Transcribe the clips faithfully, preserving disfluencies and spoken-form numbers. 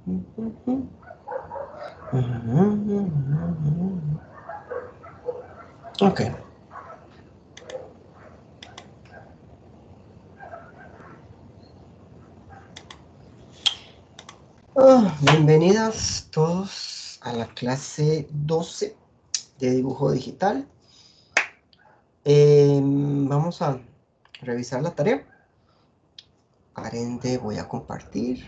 Ok. Oh, bienvenidos todos a la clase doce de dibujo digital. Eh, vamos a revisar la tarea. Por ende, voy a compartir.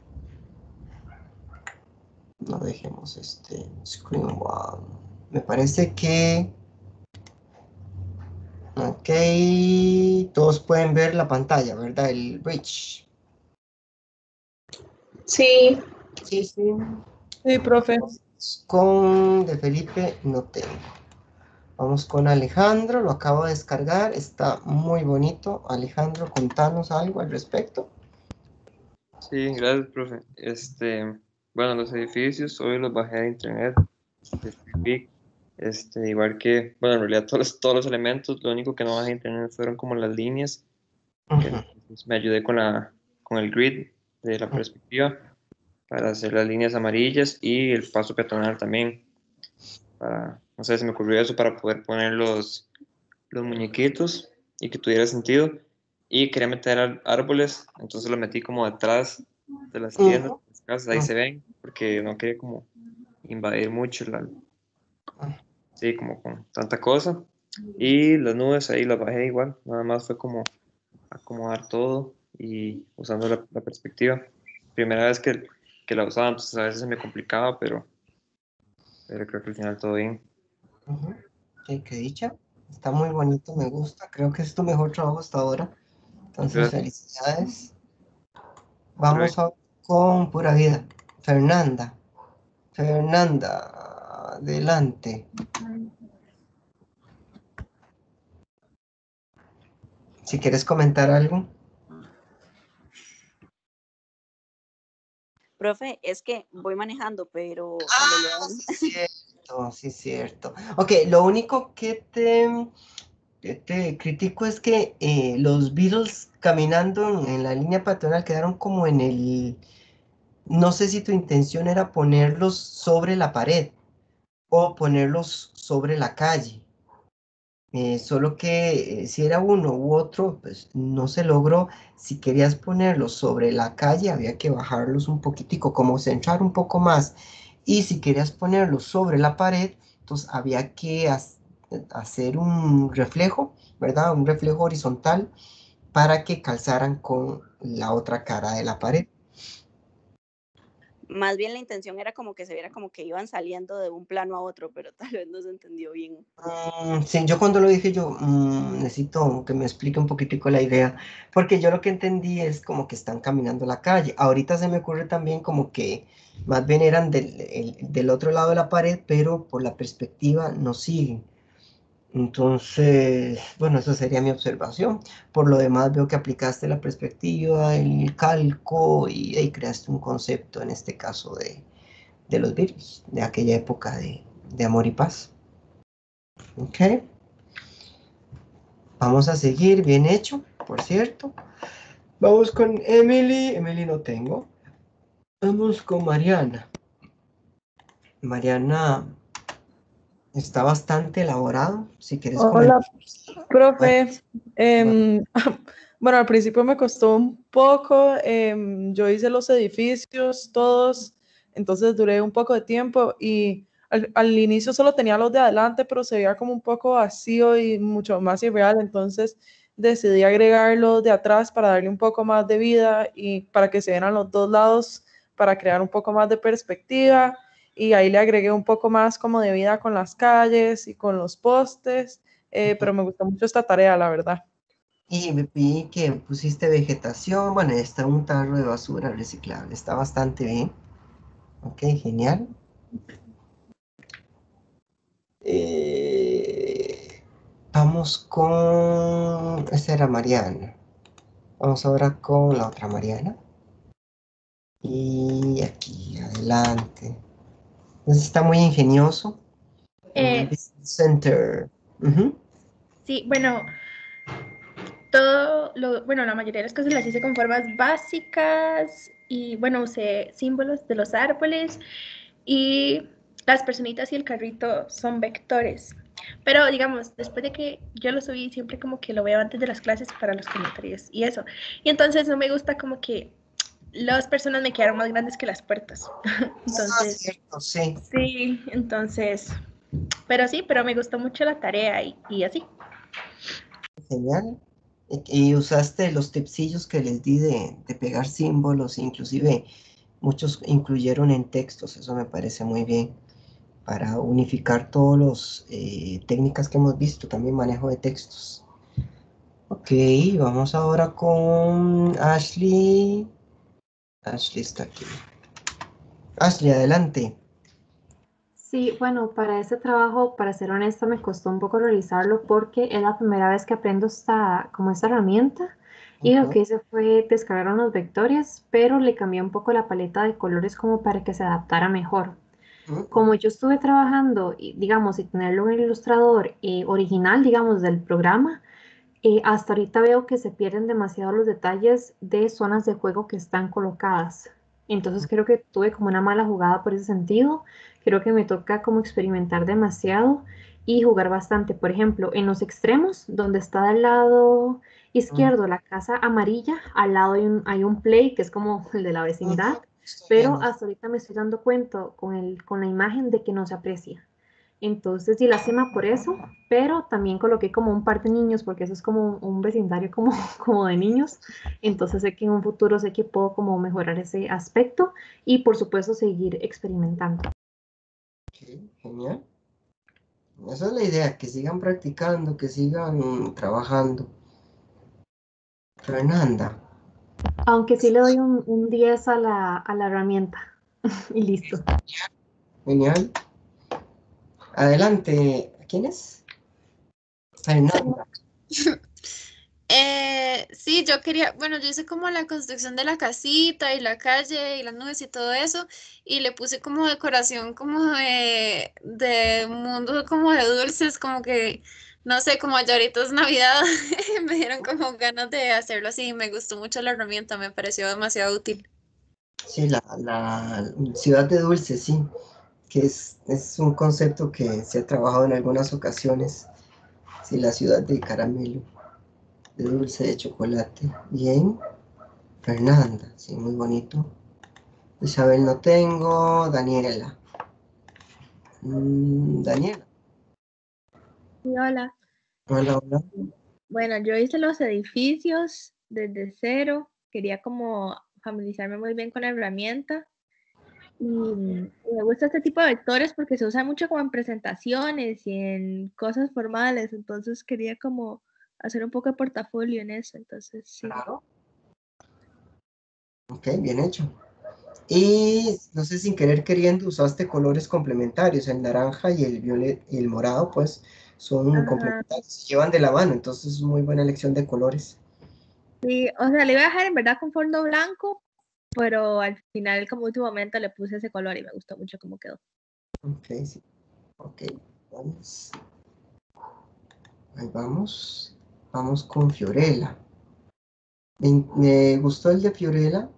No dejemos este screen wall. Me parece que... Ok, todos pueden ver la pantalla, ¿verdad? El bridge. Sí. Sí, sí. Sí, profe. Con de Felipe no tengo. Vamos con Alejandro, lo acabo de descargar, está muy bonito. Alejandro, contanos algo al respecto. Sí, gracias, profe. Este, bueno, los edificios hoy los bajé de internet, de TweetPic. Este, igual que, bueno, en realidad todos, los- todos los elementos, lo único que no bajé de internet fueron como las líneas, que Ujú. entonces me ayudé con la, con el grid de la perspectiva para hacer las líneas amarillas y el paso peatonal también. Para, no sé, se me ocurrió eso para poder poner los, los muñequitos y que tuviera sentido. Y quería meter ar- árboles, entonces lo metí como detrás de las tiendas, Ujú. las casas, ahí se ven, porque no quería como invadir mucho, la, sí, como con tanta cosa. Y las nubes ahí las bajé igual, nada más fue como acomodar todo y usando la, la perspectiva. Primera vez que, que la usaba, entonces a veces se me complicaba, pero, pero creo que al final todo bien. Ujú. Ok, qué dicha. Está muy bonito, me gusta. Creo que es tu mejor trabajo hasta ahora. Entonces, Gracias. felicidades. Pura Vamos a con pura vida. Fernanda. Fernanda, adelante. Si quieres comentar algo. Profe, es que voy manejando, pero lo leo. Ah, sí, cierto, sí, cierto. Ok, lo único que te, que te critico es que eh, los Beatles caminando en, en la línea peatonal quedaron como en el... No sé si tu intención era ponerlos sobre la pared o ponerlos sobre la calle. Eh, solo que eh, si era uno u otro, pues no se logró. Si querías ponerlos sobre la calle, había que bajarlos un poquitico, como centrar un poco más. Y si querías ponerlos sobre la pared, entonces había que has- hacer un reflejo, ¿verdad? Un reflejo horizontal para que calzaran con la otra cara de la pared. Más bien la intención era como que se viera como que iban saliendo de un plano a otro, pero tal vez no se entendió bien. Mm, sí, yo cuando lo dije yo mm, necesito que me explique un poquitico la idea, porque yo lo que entendí es como que están caminando la calle. Ahorita se me ocurre también como que más bien eran del, el- del otro lado de la pared, pero por la perspectiva no siguen. Entonces, bueno, esa sería mi observación. Por lo demás, veo que aplicaste la perspectiva, el calco y, y creaste un concepto, en este caso de, de los virus, de aquella época de, de amor y paz. ¿Ok? Vamos a seguir, bien hecho, por cierto. Vamos con Emily. Emily no tengo. Vamos con Mariana. Mariana está bastante elaborado. Si quieres Hola, comentar. Bueno, profe. bueno. Em, bueno, al principio me costó un poco. Em, yo hice los edificios todos, entonces duré un poco de tiempo y al, al inicio solo tenía los de adelante, pero se veía como un poco vacío y mucho más irreal. Entonces decidí agregar los de atrás para darle un poco más de vida y para que se vieran los dos lados, para crear un poco más de perspectiva. Y ahí le agregué un poco más como de vida con las calles y con los postes. Eh, pero me gustó mucho esta tarea, la verdad. Y vi que pusiste vegetación. Bueno, está un tarro de basura reciclable. Está bastante bien. Ok, genial. Eh, vamos con... Esa era Mariana. Vamos ahora con la otra Mariana. Y aquí, adelante. Entonces está muy ingenioso. Mm, Eh, Business Center. Ujú. sí, bueno, todo lo, bueno, la mayoría de las cosas las hice con formas básicas. y bueno, usé símbolos de los árboles y las personitas y el carrito son vectores. Pero digamos, después de que yo lo subí, siempre como que lo veo antes de las clases para los comentarios y eso. Y entonces no me gusta como que las personas me quedaron más grandes que las puertas. Ah, Entonces, cierto, sí. sí, entonces, pero sí, pero me gustó mucho la tarea y, y así. Genial. Y, y usaste los tipsillos que les di de, de pegar símbolos, inclusive muchos incluyeron en textos, eso me parece muy bien, para unificar todas las técnicas que hemos visto, también manejo de textos. Ok, vamos ahora con Ashley. Ashley está aquí. Ashley, adelante. Sí, bueno, para ese trabajo, para ser honesta, me costó un poco realizarlo porque es la primera vez que aprendo esta, como esta herramienta y lo Ujú, que hice fue descargar unos vectores, pero le cambié un poco la paleta de colores como para que se adaptara mejor. ujú, Como yo estuve trabajando, y, digamos, y tenerlo en el ilustrador eh, original, digamos, del programa, eh, hasta ahorita veo que se pierden demasiado los detalles de zonas de juego que están colocadas. Entonces creo que tuve como una mala jugada por ese sentido. Creo que me toca como experimentar demasiado y jugar bastante. Por ejemplo, en los extremos, donde está del lado ujú, izquierdo la casa amarilla, al lado hay un, hay un play que es como el de la vecindad, ujú. Estoy pero viendo. hasta ahorita me estoy dando cuenta con, el, con la imagen de que no se aprecia. Entonces di lástima por eso, pero también coloqué como un par de niños, porque eso es como un vecindario como, como de niños. Entonces sé que en un futuro sé que puedo como mejorar ese aspecto y por supuesto seguir experimentando. Ok, genial. Esa es la idea, que sigan practicando, que sigan trabajando. Fernanda, Aunque sí le doy un, un diez a la, a la herramienta y listo. genial. Adelante. ¿Quién es? Fernanda. Eh, sí, yo quería, bueno, yo hice como la construcción de la casita y la calle y las nubes y todo eso, y le puse como decoración como de, de mundo como de dulces, como que, no sé, como ya ahorita es Navidad, me dieron como ganas de hacerlo así, y me gustó mucho la herramienta, me pareció demasiado útil. Sí, la, la ciudad de dulces, sí, que es, es un concepto que se ha trabajado en algunas ocasiones. Sí, la ciudad de caramelo, de dulce de chocolate. Bien, Fernanda, sí, muy bonito. Isabel no tengo, Daniela. Mm, Daniela, Sí, hola. hola, hola. Bueno, yo hice los edificios desde cero, quería como familiarizarme muy bien con la herramienta y mm, me gusta este tipo de vectores porque se usa mucho como en presentaciones y en cosas formales, entonces quería como hacer un poco de portafolio en eso, entonces sí. Claro. Ok, bien hecho. Y no sé, sin querer queriendo, usaste colores complementarios. El naranja y el violet y el morado, pues, son Ajá, complementarios, se llevan de la mano, entonces es muy buena elección de colores. sí, o sea, le iba a dejar en verdad con fondo blanco, pero al final como último momento le puse ese color y me gustó mucho cómo quedó. Ok, sí. Ok, vamos. Ahí vamos. Vamos con Fiorella. Me, me gustó el de Fiorella.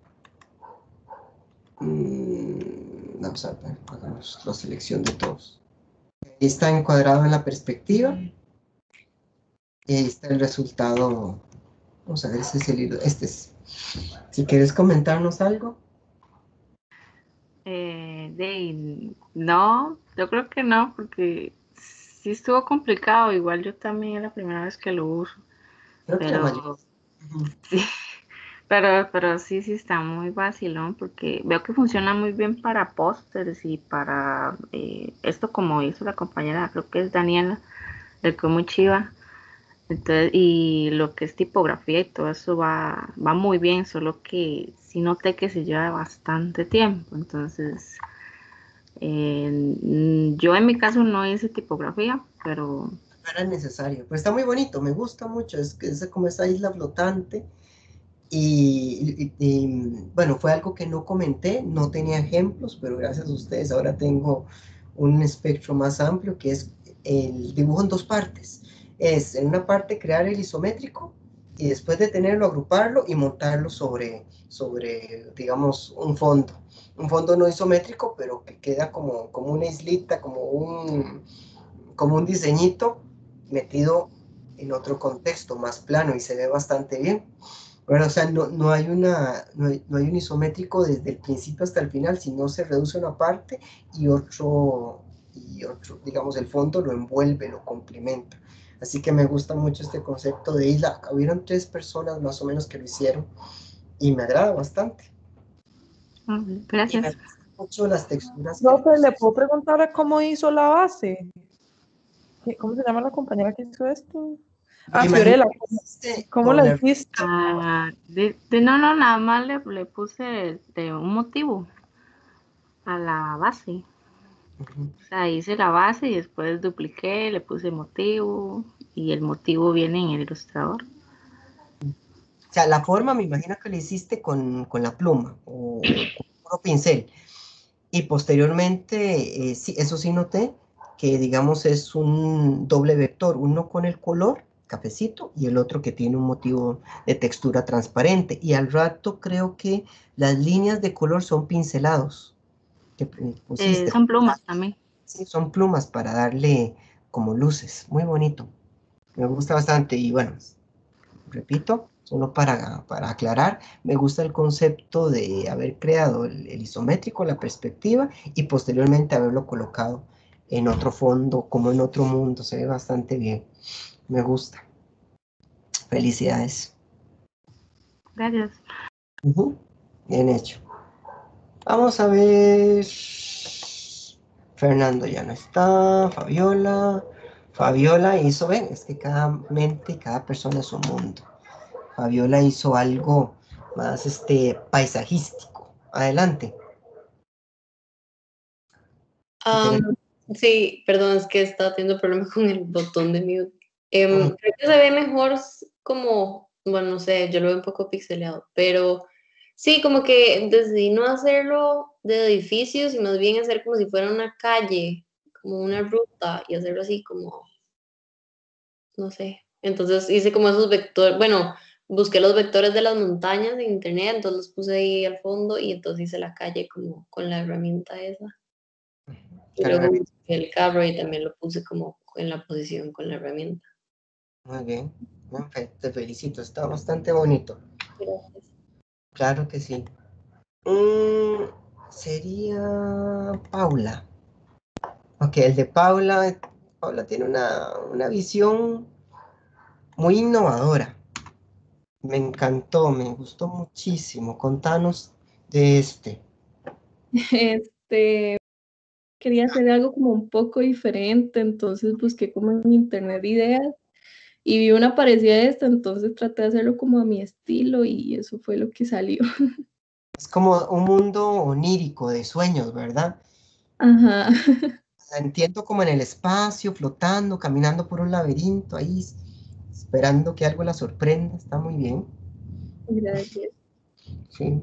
Mm, vamos a ver, hagamos la selección de todos. Ahí está encuadrado en la perspectiva. Y ahí está el resultado. Vamos a ver, ese es el hilo. Este es. Si quieres comentarnos algo. Eh, de, no, yo creo que no, porque sí estuvo complicado. Igual yo también es la primera vez que lo uso, Creo que la mayoría. pero Ujú. sí, pero, pero sí, sí está muy vacilón, porque veo que funciona muy bien para pósters y para eh, esto como hizo la compañera, creo que es Daniela, de que muy chiva. Entonces, y lo que es tipografía y todo eso va, va muy bien, solo que sí noté que se lleva bastante tiempo. Entonces, eh, yo en mi caso no hice tipografía, pero No era necesario. Pero está muy bonito, me gusta mucho. Es, que es como esa isla flotante. Y, y- y, bueno, fue algo que no comenté, no tenía ejemplos, pero gracias a ustedes ahora tengo un espectro más amplio que es el dibujo en dos partes. Es en una parte crear el isométrico y después de tenerlo, agruparlo y montarlo sobre, sobre digamos, un fondo. Un fondo no isométrico, pero que queda como, como una islita, como un, como un diseñito metido en otro contexto más plano y se ve bastante bien. Bueno, o sea, no, no, hay una, no, hay, no hay un isométrico desde el principio hasta el final, sino se reduce una parte y otro, y otro, digamos, el fondo lo envuelve, lo complementa. Así que me gusta mucho este concepto de isla. Hubieron tres personas más o menos que lo hicieron y me agrada bastante. Gracias. Y me gustan mucho las texturas. No, que pues le puedo preguntar cómo hizo la base. ¿Cómo se llama la compañera que hizo esto? Ah, Fiorella. ¿Cómo la hiciste? Ah, de, de, no, no, nada más le, le puse de un motivo a la base. Uh-huh. O sea, hice la base y después dupliqué, le puse motivo y el motivo viene en el ilustrador. O sea, la forma me imagino que lo hiciste con, con la pluma o con puro pincel. Y posteriormente, eh, sí, eso sí noté, que digamos es un doble vector, uno con el color cafecito y el otro que tiene un motivo de textura transparente. Y al rato creo que las líneas de color son pincelados. Que pusiste. Eh, son plumas también. Sí, son plumas para darle como luces. Muy bonito. Me gusta bastante. Y bueno, repito, solo para, para aclarar, me gusta el concepto de haber creado el, el isométrico, la perspectiva, y posteriormente haberlo colocado en otro fondo, como en otro mundo. Se ve bastante bien. Me gusta. Felicidades. Gracias. Uh-huh. Bien hecho. Vamos a ver. Fernando ya no está. Fabiola. Fabiola hizo, ven, es que cada mente y cada persona es un mundo. Fabiola hizo algo más este, paisajístico. Adelante. Um, sí, perdón, es que estaba teniendo problemas con el botón de mute. Um, uh-huh. Creo que se ve mejor como, bueno, no sé, yo lo veo un poco pixeleado, pero sí, como que decidí no hacerlo de edificios y más bien hacer como si fuera una calle, como una ruta y hacerlo así como, no sé. Entonces hice como esos vectores, bueno, busqué los vectores de las montañas en internet, entonces los puse ahí al fondo y entonces hice la calle como con la herramienta esa. Y luego busqué el carro y también lo puse como en la posición con la herramienta. Muy bien, te felicito, está bastante bonito. Gracias. Claro que sí. Mm, sería Paula. Ok, el de Paula, Paula tiene una, una visión muy innovadora. Me encantó, me gustó muchísimo. Contanos de este. Este, quería hacer algo como un poco diferente, entonces busqué como en internet ideas y vi una parecida a esta, entonces traté de hacerlo como a mi estilo y eso fue lo que salió. Es como un mundo onírico de sueños, ¿verdad? Ajá. La entiendo como en el espacio, flotando, caminando por un laberinto ahí, esperando que algo la sorprenda. Está muy bien. Gracias. Sí.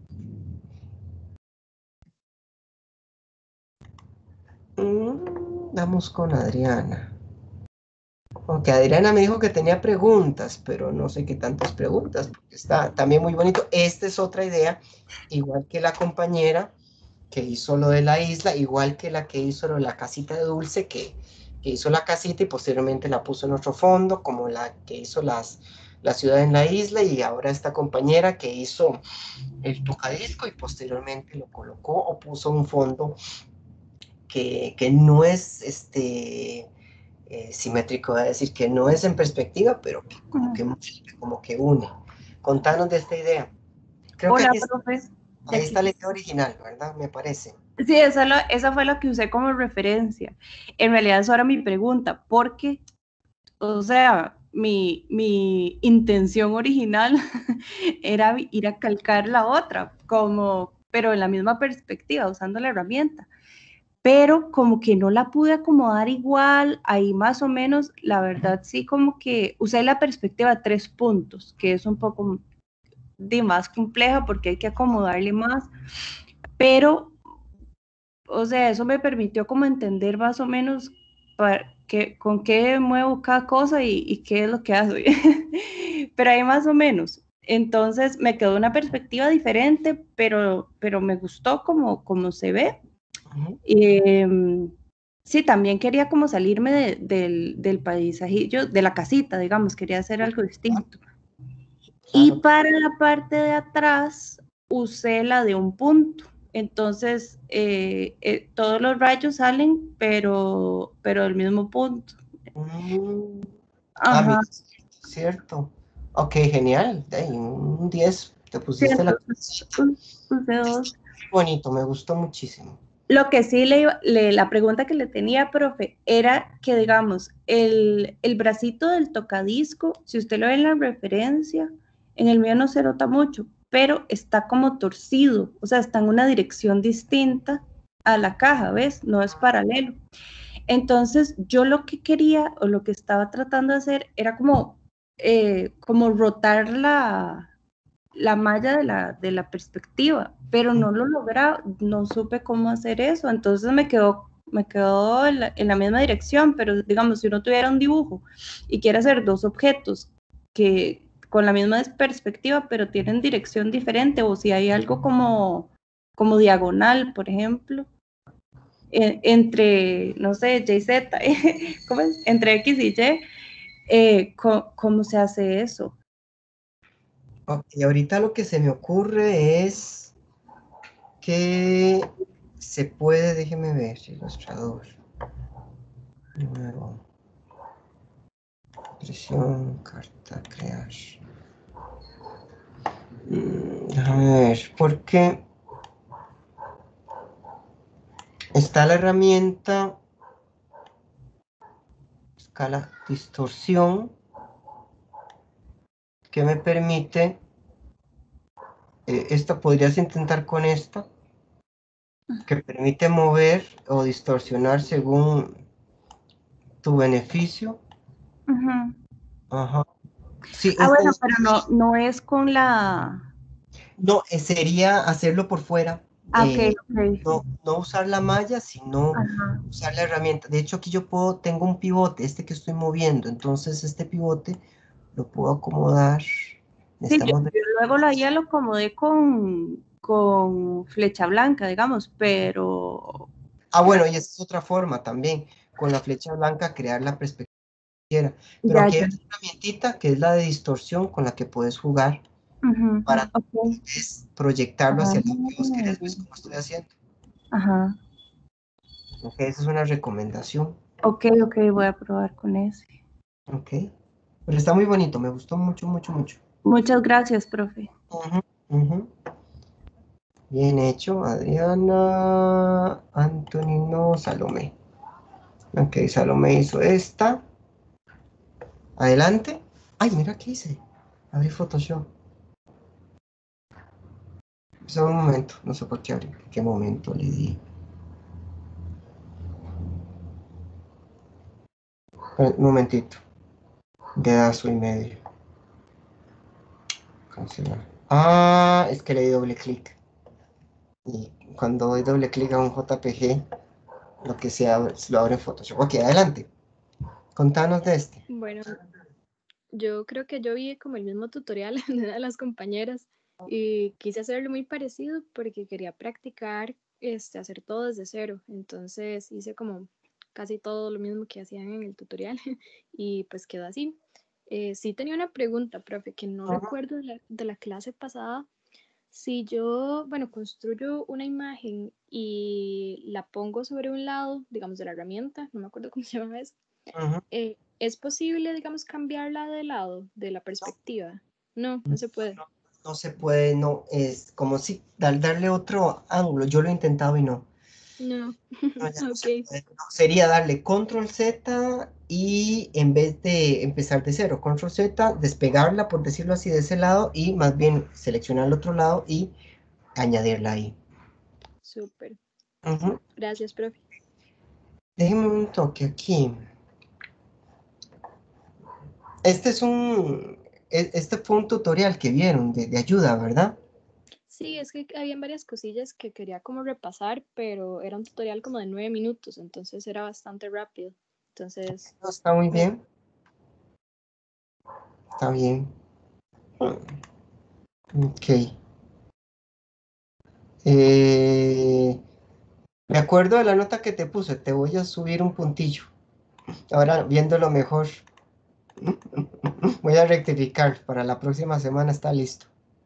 Mm, vamos con Adriana. Ok, Adriana me dijo que tenía preguntas, pero no sé qué tantas preguntas, porque está también muy bonito. Esta es otra idea, igual que la compañera que hizo lo de la isla, igual que la que hizo lo de la casita de Dulce, que, que hizo la casita y posteriormente la puso en otro fondo, como la que hizo las, la ciudad en la isla, y ahora esta compañera que hizo el tocadisco y posteriormente lo colocó o puso un fondo que, que no es este... Eh, simétrico, es decir, que no es en perspectiva, pero que como, que como que une. Contanos de esta idea. Creo Hola, que aquí profe. Está, ahí está la idea original, ¿verdad? Me parece. Sí, esa, lo, esa fue la que usé como referencia. En realidad, eso era mi pregunta, porque, o sea, mi, mi intención original era ir a calcar la otra, como, pero en la misma perspectiva, usando la herramienta. Pero como que no la pude acomodar igual, ahí más o menos, la verdad sí como que usé la perspectiva de tres puntos, que es un poco de más compleja porque hay que acomodarle más, pero, o sea, eso me permitió como entender más o menos para que, con qué muevo cada cosa y, y qué es lo que hace. pero ahí más o menos. Entonces me quedó una perspectiva diferente, pero, pero me gustó como, como se ve. Ujú. Eh, sí, también quería como salirme de, del, del paisajillo, de la casita, digamos, quería hacer algo distinto. Y Claro. para la parte de atrás usé la de un punto. Entonces eh, eh, todos los rayos salen, pero, pero del mismo punto. Mm. Ah, Ajá. mira, cierto, cierto. Ok, genial. De ahí, un diez, te Sí, pusiste la... entonces u- usé dos. Bonito, me gustó muchísimo. Lo que sí le, iba- le- la pregunta que le tenía, profe, era que, digamos, el, el bracito del tocadisco, si usted lo ve en la referencia, en el mío no se nota mucho, pero está como torcido, o sea, está en una dirección distinta a la caja, ¿ves? No es paralelo. Entonces, yo lo que quería o lo que estaba tratando de hacer era como, eh, como rotar la, la malla de la, de la perspectiva, pero no lo lograba, no supe cómo hacer eso, entonces me quedó, me quedó en la, en la misma dirección, pero digamos, si uno tuviera un dibujo y quiere hacer dos objetos que con la misma perspectiva, pero tienen dirección diferente, o si hay algo como, como diagonal, por ejemplo, en- entre, no sé, Y Z, ¿cómo es? Entre X y Y, eh, co- ¿cómo se hace eso? Ok, ahorita lo que se me ocurre es que se puede, déjeme ver, ilustrador. Nuevo. Impresión, carta, crear. Mm, déjame ver, porque está la herramienta escala distorsión que me permite, eh, esta podrías intentar con esta, que permite mover o distorsionar según tu beneficio. Ujú. Ajá. Sí, Ah, esta bueno, es- pero no, no es con la... no, eh, sería hacerlo por fuera. Ah, ok, eh, ok. no, no usar la malla, sino Ajá. usar la herramienta. De hecho, aquí yo puedo, tengo un pivote, este que estoy moviendo, entonces este pivote lo puedo acomodar. Sí, yo, Necesitamos ver. yo luego la ya lo acomodé con, con flecha blanca, digamos, pero... Ah, bueno, y esa es otra forma también, con la flecha blanca crear la perspectiva. Pero Ya, aquí hay ya. otra herramientita que es la de distorsión con la que puedes jugar Ujú, para ok. es, proyectarlo Ah, hacia el lado que vos querés, ¿ves cómo estoy haciendo? ajá. Ok, esa es una recomendación. Ok, ok, voy a probar con ese. Ok. Pero está muy bonito, me gustó mucho, mucho, mucho. Muchas gracias, profe. Ujú, ujú. Bien hecho, Adriana, Antonino, Salomé. Ok, Salomé hizo esta. Adelante. Ay, mira qué hice. Abrí Photoshop. Solo un momento, no sé por qué abrí. ¿Qué momento le di? Un momentito. Dedazo y medio. Cancelar. Ah, es que le di doble clic. Y cuando doy doble clic a un J P G, lo que se abre, se lo abre en Photoshop. Ok, adelante. Contanos de este. Bueno, yo creo que yo vi como el mismo tutorial de una de las compañeras y quise hacerlo muy parecido porque quería practicar este, hacer todo desde cero. Entonces hice como casi todo lo mismo que hacían en el tutorial y pues quedó así. Eh, sí tenía una pregunta, profe, que no Ajá. recuerdo de la, de la clase pasada. Si yo, bueno, construyo una imagen y la pongo sobre un lado, digamos, de la herramienta, no me acuerdo cómo se llama eso, Ujú. eh, ¿es posible, digamos, cambiarla de lado, de la No, perspectiva? No, no se puede. no se puede, no. Es como si dar- darle otro ángulo. Yo lo he intentado y no. No, No, ya no se ok, puede. No, sería darle control Z y en vez de empezar de cero, control Z, despegarla, por decirlo así, de ese lado y más bien seleccionar el otro lado y añadirla ahí. súper. Ujú. Gracias, profe. Déjeme un toque aquí. Este es un, e- este fue un tutorial que vieron de, de ayuda, ¿verdad? Sí, es que habían varias cosillas que quería como repasar, pero era un tutorial como de nueve minutos, entonces era bastante rápido. Entonces, No, está muy me- bien, está bien. Ok. Eh, me acuerdo de la nota que te puse, te voy a subir un puntillo. Ahora, viéndolo mejor, voy a rectificar, para la próxima semana está listo.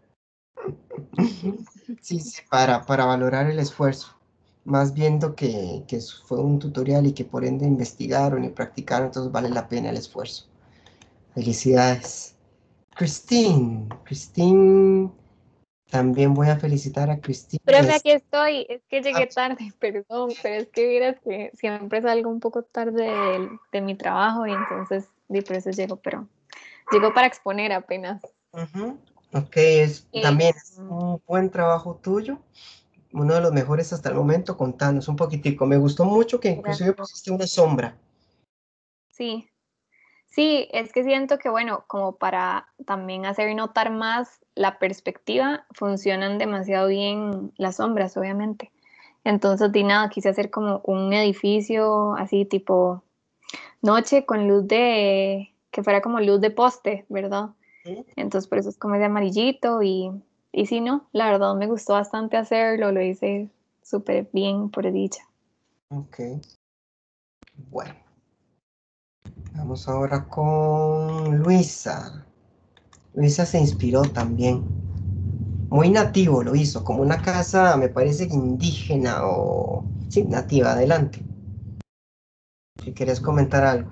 Sí, sí, para, para valorar el esfuerzo. Más viendo que, que fue un tutorial y que por ende investigaron y practicaron, entonces vale la pena el esfuerzo. Felicidades. Christine, Christine, también voy a felicitar a Christine. Profe, Es- aquí estoy. Es que Ah, llegué tarde, perdón, pero es que vieras que siempre salgo un poco tarde de, de mi trabajo y entonces y por eso llego, pero llego para exponer apenas. ujú. Ok, es, Eh, también es un buen trabajo tuyo, uno de los mejores hasta el momento. Contanos un poquitico. Me gustó mucho que inclusive gracias. pusiste una sombra. Sí, sí, es que siento que, bueno, como para también hacer notar más la perspectiva, funcionan demasiado bien las sombras, obviamente. Entonces, de nada, quise hacer como un edificio así tipo noche con luz de, que fuera como luz de poste, ¿verdad? ¿Sí? Entonces, por eso es como de amarillito y, y sí, no, la verdad me gustó bastante hacerlo, lo hice súper bien, por dicha. Ok, bueno. Vamos ahora con Luisa. Luisa se inspiró también. Muy nativo lo hizo, como una casa, me parece que indígena o... Sí, nativa, adelante. Si quieres comentar algo.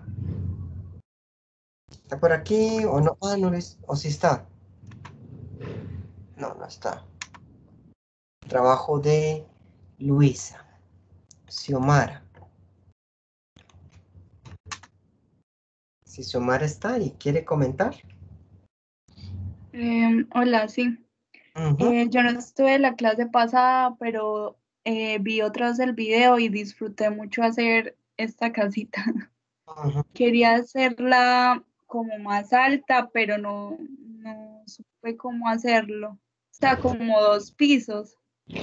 ¿Está por aquí o no? Ah, no, es... o sí está. No, no está. Trabajo de Luisa. Xiomara. Si Xiomara está y quiere comentar. Em, hola, sí. Ujú. Eh, yo no estuve en la clase pasada, pero eh, vi otros del video y disfruté mucho hacer esta casita. Ujú. Quería hacerla como más alta, pero no, no supe cómo hacerlo. O sea, como dos pisos.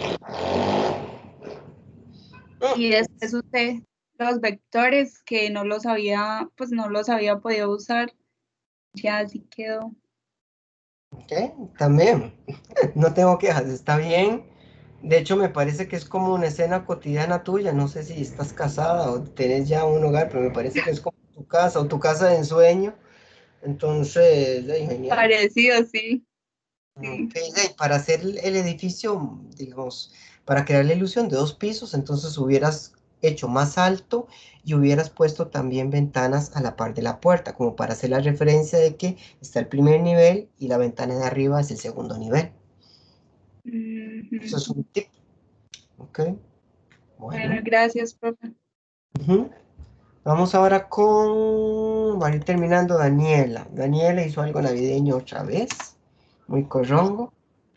Y después usé los vectores que no los había, pues no los había podido usar. Ya así quedó. Ok, también. No tengo quejas, está bien. De hecho, me parece que es como una escena cotidiana tuya. No sé si estás casada o tenés ya un hogar, pero me parece que es como tu casa o tu casa de ensueño. Entonces, eh, genial. Parecido, sí. Ok, eh, para hacer el el edificio, digamos, para crear la ilusión de dos pisos, entonces hubieras hecho más alto y hubieras puesto también ventanas a la par de la puerta, como para hacer la referencia de que está el primer nivel y la ventana de arriba es el segundo nivel. Eso Ujú. es un tip. Ok, Bueno, bueno. gracias, profe. Ujú. Vamos ahora con, para ir terminando, Daniela. Daniela hizo algo navideño otra vez, muy corrongo.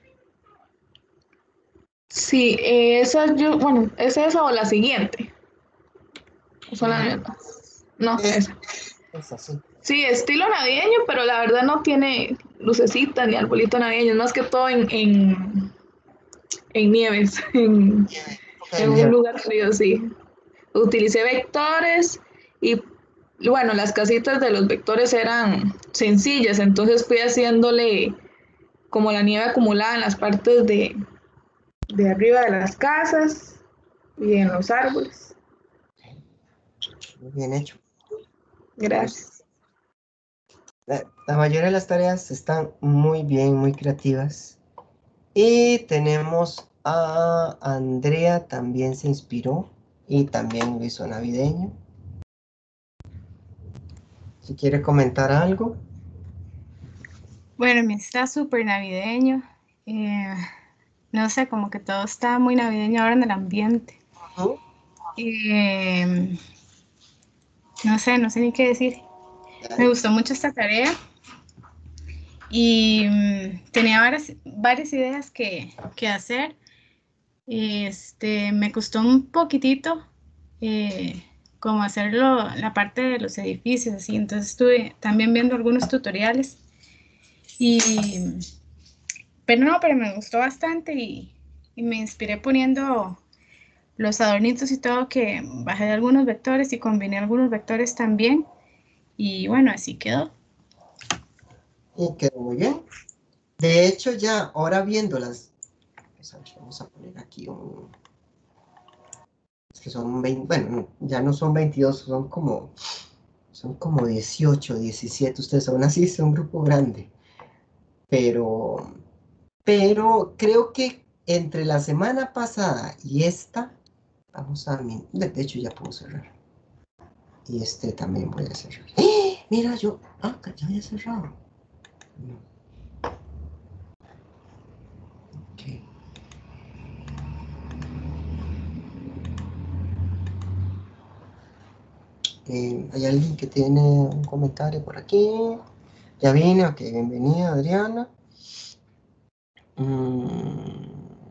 Sí, eh, esa yo, bueno, ¿es esa o la siguiente? ¿O son las Ujú. mismas? No, Es, esa. es así. Sí, estilo navideño, pero la verdad no tiene lucecita ni arbolito navideño, es más que todo en, en, en nieves, en, Época de en un invierno. lugar frío, sí. Utilicé vectores y bueno, las casitas de los vectores eran sencillas, entonces fui haciéndole como la nieve acumulada en las partes de, de arriba de las casas y en los árboles. Muy bien hecho. Gracias. La, la mayoría de las tareas están muy bien, muy creativas. Y tenemos a Andrea, también se inspiró y también lo hizo navideño. Si quiere comentar algo. Bueno, me está súper navideño. eh, no sé, como que todo está muy navideño ahora en el ambiente. Ujú. Eh, no sé, no sé ni qué decir. Me gustó mucho esta tarea y mm, tenía varias, varias ideas que, que hacer. Este, me costó un poquitito eh, como hacerlo, la parte de los edificios, así. Entonces estuve también viendo algunos tutoriales y, pero no, pero me gustó bastante y, y me inspiré poniendo los adornitos y todo, que bajé de algunos vectores y combiné algunos vectores también y bueno, así quedó. Y quedó muy bien. De hecho, ya ahora viéndolas, vamos a poner aquí un, es que son veinte, bueno, ya no son veintidós, son como, son como dieciocho, diecisiete, ustedes aún así son un grupo grande, pero, pero creo que entre la semana pasada y esta, vamos a, de hecho ya puedo cerrar, y este también voy a cerrar. ¡Eh! Mira, yo, ah, ya había cerrado. No. Okay. Eh, ¿hay alguien que tiene un comentario por aquí? Ya vine, ok, bienvenida Adriana. Mm,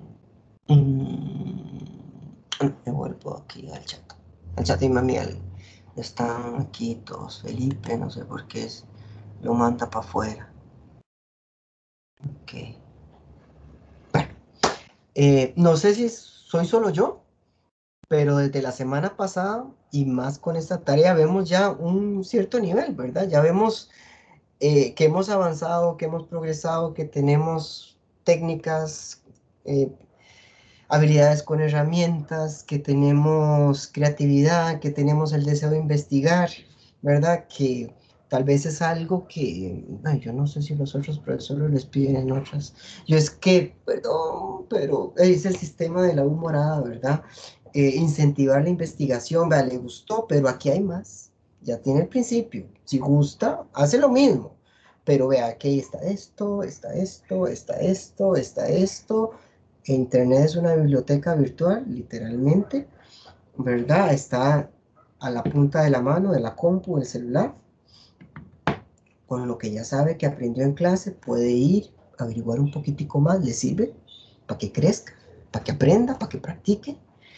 mm, me vuelvo aquí al chat. Al chat de Mamiel. Están aquí todos. Felipe, no sé por qué es, lo manda para afuera. Ok. Bueno, eh, no sé si soy solo yo, pero desde la semana pasada y más con esta tarea vemos ya un cierto nivel, ¿verdad? Ya vemos eh, que hemos avanzado, que hemos progresado, que tenemos técnicas, eh, habilidades con herramientas, que tenemos creatividad, que tenemos el deseo de investigar, ¿verdad? Que tal vez es algo que, ay, yo no sé si los otros profesores les piden en otras. Yo es que, perdón, pero es el sistema de la U morada, ¿verdad? Eh, incentivar la investigación, vea, le gustó, pero aquí hay más. Ya tiene el principio. Si gusta, hace lo mismo. Pero vea, aquí está esto, está esto, está esto, está esto. Internet es una biblioteca virtual, literalmente, ¿verdad? Está a la punta de la mano, de la compu, del celular. Con lo que ya sabe que aprendió en clase, puede ir a averiguar un poquitico más, le sirve para que crezca, para que aprenda, para que practique.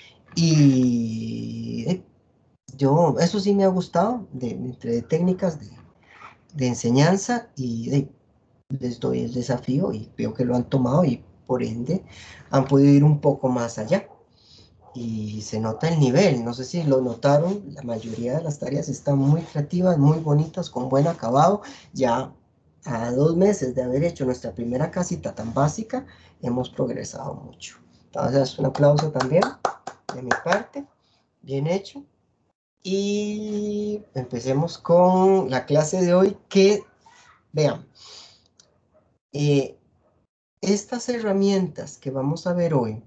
Y eh, yo, eso sí me ha gustado, de, entre técnicas de, de enseñanza, y de, les doy el desafío y veo que lo han tomado y por ende han podido ir un poco más allá. Y se nota el nivel, no sé si lo notaron, la mayoría de las tareas están muy creativas, muy bonitas, con buen acabado. Ya a dos meses de haber hecho nuestra primera casita tan básica, hemos progresado mucho. Entonces, un aplauso también de mi parte, bien hecho. Y empecemos con la clase de hoy, que, vean, eh, estas herramientas que vamos a ver hoy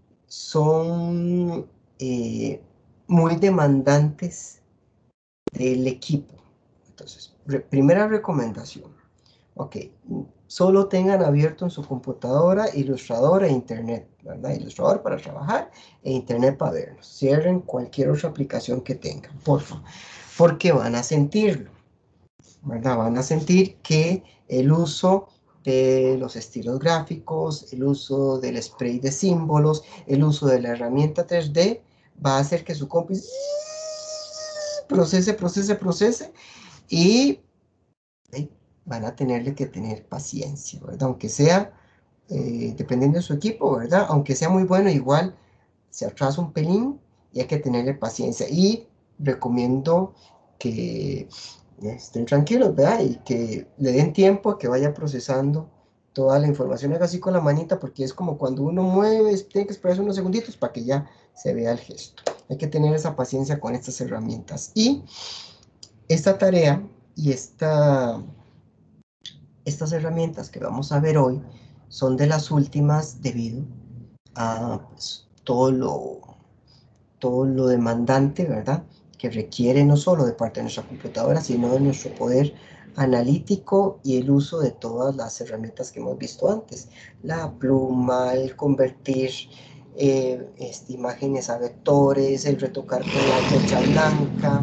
son eh, muy demandantes del equipo. Entonces, re, primera recomendación. Ok, solo tengan abierto en su computadora Illustrator e Internet, ¿verdad? Illustrator para trabajar e Internet para verlos. Cierren cualquier otra aplicación que tengan, por favor, porque van a sentirlo, ¿verdad? Van a sentir que el uso de los estilos gráficos, el uso del spray de símbolos, el uso de la herramienta tres D, va a hacer que su compu procese, procese, procese, y ¿eh? van a tenerle que tener paciencia, ¿verdad? Aunque sea, eh, dependiendo de su equipo, ¿verdad? Aunque sea muy bueno, igual se atrasa un pelín y hay que tenerle paciencia. Y recomiendo que estén tranquilos, ¿verdad? Y que le den tiempo a que vaya procesando toda la información. Haga así con la manita, porque es como cuando uno mueve, tiene que esperar unos segunditos para que ya se vea el gesto. Hay que tener esa paciencia con estas herramientas. Y esta tarea y esta, estas herramientas que vamos a ver hoy son de las últimas debido a pues, todo lo, todo lo demandante, ¿verdad? Que requiere no solo de parte de nuestra computadora, sino de nuestro poder analítico y el uso de todas las herramientas que hemos visto antes. La pluma, el convertir eh, este, imágenes a vectores, el retocar con la flecha blanca,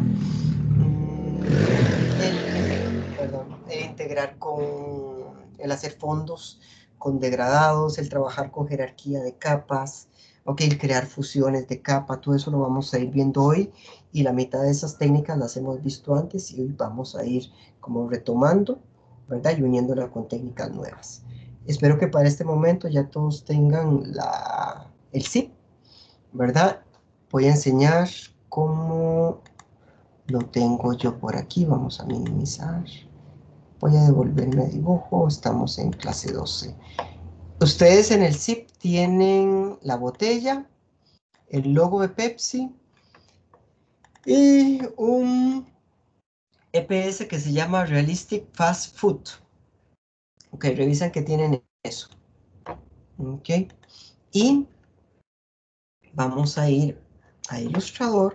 el, perdón, el integrar con, el hacer fondos con degradados, el trabajar con jerarquía de capas, ok, el crear fusiones de capa, todo eso lo vamos a ir viendo hoy, y la mitad de esas técnicas las hemos visto antes y hoy vamos a ir como retomando, ¿verdad? Y uniéndola con técnicas nuevas. Espero que para este momento ya todos tengan la, el zip, ¿verdad? Voy a enseñar cómo lo tengo yo por aquí. Vamos a minimizar. Voy a devolverme a dibujo, estamos en clase doce. Ustedes en el zip tienen la botella, el logo de Pepsi y un E P S que se llama Realistic Fast Food. Ok, revisan que tienen eso. Ok, y vamos a ir a Illustrator.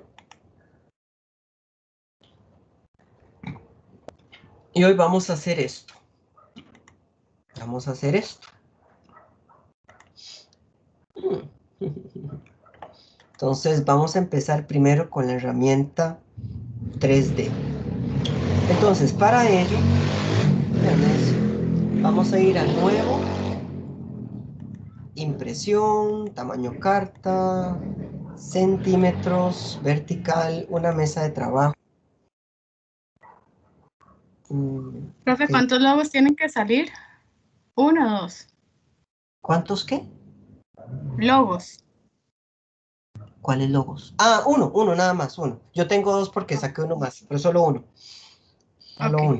Y hoy vamos a hacer esto. Vamos a hacer esto. Entonces vamos a empezar primero con la herramienta tres D. Entonces para ello, vamos a ir a nuevo, impresión, tamaño carta, centímetros, vertical, una mesa de trabajo. Mm, Profe, ok. ¿cuántos logos tienen que salir? ¿Uno o dos? ¿Cuántos qué? Logos. ¿Cuáles logos? Ah, uno, uno nada más, uno. Yo tengo dos porque saqué uno más, pero solo uno. Solo Ok. uno.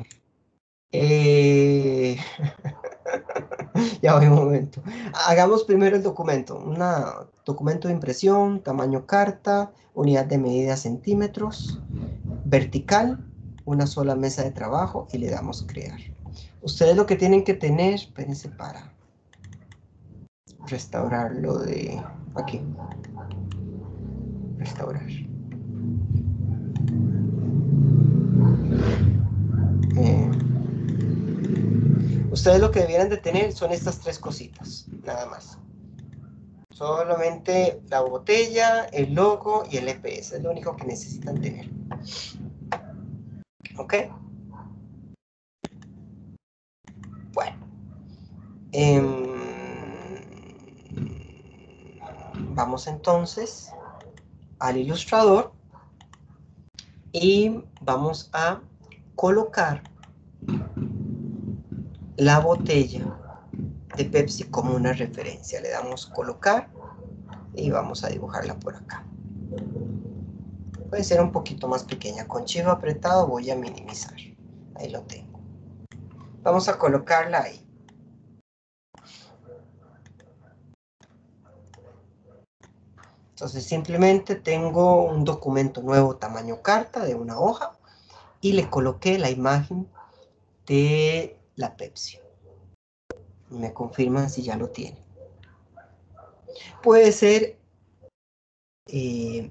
Eh... ya voy un momento. Hagamos primero el documento. Un documento de impresión, tamaño carta, unidad de medida centímetros, vertical, una sola mesa de trabajo y le damos crear. Ustedes lo que tienen que tener, espérense para restaurarlo de aquí. Restaurar. Eh, ustedes lo que debieran de tener son estas tres cositas, nada más. Solamente la botella, el logo y el E P S, es lo único que necesitan tener. ¿Ok? Bueno. Eh, vamos entonces al ilustrador y vamos a colocar la botella de Pepsi como una referencia. Le damos colocar y vamos a dibujarla por acá. Puede ser un poquito más pequeña. Con shift apretado voy a minimizar. Ahí lo tengo. Vamos a colocarla ahí. Entonces simplemente tengo un documento nuevo tamaño carta de una hoja y le coloqué la imagen de la Pepsi. Me confirman si ya lo tienen. Puede ser, eh,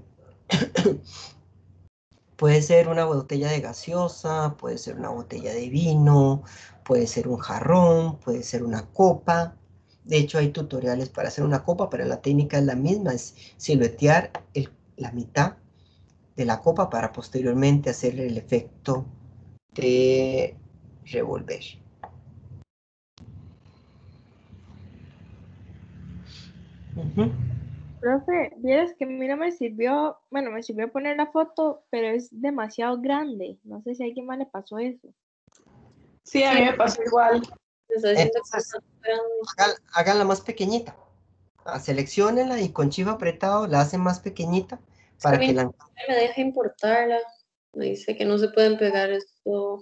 puede ser una botella de gaseosa, puede ser una botella de vino, puede ser un jarrón, puede ser una copa. De hecho, hay tutoriales para hacer una copa, pero la técnica es la misma, es siluetear el, la mitad de la copa para posteriormente hacer el efecto de revolver. Uh-huh. Profe, vieras que a mí no me sirvió, bueno, me sirvió poner la foto, pero es demasiado grande. No sé si a alguien más le pasó eso. Sí, a mí me pasó igual. Entonces, hagan, háganla más pequeñita. Selecciónenla y con shift apretado la hacen más pequeñita para que la... Me deja importarla. Me dice que no se pueden pegar esto.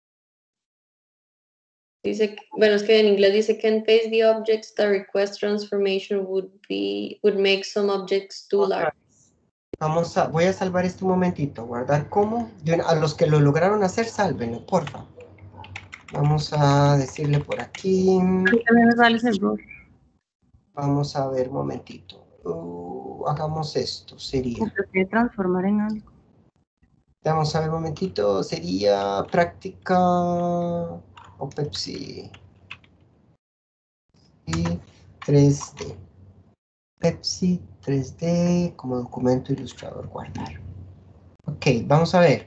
Dice, bueno, es que en inglés dice can paste the objects that request transformation would be would make some objects too large. Vamos a, voy a salvar este momentito, guardar como. A los que lo lograron hacer, sálvenlo, porfa. Vamos a decirle por aquí. También me sale ese error. Vamos a ver un momentito. Uh, hagamos esto, sería. Se transformar en algo. Vamos a ver un momentito, sería práctica o Pepsi. Y tres D. Pepsi tres D como documento ilustrador guardar. Ok, vamos a ver.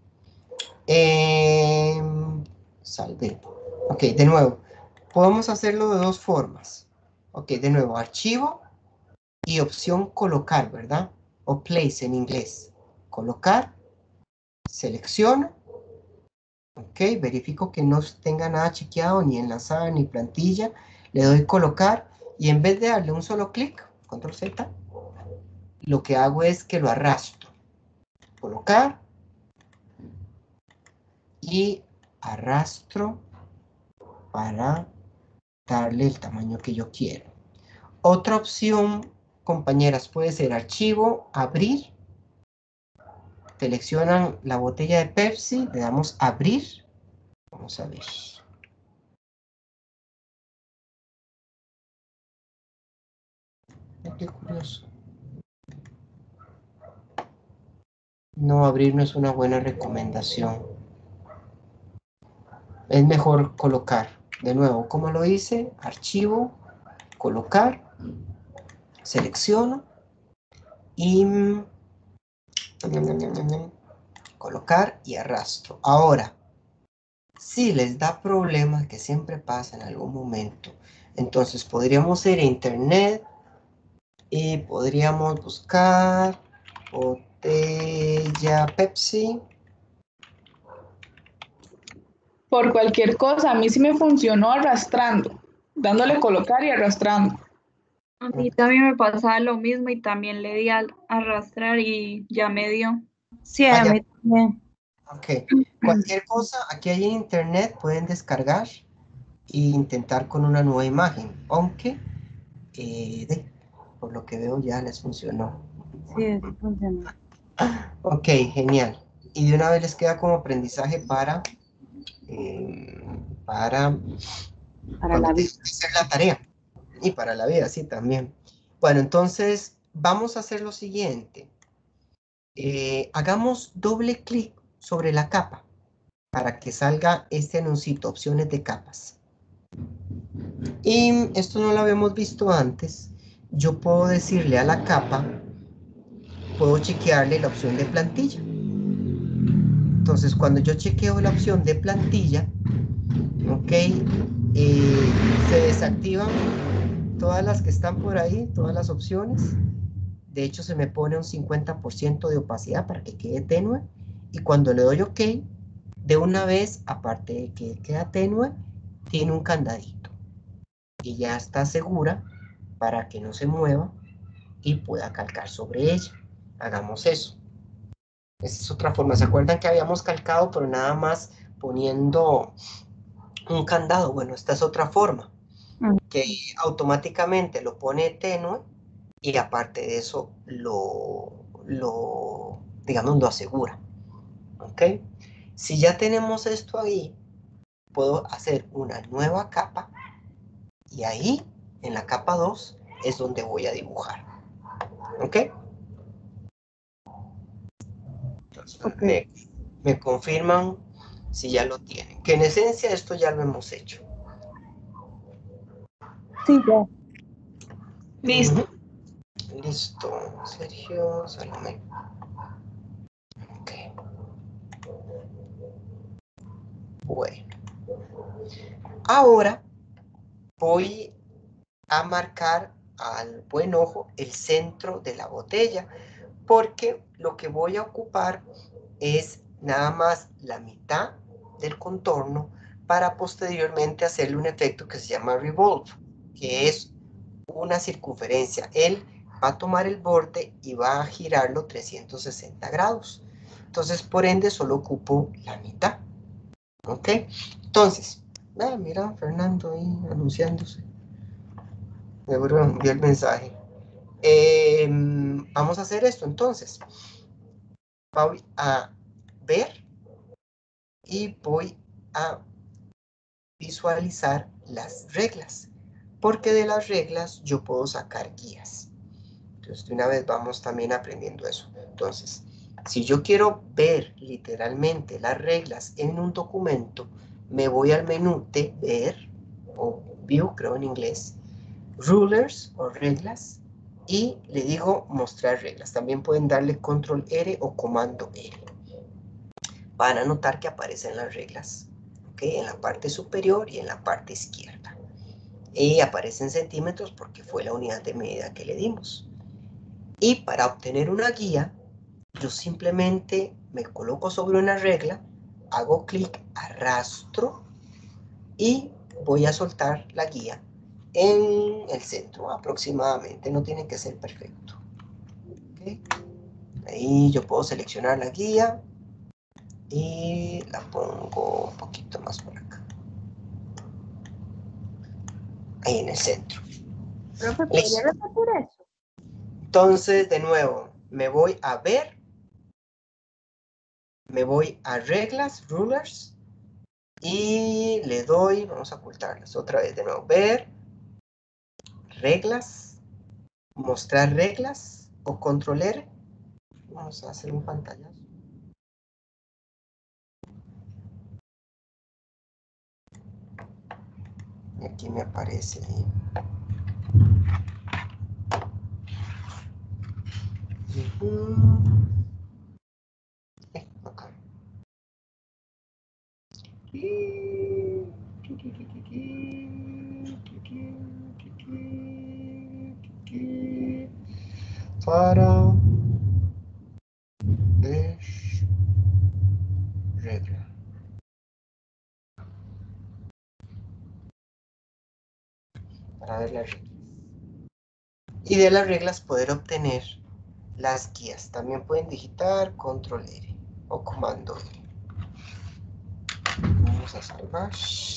Eh, salve. Ok, de nuevo. Podemos hacerlo de dos formas. Ok, de nuevo, archivo y opción colocar, ¿verdad? O place en inglés. Colocar, selecciono. Ok, verifico que no tenga nada chequeado, ni enlazada, ni plantilla. Le doy colocar y en vez de darle un solo clic, control Z, lo que hago es que lo arrastro. Colocar y arrastro para darle el tamaño que yo quiero. Otra opción, compañeras, puede ser archivo, abrir. Seleccionan la botella de Pepsi, le damos abrir. Vamos a ver. Qué curioso. No, abrir no es una buena recomendación. Es mejor colocar. De nuevo, ¿cómo lo hice? Archivo, colocar, selecciono y colocar y arrastro. Ahora, si les da problema, que siempre pasa en algún momento, entonces podríamos ir a internet y podríamos buscar botella Pepsi. Por cualquier cosa, a mí sí me funcionó arrastrando, dándole colocar y arrastrando. A mí también me pasaba lo mismo y también le di al arrastrar y ya me dio. Sí, a mí también. Ok, cualquier cosa, aquí hay en internet, pueden descargar e intentar con una nueva imagen, aunque eh, de, por lo que veo ya les funcionó. Sí, sí funcionó. Ok, genial. Y de una vez les queda como aprendizaje para, eh, para, para la vida. Hacer la tarea. Y para la vida, sí, también. Bueno, entonces vamos a hacer lo siguiente. Eh, hagamos doble clic sobre la capa para que salga este anuncito, opciones de capas. Y esto no lo habíamos visto antes. Yo puedo decirle a la capa, puedo chequearle la opción de plantilla. Entonces, cuando yo chequeo la opción de plantilla, ok, eh, se desactivan todas las que están por ahí, todas las opciones. De hecho, se me pone un cincuenta por ciento de opacidad para que quede tenue. Y cuando le doy OK, de una vez, aparte de que queda tenue, tiene un candadito. Y ya está segura para que no se mueva y pueda calcar sobre ella. Hagamos eso. Esa es otra forma. ¿Se acuerdan que habíamos calcado, pero nada más poniendo un candado? Bueno, esta es otra forma. Que automáticamente lo pone tenue y aparte de eso lo, lo, digamos, lo asegura. ¿Ok? Si ya tenemos esto ahí, puedo hacer una nueva capa y ahí, en la capa dos, es donde voy a dibujar. ¿Ok? Entonces, okay. me, me confirman si ya lo tienen. Que en esencia esto ya lo hemos hecho. Sí, ya. Listo. Uh-huh. Listo. Sergio, Salomé. Ok. Bueno. Ahora voy a marcar al buen ojo el centro de la botella, porque lo que voy a ocupar es nada más la mitad del contorno para posteriormente hacerle un efecto que se llama revolve, que es una circunferencia. Él va a tomar el borde y va a girarlo trescientos sesenta grados. Entonces, por ende, solo ocupo la mitad. ¿Ok? Entonces, ah, mira, Fernando ahí anunciándose. Seguro envió el mensaje. Eh, vamos a hacer esto entonces. Voy a ver y voy a visualizar las reglas, porque de las reglas yo puedo sacar guías. Entonces de una vez vamos también aprendiendo eso. Entonces, si yo quiero ver literalmente las reglas en un documento, me voy al menú de ver, o view creo en inglés, rulers o reglas, y le digo mostrar reglas. También pueden darle control R o comando R. Van a notar que aparecen las reglas, ¿okay? En la parte superior y en la parte izquierda. Y aparecen centímetros porque fue la unidad de medida que le dimos. Y para obtener una guía, yo simplemente me coloco sobre una regla, hago clic, arrastro y voy a soltar la guía en el centro aproximadamente. No tiene que ser perfecto. ¿Okay? Ahí yo puedo seleccionar la guía y la pongo un poquito más por acá. ahí en el centro. Profe, ¿podría Listo. repetir eso? Entonces, de nuevo, me voy a ver, me voy a reglas, rulers, y le doy, vamos a ocultarlas otra vez, de nuevo, ver, reglas, mostrar reglas, o control R. Vamos a hacer un pantallazo. Y aquí me aparece. Uh-huh. Eh, acá. Para ver regla. Para ver las reglas. Y de las reglas poder obtener las guías. También pueden digitar control R o comando R. Vamos a salvar.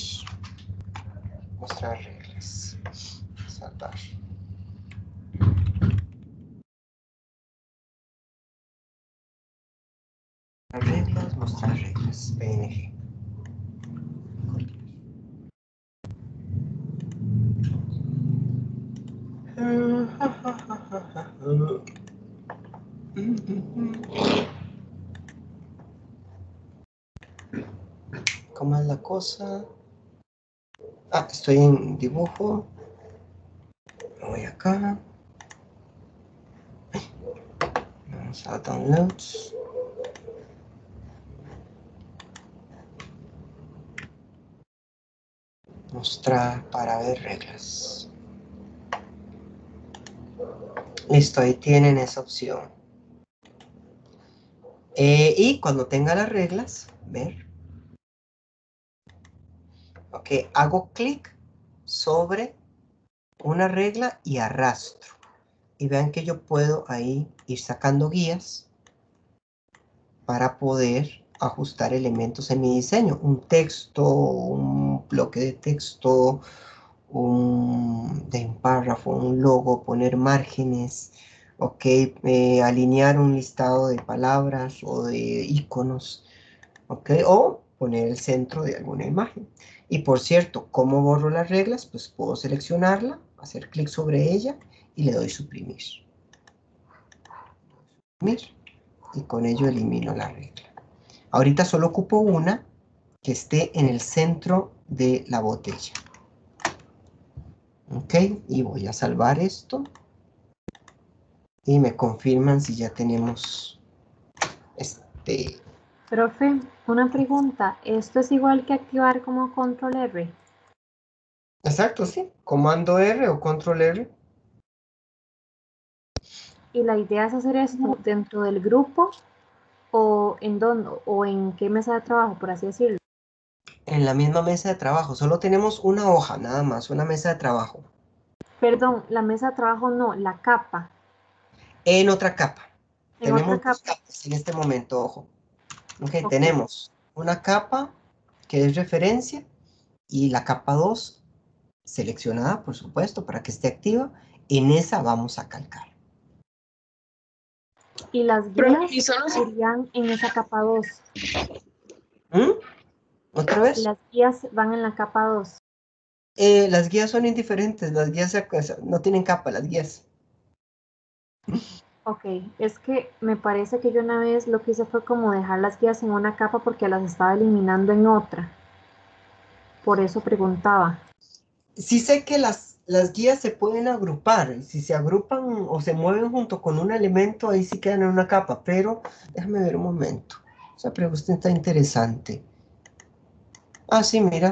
Mostrar reglas. Salvar. Reglas, mostrar reglas. P N G. ¿Cómo es la cosa? Ah, estoy en dibujo. Me voy acá. Vamos a downloads. Mostrar para ver reglas. Listo, ahí tienen esa opción. Eh, y cuando tenga las reglas, ver. Ok, hago clic sobre una regla y arrastro. Y vean que yo puedo ahí ir sacando guías para poder ajustar elementos en mi diseño. Un texto, un bloque de texto, un, de un párrafo, un logo, poner márgenes, ok, eh, alinear un listado de palabras o de iconos, ok, o poner el centro de alguna imagen. Y por cierto, ¿cómo borro las reglas? Pues puedo seleccionarla, hacer clic sobre ella y le doy suprimir. Suprimir. Y con ello elimino la regla. Ahorita solo ocupo una que esté en el centro de la botella. Ok, y voy a salvar esto. Y me confirman si ya tenemos este... Profe, una pregunta. ¿Esto es igual que activar como control R? Exacto, sí. Comando R o control R. ¿Y la idea es hacer esto dentro del grupo o en dónde o en qué mesa de trabajo, por así decirlo? En la misma mesa de trabajo. Solo tenemos una hoja, nada más, una mesa de trabajo. Perdón, la mesa de trabajo no, la capa. En otra capa. En Tenemos otra dos capa. capas en este momento, ojo. Okay, Ok. Tenemos una capa que es referencia y la capa dos seleccionada, por supuesto, para que esté activa. En esa vamos a calcar. Y las guías irían en esa capa dos. ¿Mm? ¿Otra vez? Las guías van en la capa dos. Eh, las guías son indiferentes, las guías no tienen capa, las guías. Ok, es que me parece que yo una vez lo que hice fue como dejar las guías en una capa porque las estaba eliminando en otra. Por eso preguntaba. Sí sé que las, las guías se pueden agrupar. Si se agrupan o se mueven junto con un elemento, ahí sí quedan en una capa. Pero déjame ver un momento. Esa pregunta está interesante. Ah, sí, mira.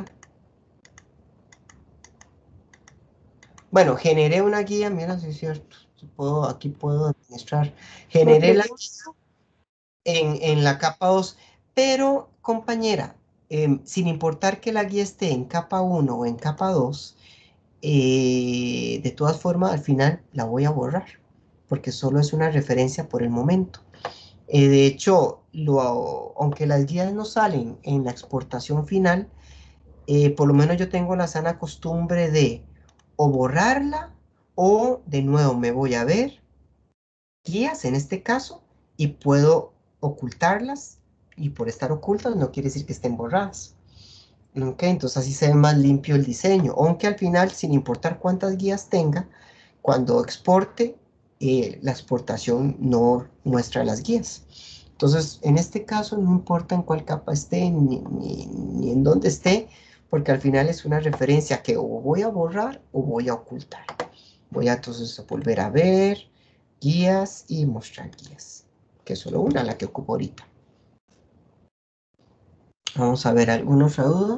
Bueno, generé una guía. Mira, sí es cierto. Puedo, aquí puedo administrar. Generé la guía en, en la capa dos. Pero, compañera, eh, sin importar que la guía esté en capa uno o en capa dos, Eh, de todas formas, al final la voy a borrar, porque solo es una referencia por el momento. Eh, de hecho, lo, aunque las guías no salen en la exportación final, eh, por lo menos yo tengo la sana costumbre de o borrarla, o de nuevo me voy a ver guías en este caso y puedo ocultarlas, y por estar ocultas no quiere decir que estén borradas. Ok, entonces así se ve más limpio el diseño, aunque al final, sin importar cuántas guías tenga, cuando exporte, eh, la exportación no muestra las guías. Entonces, en este caso, no importa en cuál capa esté, ni, ni, ni en dónde esté, porque al final es una referencia que o voy a borrar o voy a ocultar. Voy a entonces a volver a ver guías y mostrar guías, que es solo una la que ocupo ahorita. Vamos a ver, ¿alguna otra duda?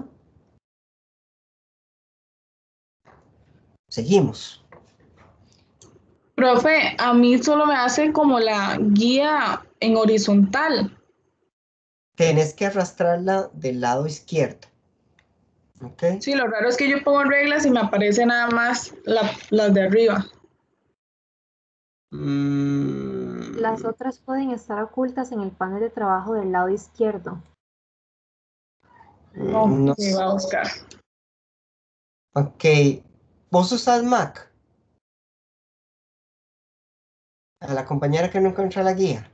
Seguimos. Profe, a mí solo me hace como la guía en horizontal. Tenés que arrastrarla del lado izquierdo. ¿Ok? Sí, lo raro es que yo pongo reglas y me aparece nada más la, las de arriba. Mm, Las otras pueden estar ocultas en el panel de trabajo del lado izquierdo. No, no me va a buscar. Ok. ¿Vos usas Mac? A la compañera que no encuentra la guía.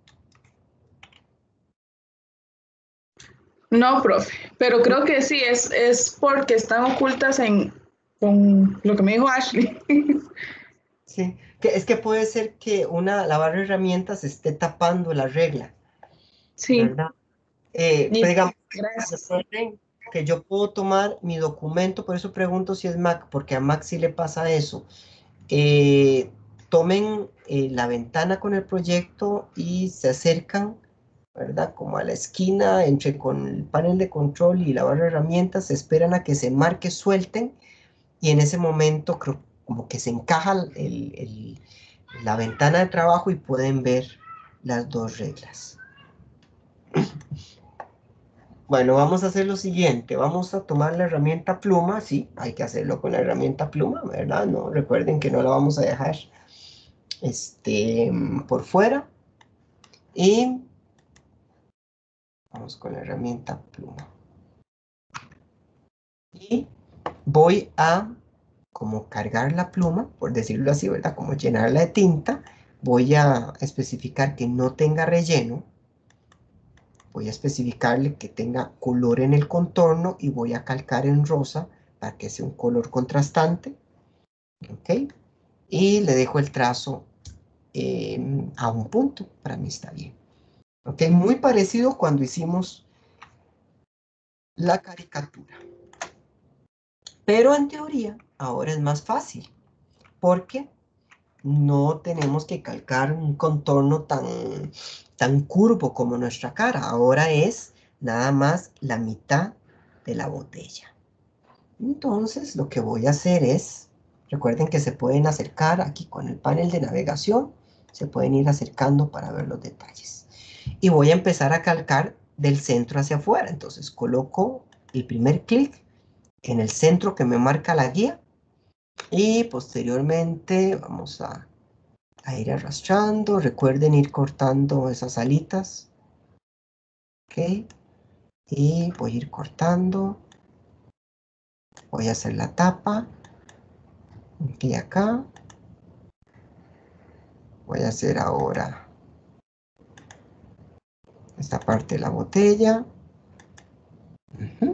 No, profe, pero creo que sí, es, es porque están ocultas en con lo que me dijo Ashley. Sí, que es que puede ser que una, la barra de herramientas esté tapando la regla, Sí. ¿verdad? Eh, Y- pero digamos, Gracias. recuerden que yo puedo tomar mi documento, por eso pregunto si es Mac, porque a Mac sí le pasa eso. Eh, tomen eh, la ventana con el proyecto y se acercan, ¿verdad? Como a la esquina entre con el panel de control y la barra de herramientas, esperan a que se marque, suelten, y en ese momento creo como que se encaja el, el, la ventana de trabajo y pueden ver las dos reglas. Bueno, vamos a hacer lo siguiente. Vamos a tomar la herramienta pluma. Sí, hay que hacerlo con la herramienta pluma, ¿verdad? No, recuerden que no la vamos a dejar este, por fuera. Y vamos con la herramienta pluma. Y voy a como cargar la pluma, por decirlo así, ¿verdad? Como llenarla de tinta. Voy a especificar que no tenga relleno. Voy a especificarle que tenga color en el contorno y voy a calcar en rosa para que sea un color contrastante. ¿Ok? Y le dejo el trazo eh, a un punto. Para mí está bien. ¿Ok? Muy parecido cuando hicimos la caricatura. Pero en teoría ahora es más fácil. Porque no tenemos que calcar un contorno tan, tan curvo como nuestra cara. Ahora es nada más la mitad de la botella. Entonces, lo que voy a hacer es, recuerden que se pueden acercar aquí con el panel de navegación, se pueden ir acercando para ver los detalles. Y voy a empezar a calcar del centro hacia afuera. Entonces, coloco el primer clic en el centro que me marca la guía y posteriormente vamos a, a ir arrastrando. Recuerden ir cortando esas alitas. Ok. Y voy a ir cortando. Voy a hacer la tapa. Aquí acá. Voy a hacer ahora esta parte de la botella. Uh-huh.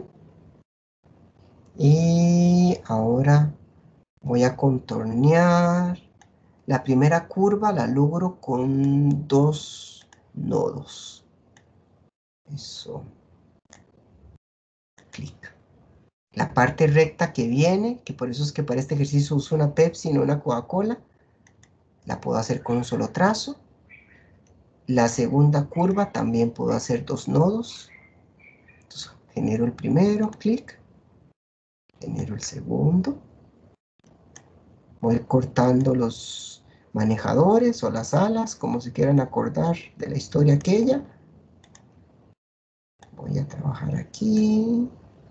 Y ahora voy a contornear. La primera curva la logro con dos nodos. Eso. Clic. La parte recta que viene, que por eso es que para este ejercicio uso una Pepsi y no una Coca-Cola, la puedo hacer con un solo trazo. La segunda curva también puedo hacer dos nodos. Entonces, genero el primero, clic. Genero el segundo. Voy cortando los manejadores o las alas, como se quieran acordar de la historia aquella. Voy a trabajar aquí.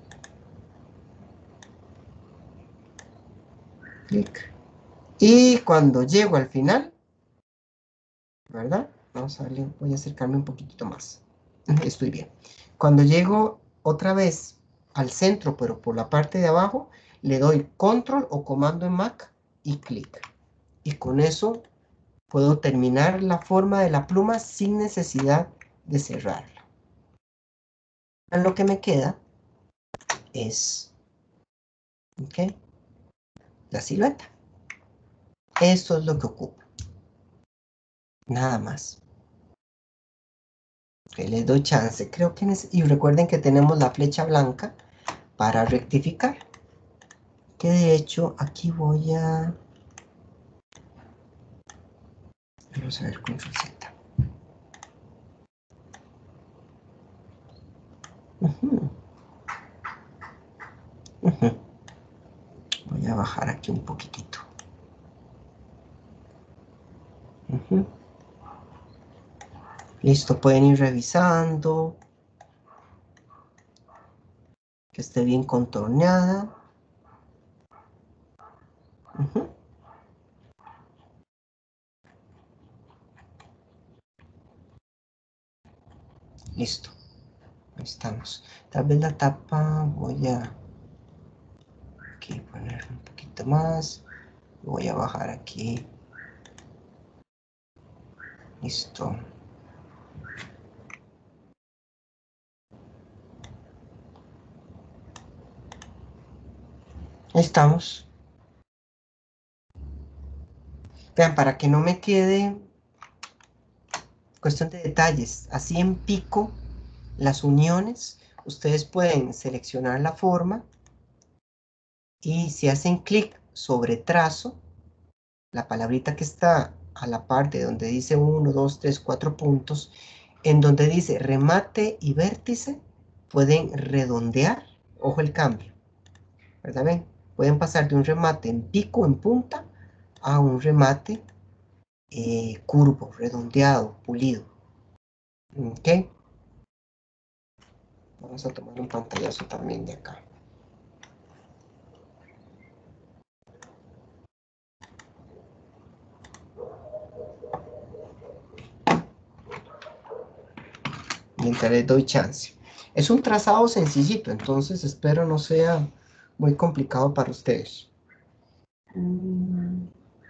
Clic. Y cuando llego al final, ¿verdad? Vamos a darle, voy a acercarme un poquitito más. Estoy bien. Cuando llego otra vez al centro, pero por la parte de abajo, le doy control o comando en Mac y clic. Y con eso puedo terminar la forma de la pluma sin necesidad de cerrarla. Lo que me queda es, ¿ok?, la silueta. Eso es lo que ocupo. Nada más. Okay, les doy chance. Creo que y recuerden que tenemos la flecha blanca para rectificar. Que de hecho aquí voy a... Vamos a ver control Z. Uh-huh. Uh-huh. Voy a bajar aquí un poquitito. Uh-huh. Listo, pueden ir revisando que esté bien contorneada. Uh-huh. Listo, ahí estamos. Tal vez la tapa voy a aquí poner un poquito más. Voy a bajar aquí. Listo. Ahí estamos. Vean, para que no me quede cuestión de detalles, así en pico, las uniones, ustedes pueden seleccionar la forma y si hacen clic sobre trazo, la palabrita que está a la parte donde dice uno, dos, tres, cuatro puntos, en donde dice remate y vértice, pueden redondear, ojo el cambio, ¿verdad? ¿Ven? Pueden pasar de un remate en pico, en punta, a un remate eh, curvo, redondeado, pulido. ¿Ok? Vamos a tomar un pantallazo también de acá. Mientras les doy chance. Es un trazado sencillito, entonces espero no sea muy complicado para ustedes. Mm.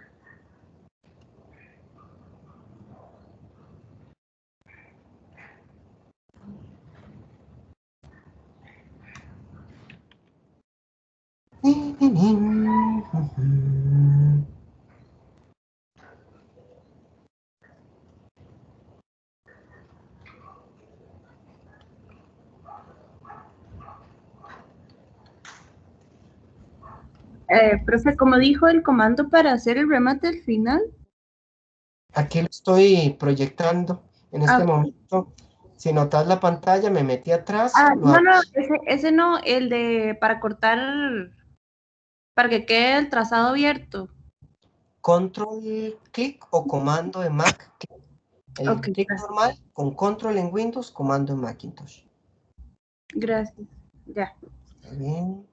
Eh, profe, como dijo el comando para hacer el remate al final. Aquí lo estoy proyectando en este Ah, momento. Si notas la pantalla, me metí atrás. ah, lo no, no, hago. ese, ese no, el de para cortar, para que quede el trazado abierto. Control clic o comando en Mac. El Ok, clic gracias. normal con control en Windows, comando en Macintosh. Gracias, ya. Está bien.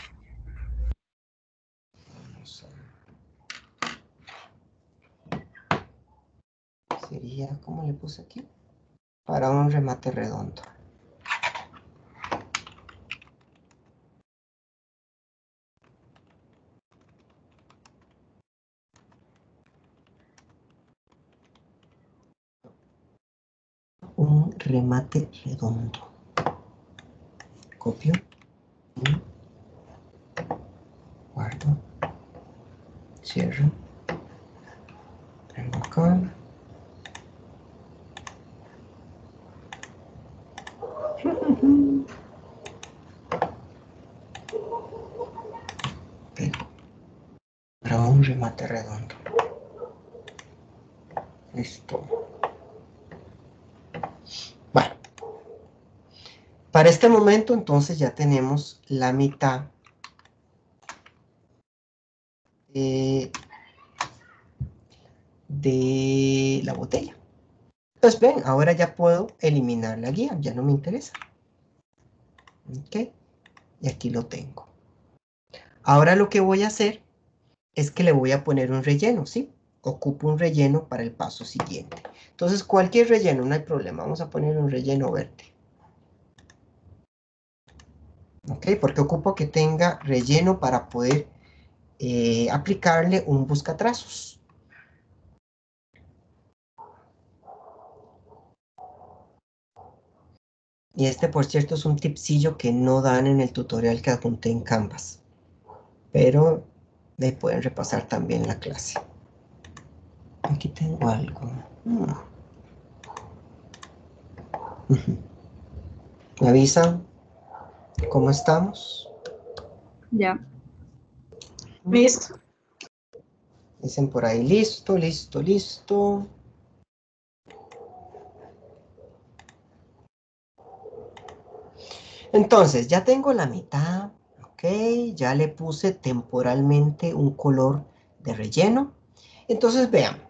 Vamos a... Sería, ¿cómo le puse aquí? Para un remate redondo. Un remate redondo. Copio. Y guardo. Cierro. Tengo acá. Pego. Para un remate redondo. Listo. Bueno. Para este momento, entonces, ya tenemos la mitad de, de la botella. Entonces, ven, ahora ya puedo eliminar la guía, ya no me interesa. Ok, y aquí lo tengo. Ahora lo que voy a hacer es que le voy a poner un relleno, ¿sí? Ocupo un relleno para el paso siguiente. Entonces, cualquier relleno, no hay problema. Vamos a poner un relleno verde. ¿Ok? Porque ocupo que tenga relleno para poder eh, aplicarle un buscatrazos. Y este, por cierto, es un tipsillo que no dan en el tutorial que adjunté en Canvas. Pero le pueden repasar también la clase. Aquí tengo algo. Hmm. ¿Me avisan cómo estamos? Ya. Listo. Dicen por ahí, listo, listo, listo. Entonces, ya tengo la mitad, ok, ya le puse temporalmente un color de relleno. Entonces, vean.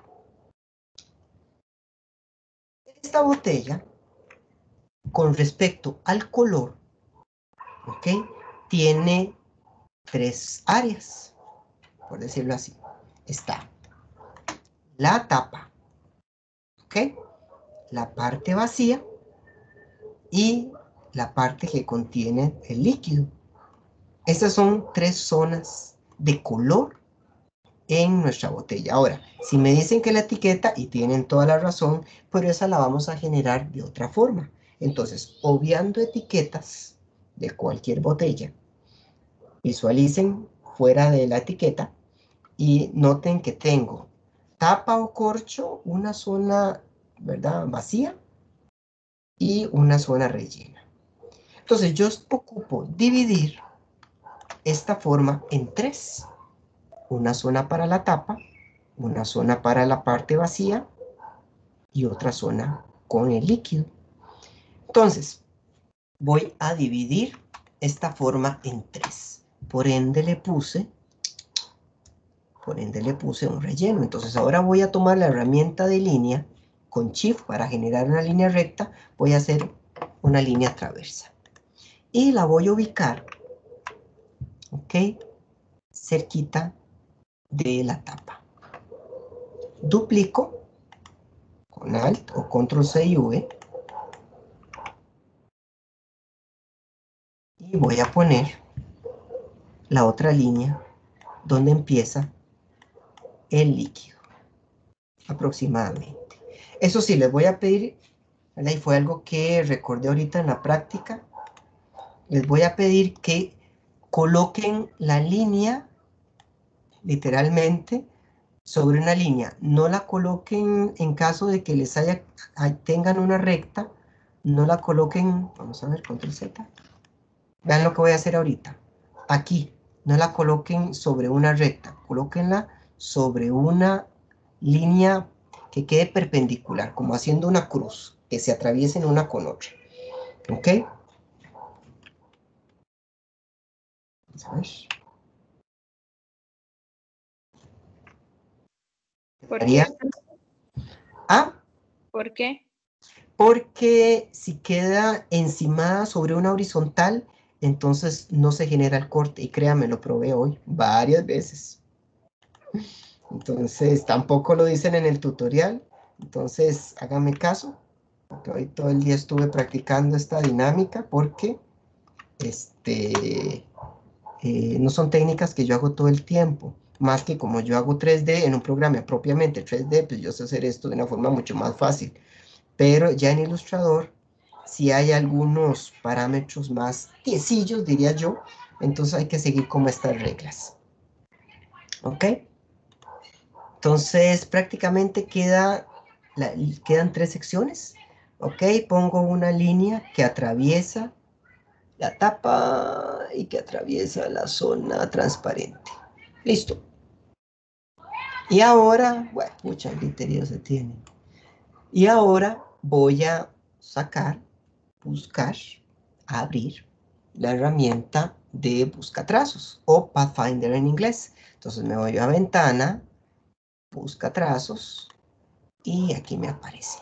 Esta botella, con respecto al color, ok, tiene tres áreas, por decirlo así. Está la tapa, ok, la parte vacía y la parte que contiene el líquido. Estas son tres zonas de color en nuestra botella. Ahora, si me dicen que la etiqueta, y tienen toda la razón, pero esa la vamos a generar de otra forma. Entonces, obviando etiquetas de cualquier botella, visualicen fuera de la etiqueta y noten que tengo tapa o corcho, una zona, ¿verdad?, vacía y una zona rellena. Entonces, yo ocupo dividir esta forma en tres. Una zona para la tapa, una zona para la parte vacía y otra zona con el líquido. Entonces, voy a dividir esta forma en tres. Por ende le puse, por ende le puse un relleno. Entonces ahora voy a tomar la herramienta de línea con Shift para generar una línea recta. Voy a hacer una línea transversa. Y la voy a ubicar, ok, cerquita de la tapa. Duplico con Alt o Control C y V. Y voy a poner la otra línea donde empieza el líquido, aproximadamente. Eso sí, les voy a pedir, ¿verdad? Y fue algo que recordé ahorita en la práctica, les voy a pedir que coloquen la línea, literalmente, sobre una línea. No la coloquen en caso de que les haya, tengan una recta, no la coloquen, vamos a ver, Control Z. Vean lo que voy a hacer ahorita. Aquí, no la coloquen sobre una recta, colóquenla sobre una línea que quede perpendicular, como haciendo una cruz, que se atraviesen una con otra. ¿Ok? Vamos a ver. ¿Por qué? ¿Ah? ¿Por qué? Porque si queda encimada sobre una horizontal, entonces no se genera el corte. Y créanme, lo probé hoy varias veces. Entonces, tampoco lo dicen en el tutorial. Entonces, háganme caso. Porque hoy todo el día estuve practicando esta dinámica porque este, eh, no son técnicas que yo hago todo el tiempo. Más que como yo hago tres D en un programa propiamente tres D, pues yo sé hacer esto de una forma mucho más fácil. Pero ya en Illustrator, si hay algunos parámetros más tiesillos, diría yo, entonces hay que seguir como estas reglas. ¿Ok? Entonces, prácticamente queda, la, quedan tres secciones. ¿Ok? Pongo una línea que atraviesa la tapa y que atraviesa la zona transparente. Listo. Y ahora, bueno, mucha gritería se tiene. Y ahora voy a sacar, buscar, abrir la herramienta de buscatrazos o Pathfinder en inglés. Entonces me voy a ventana, buscatrazos y aquí me aparece.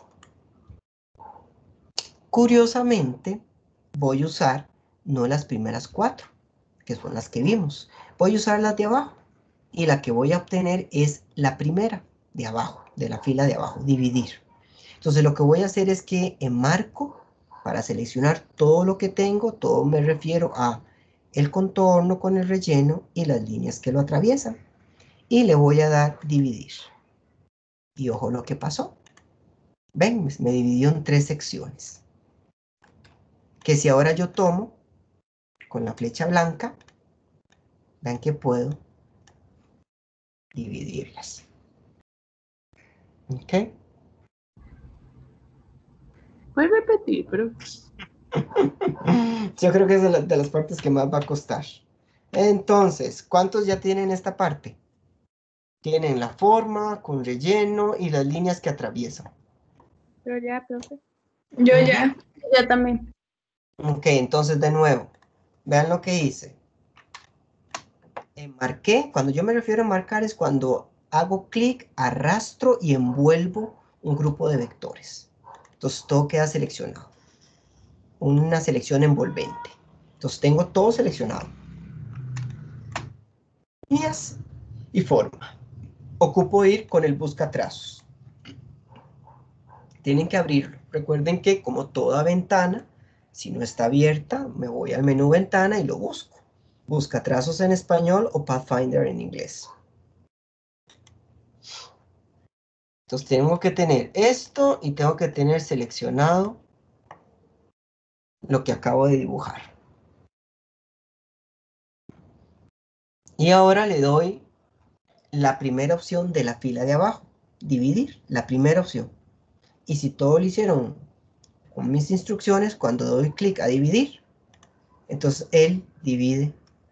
Curiosamente, voy a usar no las primeras cuatro, que son las que vimos. Voy a usar las de abajo y la que voy a obtener es la primera de abajo, de la fila de abajo, dividir. Entonces lo que voy a hacer es que enmarco para seleccionar todo lo que tengo, todo me refiero a el contorno con el relleno y las líneas que lo atraviesan. Y le voy a dar dividir. Y ojo lo que pasó. Ven, me dividió en tres secciones. Que si ahora yo tomo con la flecha blanca, vean que puedo dividirlas. ¿Ok? Puedes repetir, pero... Yo creo que es de, la, de las partes que más va a costar. Entonces, ¿cuántos ya tienen esta parte? Tienen la forma con relleno y las líneas que atraviesan. Pero ya, profe. Yo ya. Ya también. Ok, entonces de nuevo, vean lo que hice. Marqué, cuando yo me refiero a marcar es cuando hago clic, arrastro y envuelvo un grupo de vectores. Entonces todo queda seleccionado. Una selección envolvente. Entonces tengo todo seleccionado. Líneas y forma. Ocupo ir con el buscatrazos. Tienen que abrirlo. Recuerden que como toda ventana, si no está abierta, me voy al menú ventana y lo busco. Buscatrazos en español o Pathfinder en inglés. Entonces tengo que tener esto y tengo que tener seleccionado lo que acabo de dibujar. Y ahora le doy la primera opción de la fila de abajo. Dividir, la primera opción. Y si todo lo hicieron con mis instrucciones, cuando doy clic a dividir, entonces él divide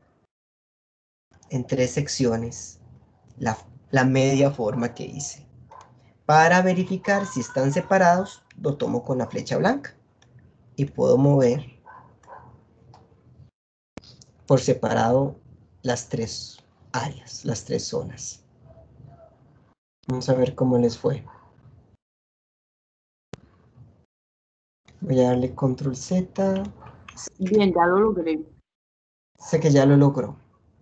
en tres secciones la, la media forma que hice. Para verificar si están separados, lo tomo con la flecha blanca. Y puedo mover por separado las tres áreas, las tres zonas. Vamos a ver cómo les fue. Voy a darle control Z. Bien, ya lo logré. Sé que ya lo logró.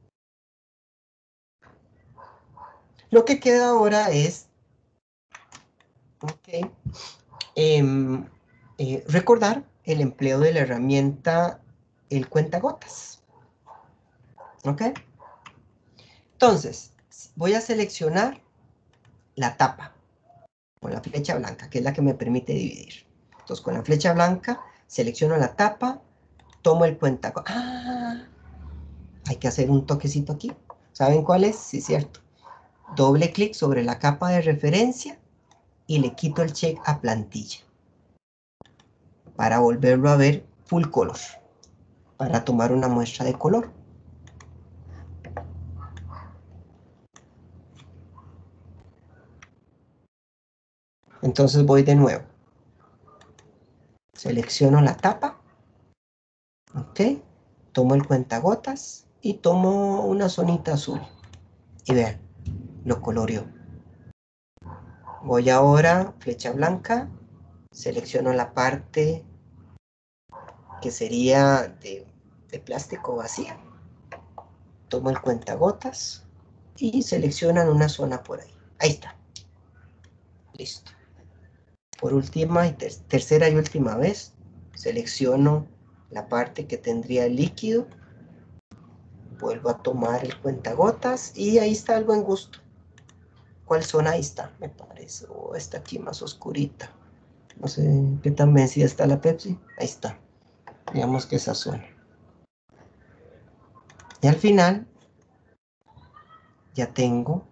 Lo que queda ahora es okay, eh, eh, recordar el empleo de la herramienta el cuentagotas. ¿Ok? Entonces, voy a seleccionar la tapa con la flecha blanca, que es la que me permite dividir. Entonces, con la flecha blanca, selecciono la tapa, tomo el cuentagotas. ¡Ah! Hay que hacer un toquecito aquí. ¿Saben cuál es? Sí, cierto. Doble clic sobre la capa de referencia y le quito el check a plantilla. Para volverlo a ver full color. Para tomar una muestra de color. Entonces voy de nuevo. Selecciono la tapa. Ok. Tomo el cuentagotas y tomo una zonita azul. Y vean, lo coloreó. Voy ahora, flecha blanca. Selecciono la parte que sería de, de plástico vacía. Tomo el cuentagotas y seleccionan una zona por ahí. Ahí está. Listo. Por última y ter tercera y última vez, selecciono la parte que tendría el líquido. Vuelvo a tomar el cuentagotas y ahí está el buen gusto. ¿Cuál zona? Ahí está, me parece. O oh, está aquí más oscurita. No sé qué tan vencida está la Pepsi. Ahí está. Digamos que esa zona. Y al final, ya tengo,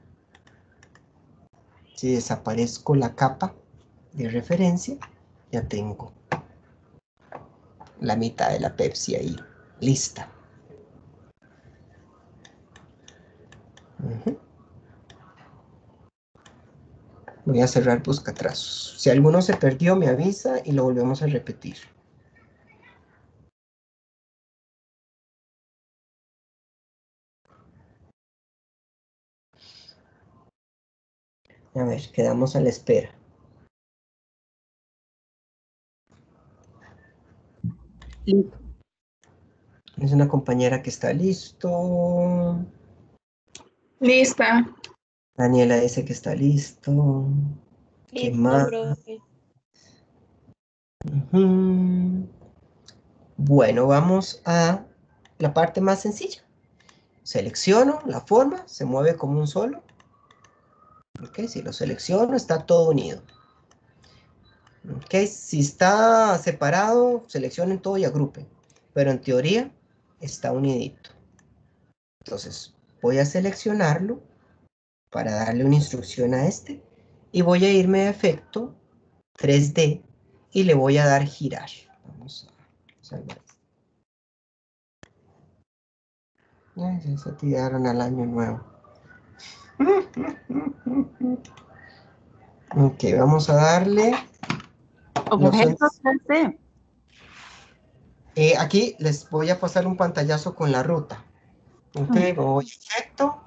si desaparezco la capa de referencia, ya tengo la mitad de la Pepsi ahí, lista. Uh-huh. Voy a cerrar buscatrazos. Si alguno se perdió, me avisa y lo volvemos a repetir. A ver, quedamos a la espera. Listo. Es una compañera que está listo. Lista. Daniela dice que está listo. ¿Qué más? Profe. Uh-huh. Bueno, vamos a la parte más sencilla. Selecciono la forma, se mueve como un solo. Ok, si lo selecciono, está todo unido. Ok, si está separado, seleccionen todo y agrupen. Pero en teoría, está unidito. Entonces, voy a seleccionarlo para darle una instrucción a este. Y voy a irme a efecto tres D y le voy a dar girar. Vamos a salvar. Ay, ya se tiraron al año nuevo. Ok, vamos a darle... Objetos tres D. Eh, aquí les voy a pasar un pantallazo con la ruta. Ok, Mm. voy a efecto.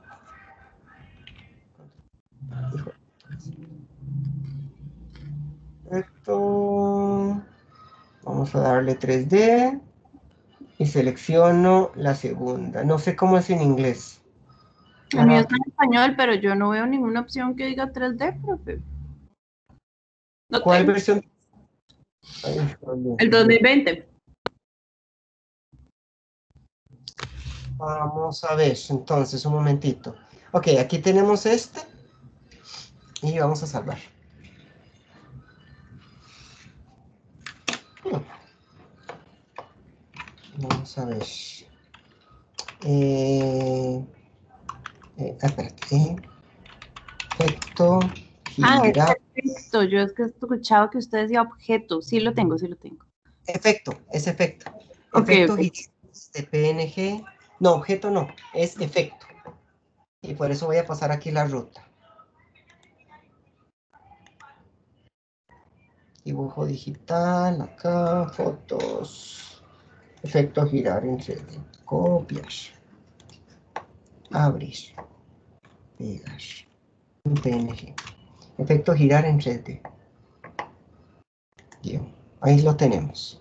Efecto. Vamos a darle tres D. Y selecciono la segunda. No sé cómo es en inglés. El mío está en español, pero yo no veo ninguna opción que diga tres D, profe. No ¿Cuál tengo. versión? Ay, jole. El dos mil veinte. Vamos a ver, entonces, un momentito. Ok, aquí tenemos este. Y vamos a salvar. Vamos a ver. Eh, eh, espérate. Eh. Efecto. Ah, es Girar. perfecto. Yo es que he escuchado que usted decía objeto. Sí lo tengo, sí lo tengo. Efecto, es efecto. Ok, Efecto ok. de P N G. No, objeto no, es efecto. Y por eso voy a pasar aquí la ruta. Dibujo digital, acá, fotos. Efecto girar en tres D. Copiar. Abrir. Pegar. Un P N G. Efecto girar en tres D. Bien, ahí lo tenemos.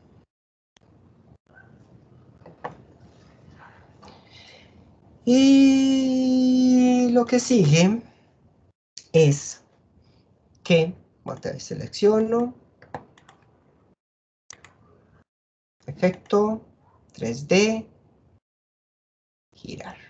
Y lo que sigue es que, bueno, selecciono, efecto, tres D, girar.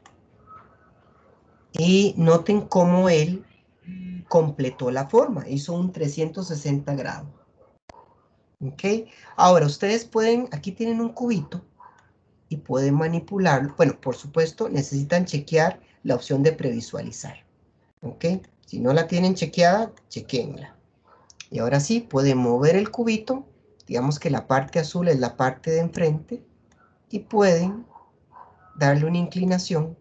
Y noten cómo él completó la forma, hizo un trescientos sesenta grados. ¿Ok? Ahora, ustedes pueden, aquí tienen un cubito y pueden manipularlo. Bueno, por supuesto, necesitan chequear la opción de previsualizar. ¿Ok? Si no la tienen chequeada, chequenla. Y ahora sí, pueden mover el cubito. Digamos que la parte azul es la parte de enfrente. Y pueden darle una inclinación.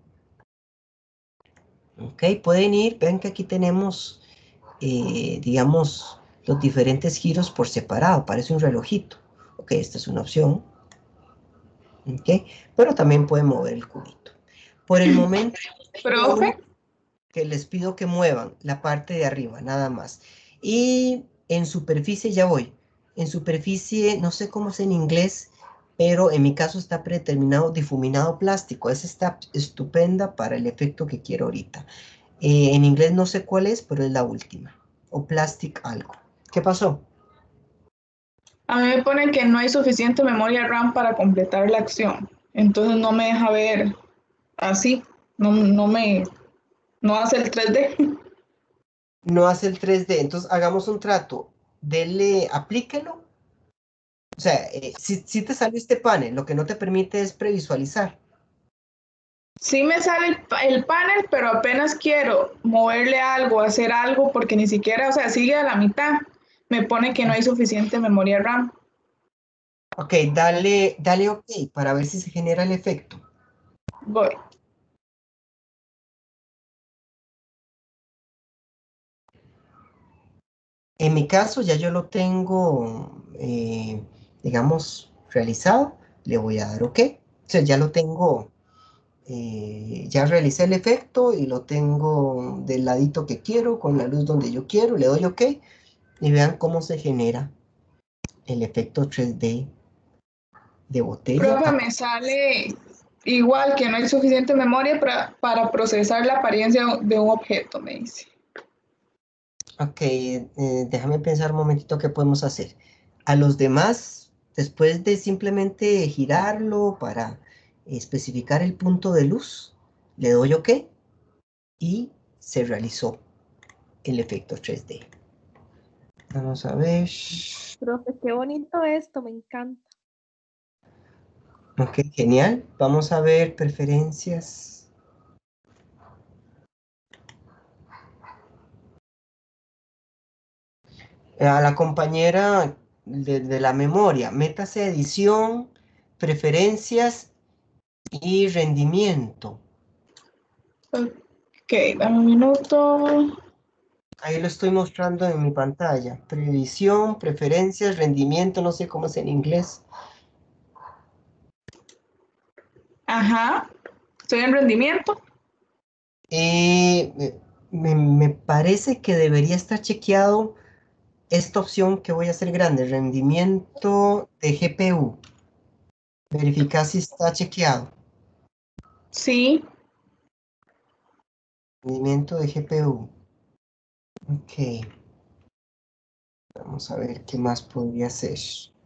¿Ok? Pueden ir, ven que aquí tenemos, eh, digamos, los diferentes giros por separado. Parece un relojito. Ok, esta es una opción. ¿Ok? Pero también pueden mover el cubito. Por el momento, lo único Profe, que les pido que muevan la parte de arriba, nada más. Y en superficie ya voy. En superficie, no sé cómo es en inglés, pero en mi caso está predeterminado difuminado plástico. Esa está estupenda para el efecto que quiero ahorita. Eh, en inglés no sé cuál es, pero es la última. O plastic algo. ¿Qué pasó? a mí me pone que no hay suficiente memoria RAM para completar la acción. Entonces no me deja ver así. No, no me, no hace el tres D. No hace el tres D. Entonces hagamos un trato. Dele, aplíquelo. O sea, eh, si, si te sale este panel, lo que no te permite es previsualizar. Sí me sale el, pa- el panel, pero apenas quiero moverle algo, hacer algo, porque ni siquiera, o sea, sigue a la mitad. Me pone que no hay suficiente memoria RAM. Ok, dale, dale OK para ver si se genera el efecto. Voy. En mi caso ya yo lo tengo, eh, digamos, realizado. Le voy a dar OK. O sea, ya lo tengo, eh, ya realicé el efecto y lo tengo del ladito que quiero, con la luz donde yo quiero. Le doy OK y vean cómo se genera el efecto tres D de botella. Profe, me sale igual que no hay suficiente memoria para, para procesar la apariencia de un objeto, me dice. Ok, eh, déjame pensar un momentito qué podemos hacer. A los demás, después de simplemente girarlo para especificar el punto de luz, le doy OK y se realizó el efecto tres D. Vamos a ver. Profe, qué bonito esto, me encanta. Ok, genial. Vamos a ver preferencias. A la compañera de, de la memoria, métase a edición, preferencias y rendimiento. Ok, dame un minuto. Ahí lo estoy mostrando en mi pantalla. Previsión, preferencias, rendimiento, no sé cómo es en inglés. Ajá. Estoy en rendimiento. Eh, me, me parece que debería estar chequeado esta opción que voy a hacer grande, rendimiento de G P U. Verificar si está chequeado. Sí. Rendimiento de G P U. Ok. Vamos a ver qué más podría hacer.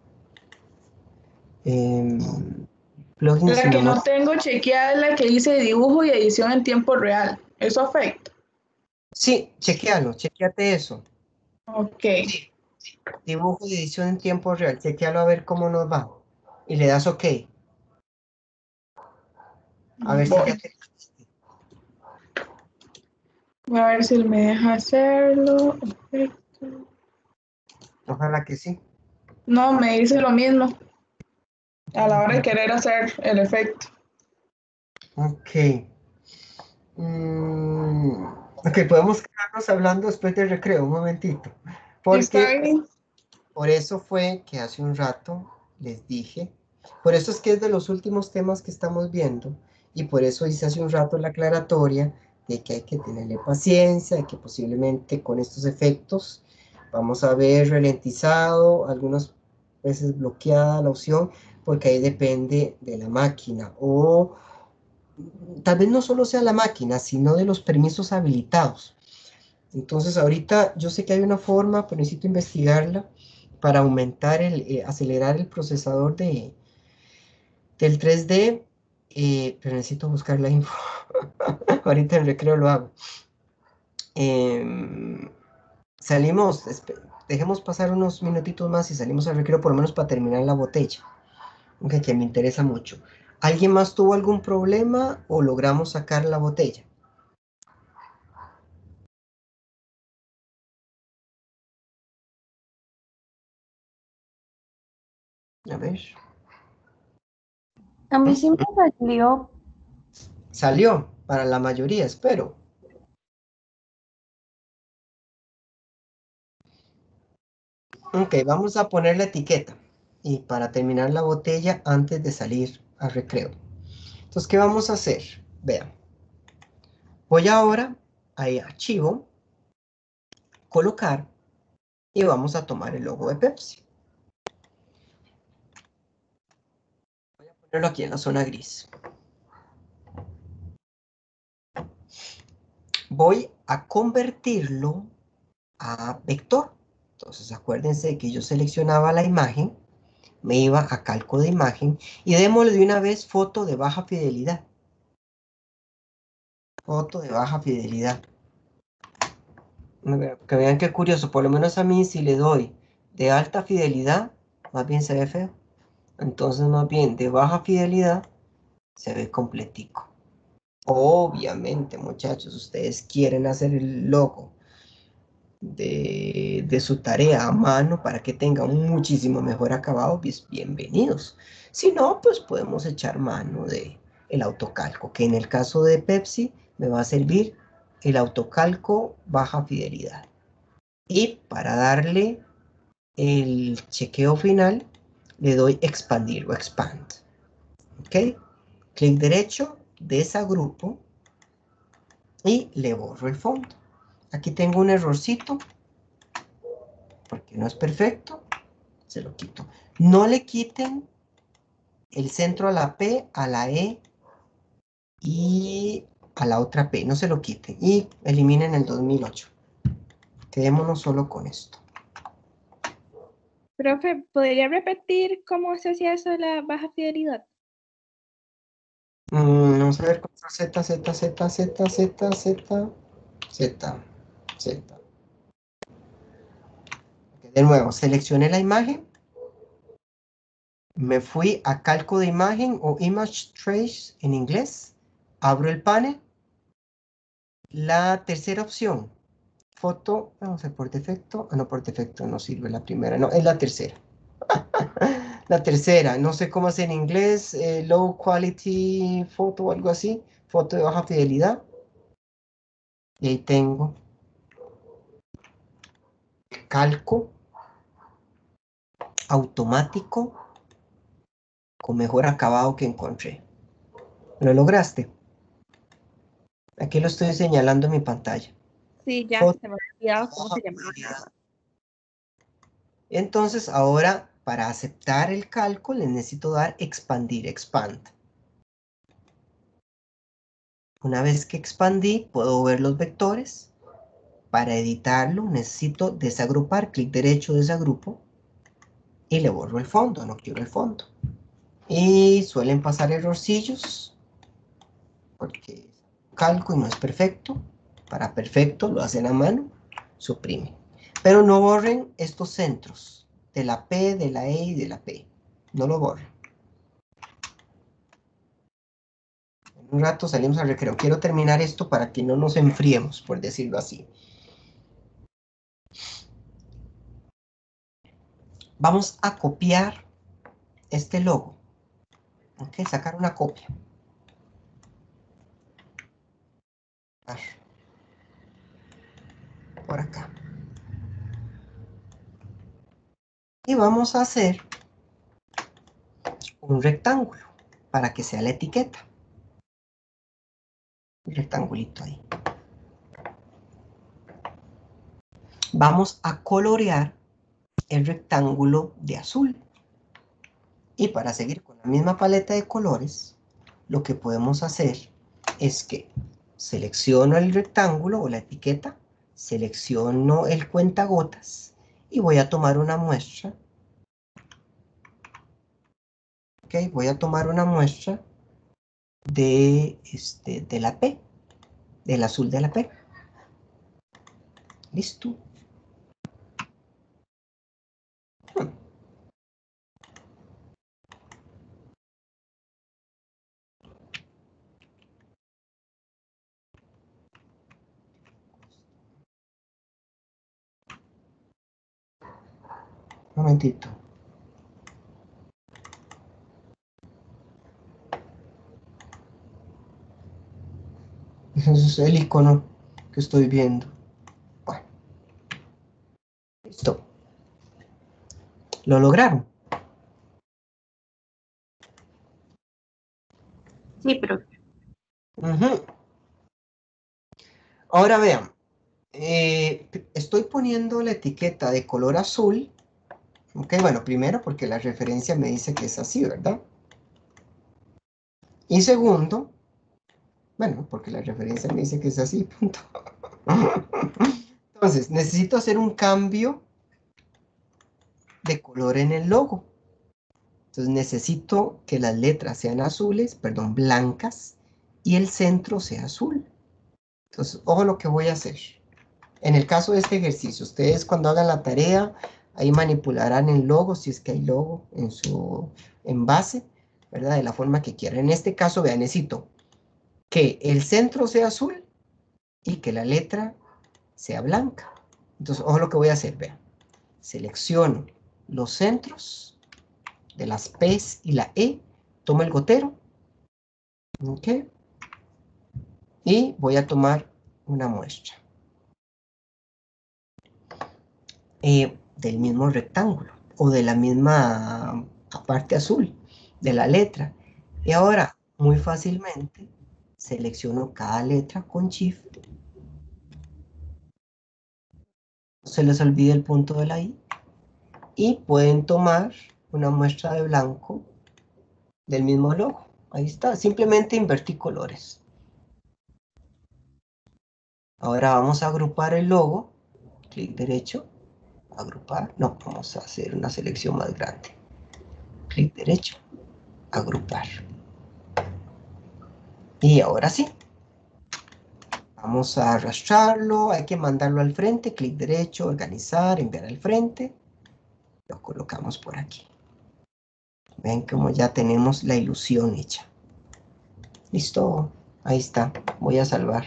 Eh, plugins La y que no memoria. tengo chequeada es la que dice dibujo y edición en tiempo real. ¿Eso afecta? Sí, chequealo, chequeate eso. Ok. Dibujo y edición en tiempo real. Chequealo a ver cómo nos va. Y le das OK. A ver Voy. si ya te... Voy a ver si él me deja hacerlo. Perfecto. Ojalá que sí. No, me dice lo mismo. A la hora de querer hacer el efecto. Ok. Mm, ok, podemos quedarnos hablando después del recreo, un momentito. Está Porque bien. por eso fue que hace un rato les dije, por eso es que es de los últimos temas que estamos viendo, y por eso hice hace un rato la aclaratoria de que hay que tenerle paciencia, de que posiblemente con estos efectos vamos a ver ralentizado, algunas veces bloqueada la opción, porque ahí depende de la máquina, o tal vez no solo sea la máquina, sino de los permisos habilitados. Entonces ahorita yo sé que hay una forma, pero necesito investigarla para aumentar el, eh, acelerar el procesador de, del tres D, eh, pero necesito buscar la info. Ahorita en recreo lo hago. Em, salimos, dejemos pasar unos minutitos más y salimos al recreo por lo menos para terminar la botella, aunque que me interesa mucho. ¿Alguien más tuvo algún problema o logramos sacar la botella? A ver. A mí sí me salió. Salió para la mayoría, espero. Ok, vamos a poner la etiqueta y para terminar la botella antes de salir al recreo. Entonces, ¿qué vamos a hacer? Vean. Voy ahora a archivo, colocar y vamos a tomar el logo de Pepsi. Voy a ponerlo aquí en la zona gris. Voy a convertirlo a vector. Entonces, acuérdense que yo seleccionaba la imagen, me iba a calco de imagen y démosle de una vez foto de baja fidelidad. Foto de baja fidelidad. Que vean qué curioso, por lo menos a mí si le doy de alta fidelidad, más bien se ve feo. Entonces más bien de baja fidelidad se ve completico. Obviamente, muchachos, ustedes quieren hacer el logo de, de su tarea a mano para que tenga un muchísimo mejor acabado, pues bienvenidos. Si no, pues podemos echar mano de el autocalco, que en el caso de Pepsi me va a servir el autocalco baja fidelidad. Y para darle el chequeo final, le doy expandir o expand. ¿Ok? Clic derecho, desagrupo y le borro el fondo. Aquí tengo un errorcito, porque no es perfecto, se lo quito. No le quiten el centro a la P, a la E y a la otra P, no se lo quiten. Y eliminen el dos mil ocho. Quedémonos solo con esto. Profe, ¿podría repetir cómo se hacía eso de la baja fidelidad? Vamos a ver, control Z, Z, Z, Z, Z, Z, Z, Z. De nuevo, seleccioné la imagen. Me fui a calco de imagen o image trace en inglés. Abro el panel. La tercera opción. Foto, vamos a ver por defecto. Ah, no, por defecto no sirve la primera. No, es la tercera. La tercera, no sé cómo es en inglés. Eh, low quality photo o algo así. Foto de baja fidelidad. Y ahí tengo calco automático con mejor acabado que encontré. ¿Lo lograste? Aquí lo estoy señalando en mi pantalla. Sí, ya, Foto. se me había olvidado cómo se llamaba. Entonces, ahora, para aceptar el calco, le necesito dar expandir, expand. Una vez que expandí, puedo ver los vectores. Para editarlo, necesito desagrupar, clic derecho, desagrupo. Y le borro el fondo, no quiero el fondo. Y suelen pasar errorcillos, porque calco y no es perfecto. Para perfecto lo hacen a mano, suprime. Pero no borren estos centros, de la P, de la E y de la P. No lo borren. En un rato salimos al recreo. Quiero terminar esto para que no nos enfriemos, por decirlo así. Vamos a copiar este logo. Ok, sacar una copia. Por acá. Y vamos a hacer un rectángulo para que sea la etiqueta. Un rectangulito ahí. Vamos a colorear el rectángulo de azul. Y para seguir con la misma paleta de colores, lo que podemos hacer es que selecciono el rectángulo o la etiqueta, selecciono el cuentagotas y voy a tomar una muestra. Ok, voy a tomar una muestra de, este, de la P, del azul de la P. Listo. Hmm. Un momentito. Ese es el icono que estoy viendo. Bueno. Listo. ¿Lo lograron? Sí, pero... Uh-huh. Ahora vean. Eh, estoy poniendo la etiqueta de color azul. Ok, bueno, primero porque la referencia me dice que es así, ¿verdad? Y segundo, bueno, porque la referencia me dice que es así, punto. Entonces, necesito hacer un cambio de color en el logo. Entonces, necesito que las letras sean azules, perdón, blancas, y el centro sea azul. Entonces, ojo lo que voy a hacer. En el caso de este ejercicio, ustedes cuando hagan la tarea, ahí manipularán el logo, si es que hay logo en su envase, ¿verdad? De la forma que quieran. En este caso, vean, necesito que el centro sea azul y que la letra sea blanca. Entonces, ojo lo que voy a hacer, vean. Selecciono los centros de las P's y la E, tomo el gotero, ¿ok? Y voy a tomar una muestra. Eh, del mismo rectángulo o de la misma parte azul de la letra. Y ahora, muy fácilmente, selecciono cada letra con Shift. No se les olvide el punto de la I. Y pueden tomar una muestra de blanco del mismo logo. Ahí está, simplemente invertí colores. Ahora vamos a agrupar el logo. Clic derecho, agrupar. No, vamos a hacer una selección más grande. Clic derecho, agrupar. Y ahora sí. Vamos a arrastrarlo, hay que mandarlo al frente, clic derecho, organizar, enviar al frente. Lo colocamos por aquí. Ven como ya tenemos la ilusión hecha. Listo, ahí está, voy a salvar.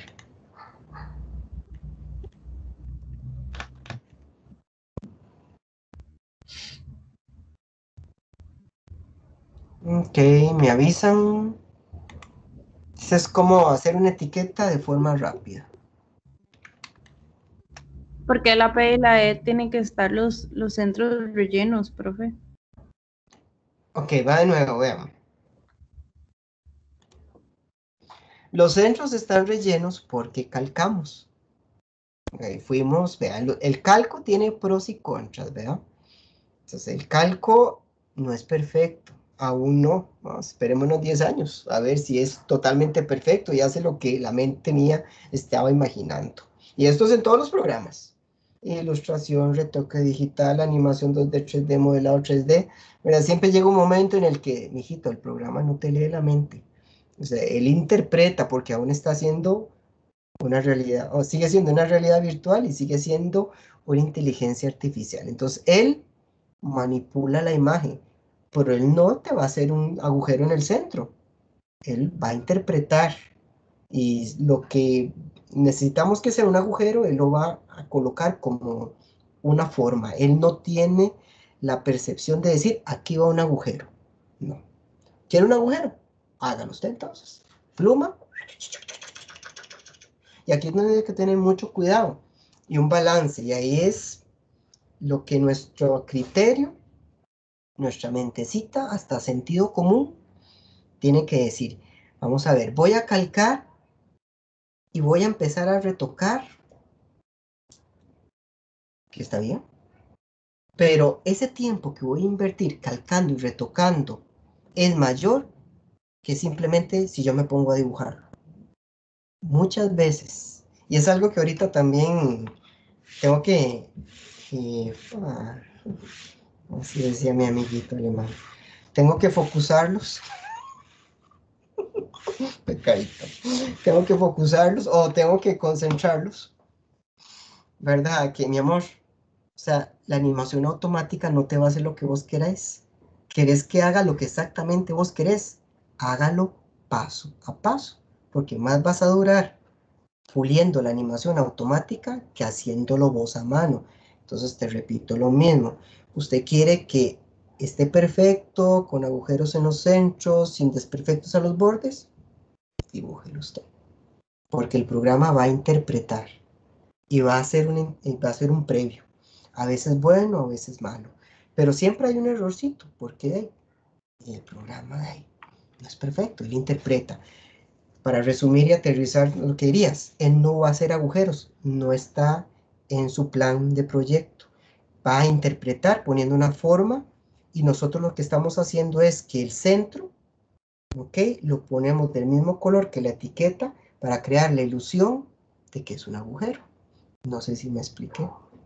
Ok, me avisan. Eso es como hacer una etiqueta de forma rápida. Porque la P y la E tienen que estar los, los centros rellenos, profe. Ok, va de nuevo, veamos. Los centros están rellenos porque calcamos. Ahí fuimos, vean, el calco tiene pros y contras, ¿verdad? Entonces el calco no es perfecto, aún no. ¿no? Esperemos unos diez años, a ver si es totalmente perfecto y hace lo que la mente mía estaba imaginando. Y esto es en todos los programas. Ilustración, retoque digital, animación dos D, tres D, modelado tres D. ¿verdad? Siempre llega un momento en el que, mijito, el programa no te lee la mente. O sea, él interpreta porque aún está haciendo una realidad, o sigue siendo una realidad virtual y sigue siendo una inteligencia artificial. Entonces, él manipula la imagen, pero él no te va a hacer un agujero en el centro. Él va a interpretar y lo que necesitamos que sea un agujero, él lo va a colocar como una forma. Él no tiene la percepción de decir, aquí va un agujero. No. ¿Quiere un agujero? Hágalo usted entonces. Pluma. Y aquí es donde hay que tener mucho cuidado y un balance. Y ahí es lo que nuestro criterio, nuestra mentecita, hasta sentido común, tiene que decir. Vamos a ver, voy a calcar y voy a empezar a retocar. Que está bien. Pero ese tiempo que voy a invertir calcando y retocando es mayor que simplemente si yo me pongo a dibujar. Muchas veces. Y es algo que ahorita también tengo que... que ah, así decía mi amiguito alemán. Tengo que focusarlos. Pecadito. Tengo que focusarlos o tengo que concentrarlos. ¿Verdad? Que mi amor, o sea, la animación automática no te va a hacer lo que vos querés. ¿Querés que haga lo que exactamente vos querés? Hágalo paso a paso, porque más vas a durar puliendo la animación automática que haciéndolo vos a mano. Entonces te repito lo mismo. Usted quiere que esté perfecto, con agujeros en los centros, sin desperfectos a los bordes, dibújelo usted. Porque el programa va a interpretar y va a hacer un, va a hacer un previo. A veces bueno, a veces malo. Pero siempre hay un errorcito, porque y el programa de ahí no es perfecto, él interpreta. Para resumir y aterrizar lo que dirías, él no va a hacer agujeros, no está en su plan de proyecto. Va a interpretar poniendo una forma y nosotros lo que estamos haciendo es que el centro, ¿ok? Lo ponemos del mismo color que la etiqueta para crear la ilusión de que es un agujero. No sé si me expliqué.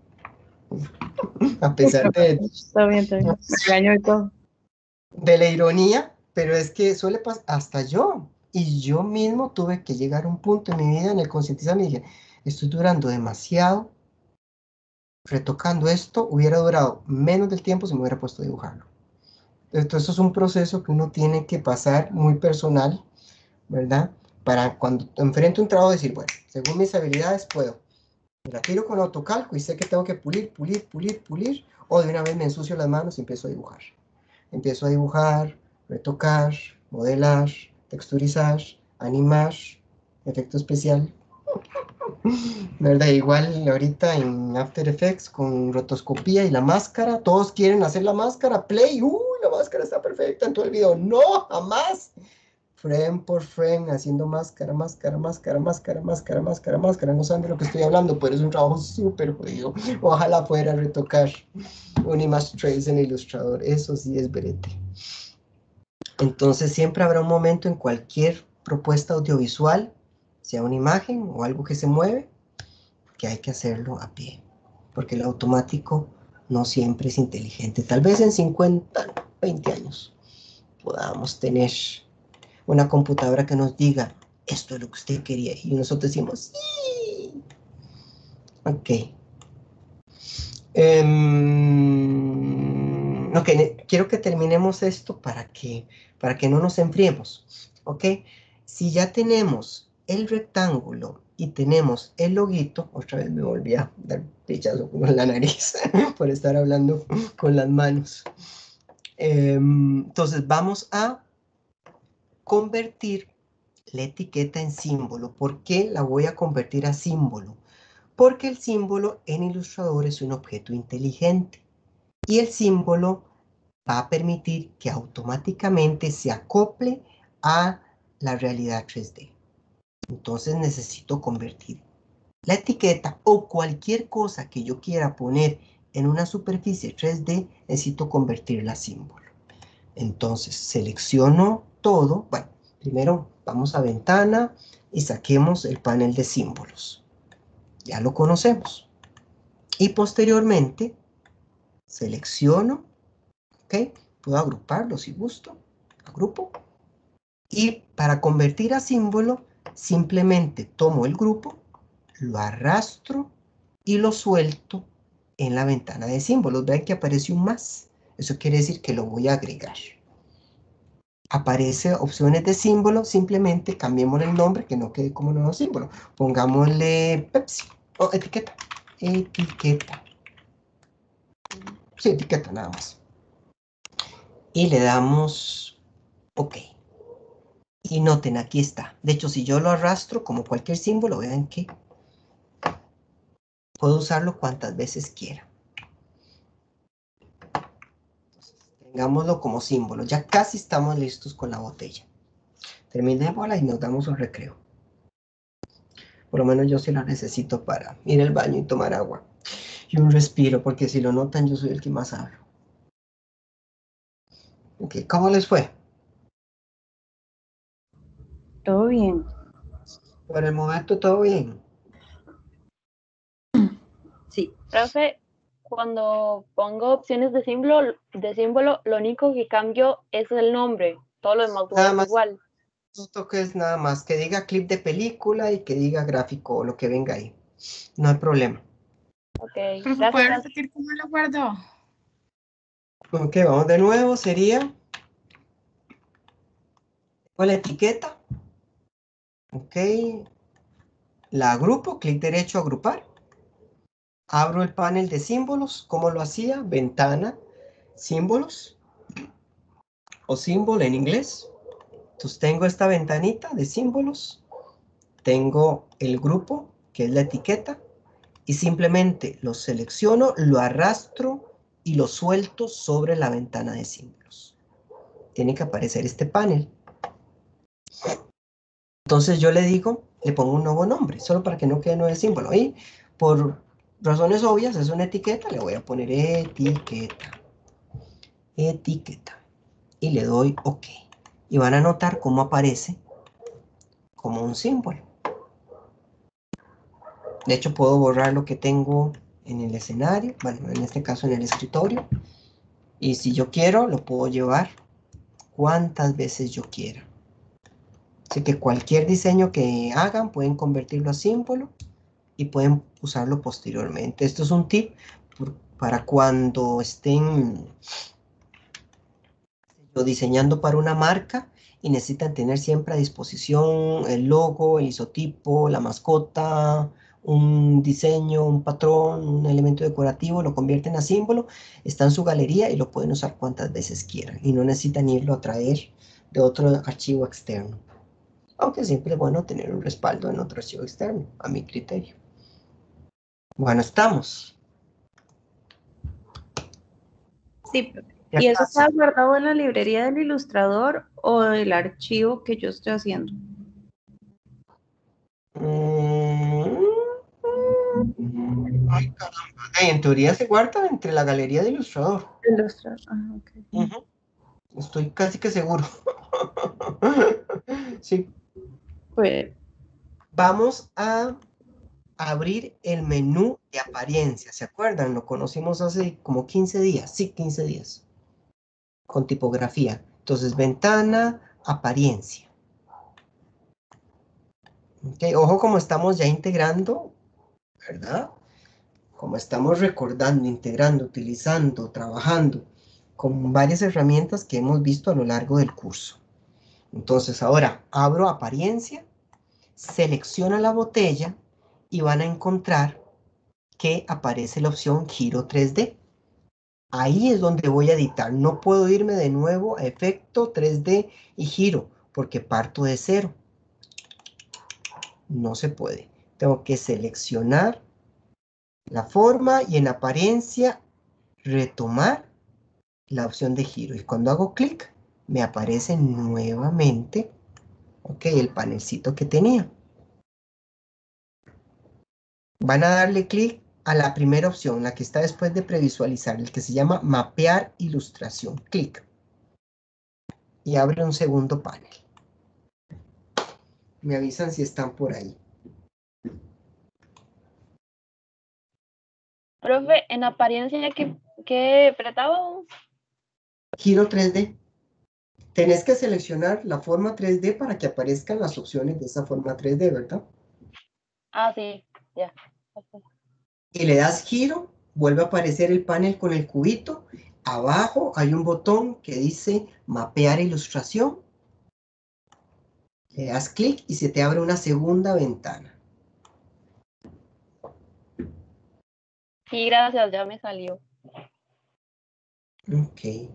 A pesar de... Está bien, está bien. Me regaño de todo. De la ironía, pero es que suele pasar hasta yo. Y yo mismo tuve que llegar a un punto en mi vida en el concientizarme y dije, estoy durando demasiado retocando esto, hubiera durado menos del tiempo si me hubiera puesto a dibujarlo. Entonces, eso es un proceso que uno tiene que pasar muy personal, ¿verdad? Para cuando enfrente un trabajo decir, bueno, según mis habilidades puedo. Me la tiro con autocalco y sé que tengo que pulir, pulir, pulir, pulir, o de una vez me ensucio las manos y empiezo a dibujar. Empiezo a dibujar, retocar, modelar, texturizar, animar, efecto especial. ¿Verdad? Igual ahorita en After Effects con rotoscopía y la máscara, todos quieren hacer la máscara, play, uy, la máscara está perfecta en todo el video. No, jamás. Frame por frame, haciendo máscara, máscara, máscara, máscara, máscara, máscara, máscara. No saben de lo que estoy hablando, pero es un trabajo súper jodido. Ojalá fuera retocar un image trace en Illustrator. Eso sí es verete. Entonces siempre habrá un momento en cualquier propuesta audiovisual, sea una imagen o algo que se mueve, que hay que hacerlo a pie. Porque el automático no siempre es inteligente. Tal vez en cincuenta, veinte años podamos tener una computadora que nos diga, esto es lo que usted quería. Y nosotros decimos, sí. Ok. Um, ok, quiero que terminemos esto para que, para que no nos enfriemos. Ok, si ya tenemos el rectángulo y tenemos el loguito, otra vez me volví a dar pichazo con la nariz por estar hablando con las manos. Um, entonces vamos a convertir la etiqueta en símbolo. ¿Por qué la voy a convertir a símbolo? Porque el símbolo en Illustrator es un objeto inteligente y el símbolo va a permitir que automáticamente se acople a la realidad tres D. Entonces necesito convertir la etiqueta o cualquier cosa que yo quiera poner en una superficie tres D, necesito convertirla a símbolo. Entonces selecciono todo. Bueno, primero vamos a ventana y saquemos el panel de símbolos. Ya lo conocemos. Y posteriormente, selecciono, ¿ok? Puedo agruparlo si gusto. Agrupo. Y para convertir a símbolo, simplemente tomo el grupo, lo arrastro y lo suelto en la ventana de símbolos. Vean que aparece un más. Eso quiere decir que lo voy a agregar. Aparece opciones de símbolo, simplemente cambiemos el nombre, que no quede como nuevo símbolo. Pongámosle Pepsi. O etiqueta, etiqueta. Sí, etiqueta nada más. Y le damos OK. Y noten, aquí está. De hecho, si yo lo arrastro como cualquier símbolo, vean que puedo usarlo cuantas veces quiera. Entonces, tengámoslo como símbolo. Ya casi estamos listos con la botella. Terminémosla y nos damos un recreo. Por lo menos yo sí la necesito para ir al baño y tomar agua. Y un respiro, porque si lo notan, yo soy el que más hablo. Ok, ¿cómo les fue? Todo bien. Por el momento, todo bien. Sí. Profe, cuando pongo opciones de símbolo, de símbolo, lo único que cambio es el nombre. Todo lo demás Nada es más, igual. esto que es nada más que diga clip de película y que diga gráfico o lo que venga ahí. No hay problema. Ok, Profe, ¿puede repetir cómo lo guardó? Ok, vamos de nuevo. Sería con la etiqueta. Ok. La agrupo, clic derecho, agrupar. Abro el panel de símbolos. ¿Cómo lo hacía? Ventana, símbolos. O símbolo en inglés. Entonces tengo esta ventanita de símbolos. Tengo el grupo, que es la etiqueta. Y simplemente lo selecciono, lo arrastro y lo suelto sobre la ventana de símbolos. Tiene que aparecer este panel. Entonces yo le digo, le pongo un nuevo nombre, solo para que no quede nuevo símbolo. Y por razones obvias, es una etiqueta, le voy a poner etiqueta. Etiqueta. Y le doy OK. Y van a notar cómo aparece como un símbolo. De hecho, puedo borrar lo que tengo en el escenario, bueno, en este caso en el escritorio. Y si yo quiero, lo puedo llevar cuantas veces yo quiera. Así que cualquier diseño que hagan, pueden convertirlo a símbolo y pueden usarlo posteriormente. Esto es un tip por, para cuando estén diseñando para una marca y necesitan tener siempre a disposición el logo, el isotipo, la mascota, un diseño, un patrón, un elemento decorativo, lo convierten a símbolo, está en su galería y lo pueden usar cuantas veces quieran y no necesitan irlo a traer de otro archivo externo. Aunque siempre es bueno tener un respaldo en otro archivo externo, a mi criterio. Bueno, estamos. Sí, ¿y eso está guardado en la librería del ilustrador o el archivo que yo estoy haciendo? Mm, ay, caramba. En teoría se guarda entre la galería del ilustrador. Ilustrador, ah, ok. Uh-huh. Estoy casi que seguro. Sí. Pues. Vamos a abrir el menú de apariencia. ¿Se acuerdan? Lo conocimos hace como quince días. Sí, quince días. Con tipografía. Entonces, ventana, apariencia. Okay, ojo como estamos ya integrando, ¿verdad? Como estamos recordando, integrando, utilizando, trabajando con varias herramientas que hemos visto a lo largo del curso. Entonces ahora abro apariencia, selecciono la botella y van a encontrar que aparece la opción giro tres D. Ahí es donde voy a editar. No puedo irme de nuevo a efecto tres D y giro porque parto de cero. No se puede. Tengo que seleccionar la forma y en apariencia retomar la opción de giro. Y cuando hago clic, me aparece nuevamente, ok, el panelcito que tenía. Van a darle clic a la primera opción, la que está después de previsualizar, el que se llama mapear ilustración. Clic. Y abre un segundo panel. Me avisan si están por ahí. Profe, en apariencia, ¿qué, qué apretaba? Giro tres D. Tenés que seleccionar la forma tres D para que aparezcan las opciones de esa forma tres D, ¿verdad? Ah, sí, ya. Y le das giro, vuelve a aparecer el panel con el cubito. Abajo hay un botón que dice mapear ilustración. Le das clic y se te abre una segunda ventana. Sí, gracias, ya me salió. Ok.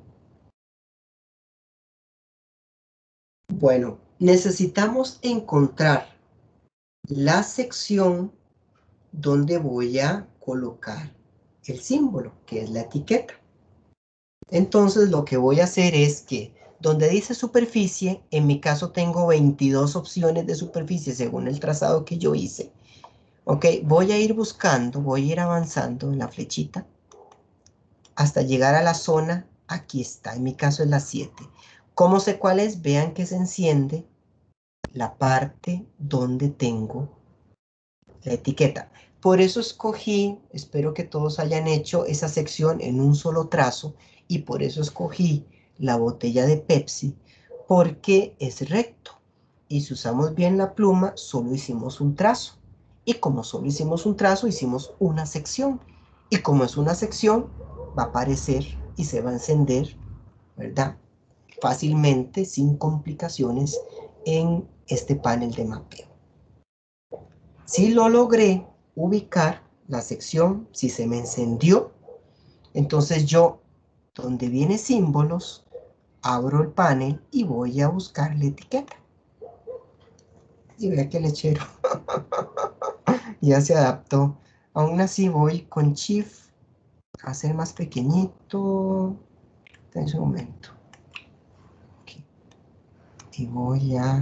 Bueno, necesitamos encontrar la sección donde voy a colocar el símbolo, que es la etiqueta. Entonces lo que voy a hacer es que donde dice superficie, en mi caso tengo veintidós opciones de superficie según el trazado que yo hice. Ok, voy a ir buscando, voy a ir avanzando en la flechita hasta llegar a la zona, aquí está, en mi caso es la siete. ¿Cómo sé cuál es? Vean que se enciende la parte donde tengo la etiqueta. Por eso escogí, espero que todos hayan hecho esa sección en un solo trazo, y por eso escogí la botella de Pepsi, porque es recto. Y si usamos bien la pluma, solo hicimos un trazo. Y como solo hicimos un trazo, hicimos una sección. Y como es una sección, va a aparecer y se va a encender, ¿verdad? Fácilmente, sin complicaciones, en este panel de mapeo. Si lo logré ubicar, la sección, si se me encendió, entonces yo, donde viene símbolos, abro el panel y voy a buscar la etiqueta. Y vea que lechero. Ya se adaptó. Aún así voy con Shift a hacer más pequeñito. En un momento. Okay. Y voy a...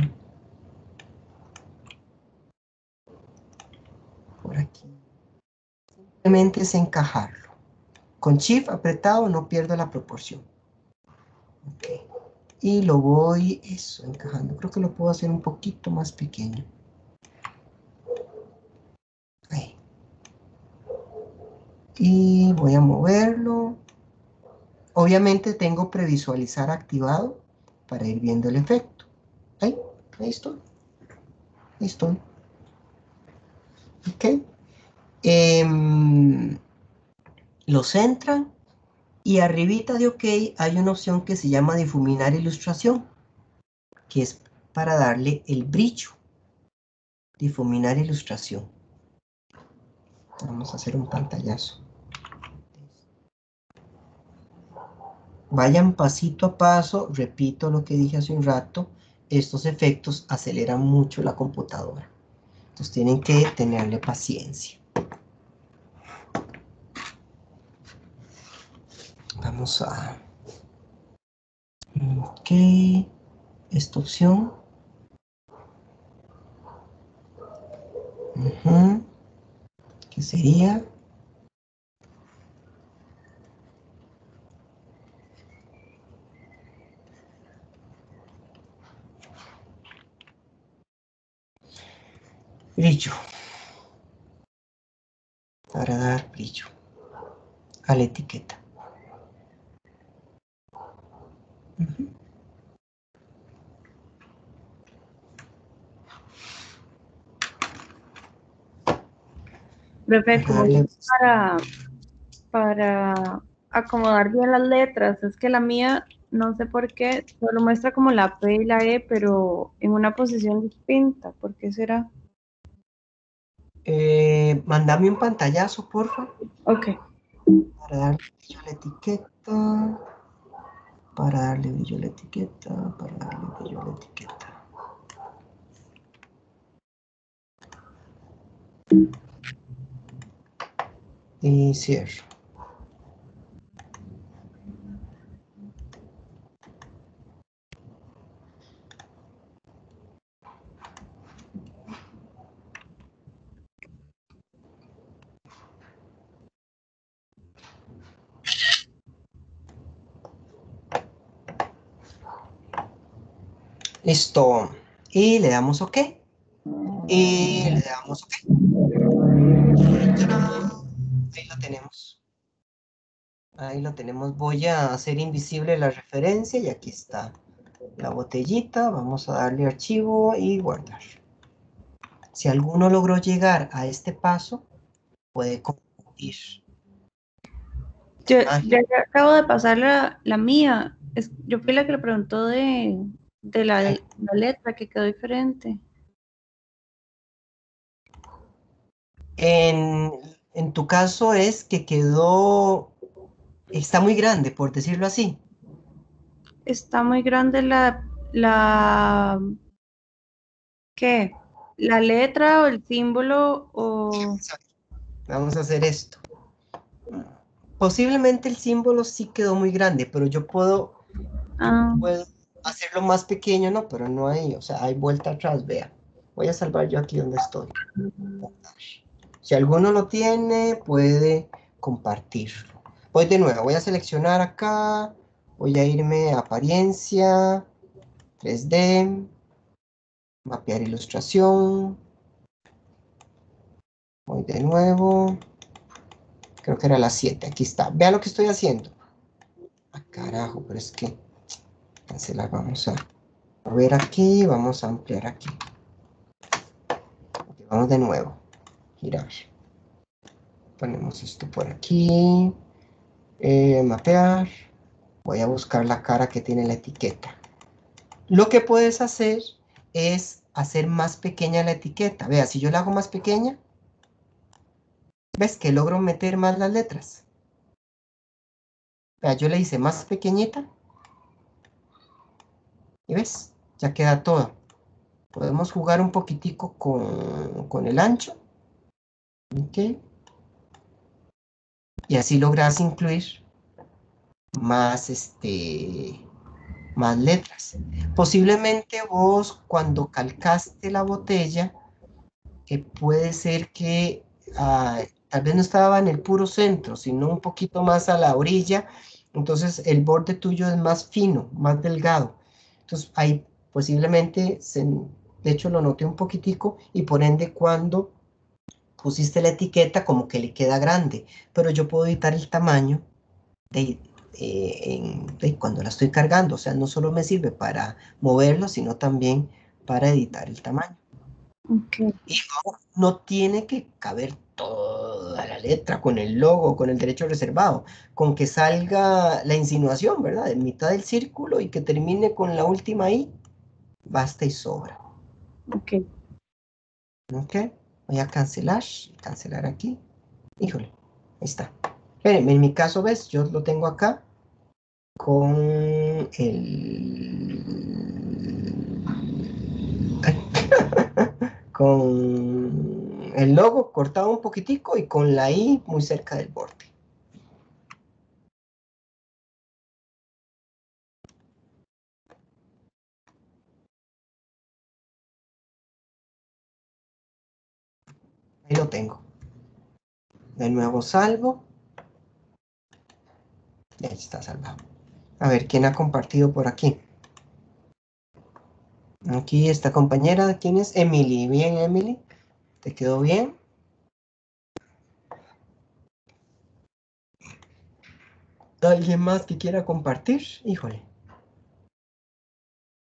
por aquí. Simplemente es encajarlo. Con Shift apretado no pierdo la proporción. Ok. Y lo voy, eso, encajando. Creo que lo puedo hacer un poquito más pequeño. Ahí. Y voy a moverlo. Obviamente tengo previsualizar activado para ir viendo el efecto. Ahí, ahí estoy. Ahí estoy. Ok. Eh, lo centran. Y arribita de OK hay una opción que se llama difuminar ilustración, que es para darle el brillo. Difuminar ilustración. Vamos a hacer un pantallazo. Vayan pasito a paso, repito lo que dije hace un rato, estos efectos aceleran mucho la computadora. Entonces tienen que tenerle paciencia. Vamos a... Ok, esta opción. Uh-huh. ¿Qué sería? Brillo. Para dar brillo a la etiqueta. Uh-huh. Profe, como Dale. para, para acomodar bien las letras, es que la mía, no sé por qué, solo muestra como la P y la E, pero en una posición distinta. ¿Por qué será? Eh, mándame un pantallazo, porfa. Ok. Para darle brillo a la etiqueta. Para darle brillo a la etiqueta. Para darle brillo a la etiqueta. Y cierro. Listo. Y le damos OK. Y le damos OK. Ahí lo tenemos. Ahí lo tenemos. Voy a hacer invisible la referencia y aquí está la botellita. Vamos a darle archivo y guardar. Si alguno logró llegar a este paso, puede compartir. Yo, yo ya acabo de pasar la, la mía. Es, yo fui la que le preguntó de, de la, la letra que quedó diferente. En, en tu caso es que quedó, está muy grande, por decirlo así. Está muy grande la, la, ¿qué? La letra o el símbolo o... Vamos a hacer esto. Posiblemente el símbolo sí quedó muy grande, pero yo puedo, Ah. yo puedo hacerlo más pequeño, ¿no? Pero no hay, o sea, hay vuelta atrás, vea. Voy a salvar yo aquí donde estoy. Si alguno lo tiene, puede compartirlo. Voy de nuevo, voy a seleccionar acá, voy a irme a apariencia, tres D, mapear ilustración, voy de nuevo, creo que era la siete, aquí está. Vean lo que estoy haciendo. Ah, carajo, pero es que cancelar, vamos a ver aquí, vamos a ampliar aquí. Okay, vamos de nuevo, girar. Ponemos esto por aquí, eh, mapear. Voy a buscar la cara que tiene la etiqueta. Lo que puedes hacer es hacer más pequeña la etiqueta. Vea, si yo la hago más pequeña, ¿ves que logro meter más las letras? Vea, yo le hice más pequeñita. ¿Y ves? Ya queda todo. Podemos jugar un poquitico con, con el ancho. ¿Ok? Y así logras incluir más, este, más letras. Posiblemente vos, cuando calcaste la botella, que puede ser que uh, tal vez no estaba en el puro centro, sino un poquito más a la orilla, entonces el borde tuyo es más fino, más delgado. Entonces ahí posiblemente, se, de hecho lo noté un poquitico, y por ende cuando pusiste la etiqueta como que le queda grande, pero yo puedo editar el tamaño de, eh, en, de cuando la estoy cargando, o sea, no solo me sirve para moverlo, sino también para editar el tamaño. Okay. Y no, no tiene que caber toda la letra con el logo, con el derecho reservado, con que salga la insinuación, ¿verdad? En mitad del círculo y que termine con la última I, basta y sobra. Ok. Ok, voy a cancelar, cancelar aquí. Híjole, ahí está. Espérenme, en mi caso, ¿ves? Yo lo tengo acá con el... con el logo cortado un poquitico y con la I muy cerca del borde. Ahí lo tengo. De nuevo salvo. Ya está salvado. A ver, ¿quién ha compartido por aquí? Aquí esta compañera, ¿quién es? Emily. Bien, Emily. ¿Te quedó bien? ¿Alguien más que quiera compartir? Híjole.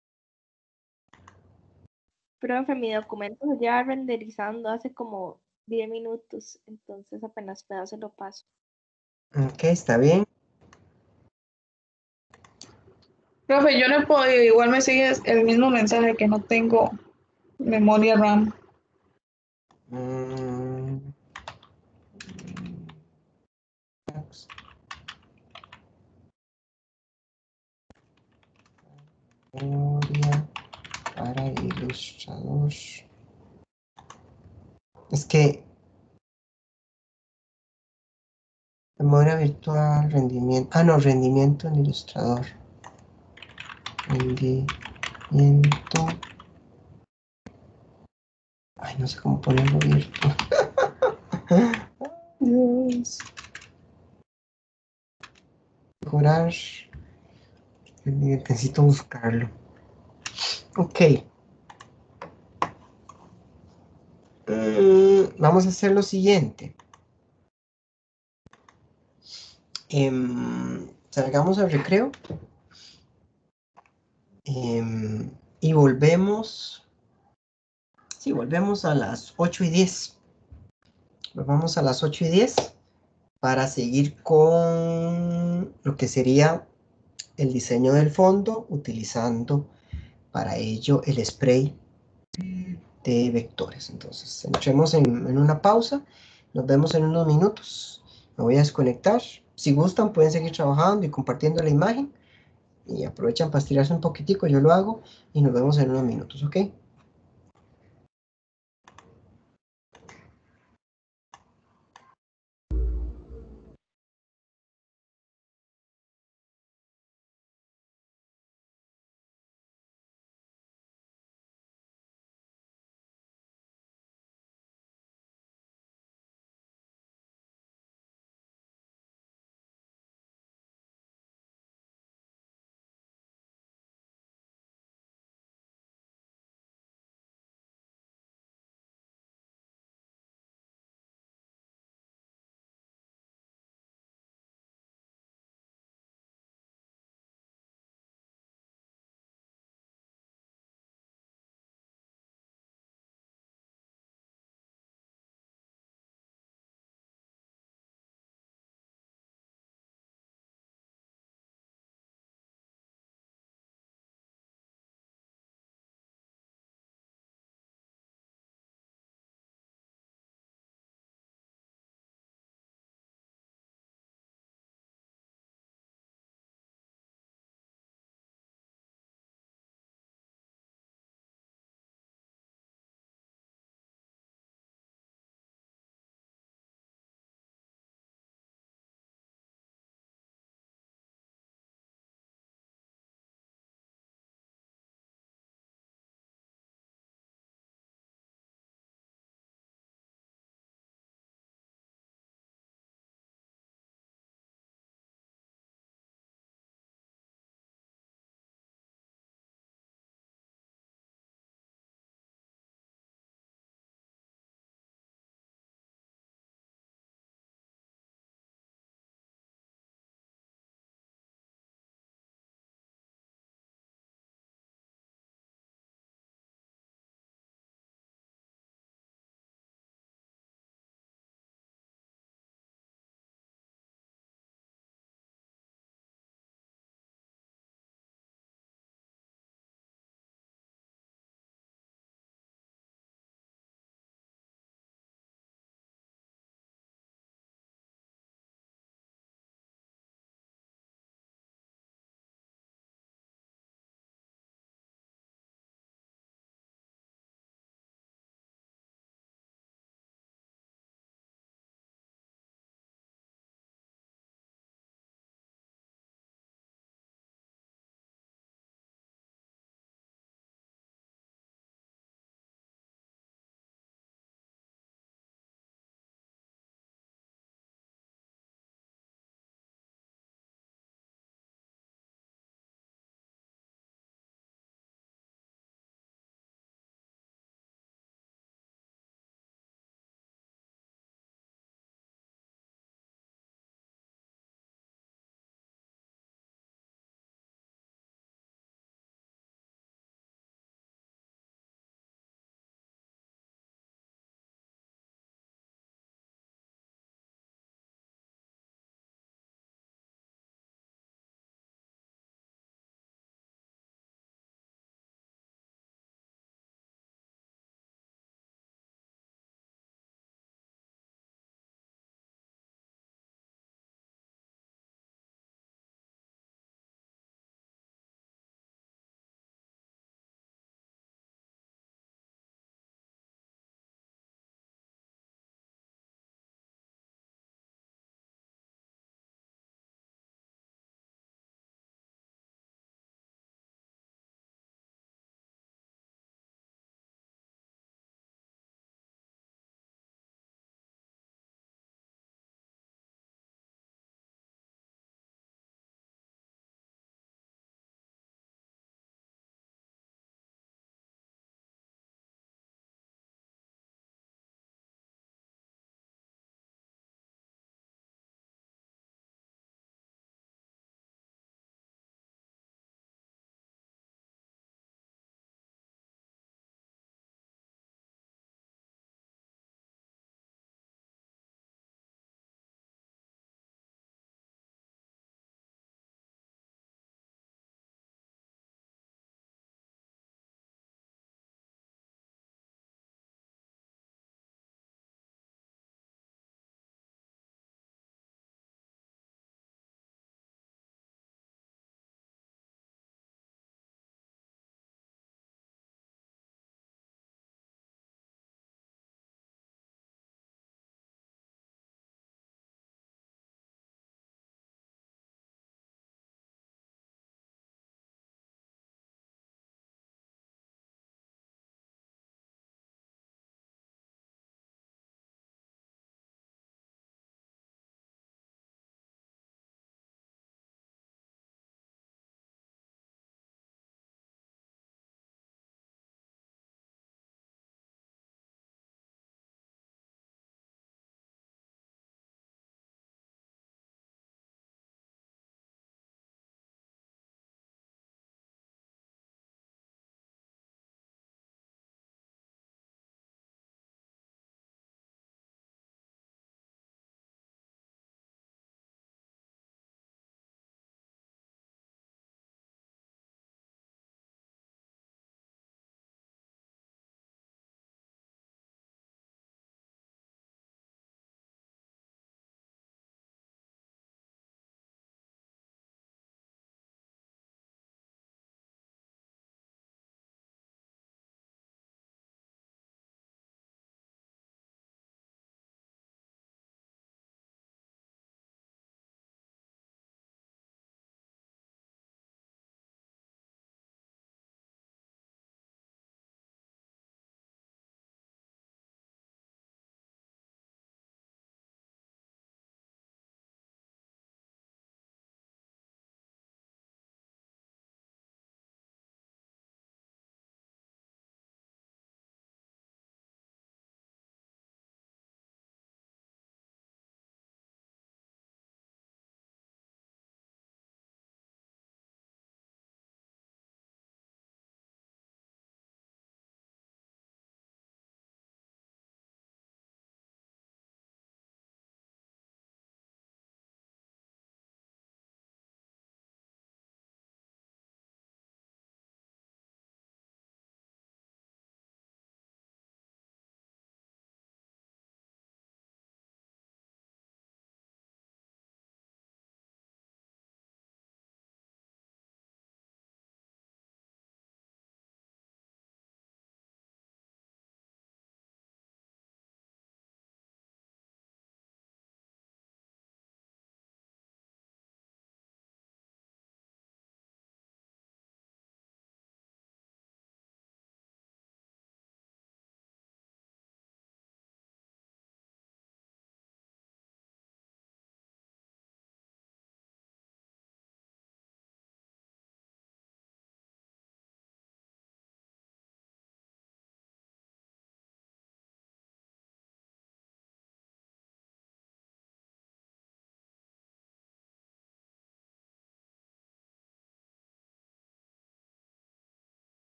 Profe, mi documento se lleva renderizando hace como diez minutos, entonces apenas pueda se lo paso. Ok, está bien. Profe, yo no he podido, igual me sigue el mismo mensaje que no tengo memoria RAM. Mm, memoria para ilustrador. Es que memoria virtual, rendimiento. Ah, no, rendimiento en ilustrador. Rendimiento. Ay, no sé cómo ponerlo virtual. Dios. Mejorar. Necesito buscarlo. Ok. Mm, vamos a hacer lo siguiente. Em, salgamos al recreo. Em, y volvemos. Sí, volvemos a las ocho y diez. Volvamos a las ocho y diez para seguir con lo que sería el diseño del fondo, utilizando para ello el spray de vectores. Entonces, entremos en, en una pausa. Nos vemos en unos minutos. Me voy a desconectar. Si gustan, pueden seguir trabajando y compartiendo la imagen. Y aprovechan para estirarse un poquitico. Yo lo hago. Y nos vemos en unos minutos, ¿ok?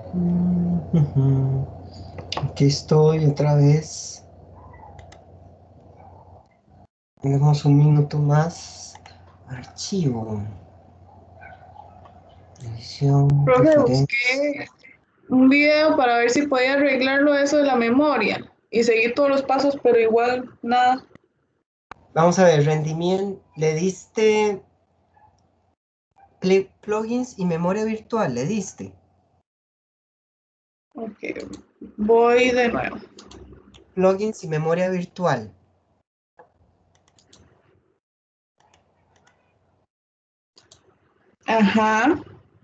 Mm, Aquí estoy otra vez. Tenemos un minuto más. Archivo. Edición, Profe, preferencia. busqué un video para ver si podía arreglarlo eso de la memoria y seguir todos los pasos, pero igual nada. Vamos a ver, rendimiento. Le diste play- plugins y memoria virtual, le diste. Ok, voy de nuevo. Plugins y memoria virtual. Ajá.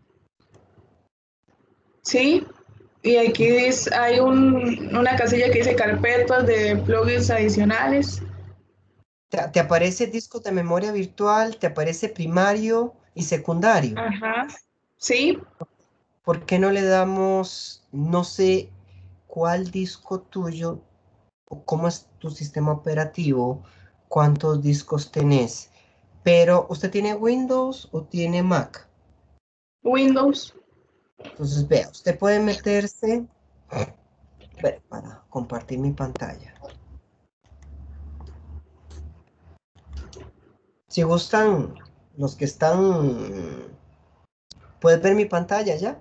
Sí. Y aquí dice, hay un, una casilla que dice carpetas de plugins adicionales. Te, te aparece disco de memoria virtual, te aparece primario y secundario. Ajá. Sí. ¿Por qué no le damos, no sé cuál disco tuyo, o cómo es tu sistema operativo, cuántos discos tenés? Pero, ¿usted tiene Windows o tiene Mac? Windows. Entonces, vea, usted puede meterse, bueno, para compartir mi pantalla. Si gustan, los que están, ¿puedes ver mi pantalla ya?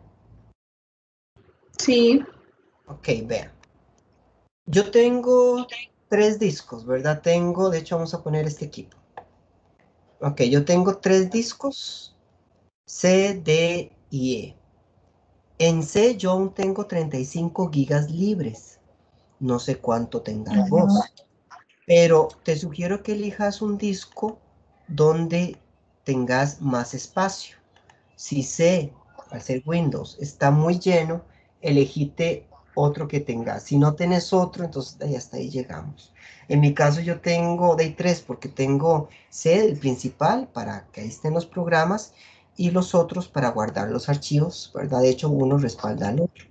Sí. Ok, vea. Yo tengo tres discos, ¿verdad? Tengo, de hecho, vamos a poner este equipo. Ok, yo tengo tres discos, C, D y E. En C yo aún tengo treinta y cinco gigas libres. No sé cuánto tengas vos. Pero te sugiero que elijas un disco donde tengas más espacio. Si C, al ser Windows, está muy lleno, elegite otro que tengas. Si no tenés otro, entonces ahí hasta ahí llegamos. En mi caso yo tengo de tres porque tengo C, el principal, para que ahí estén los programas, y los otros para guardar los archivos, ¿verdad? De hecho, uno respalda al otro.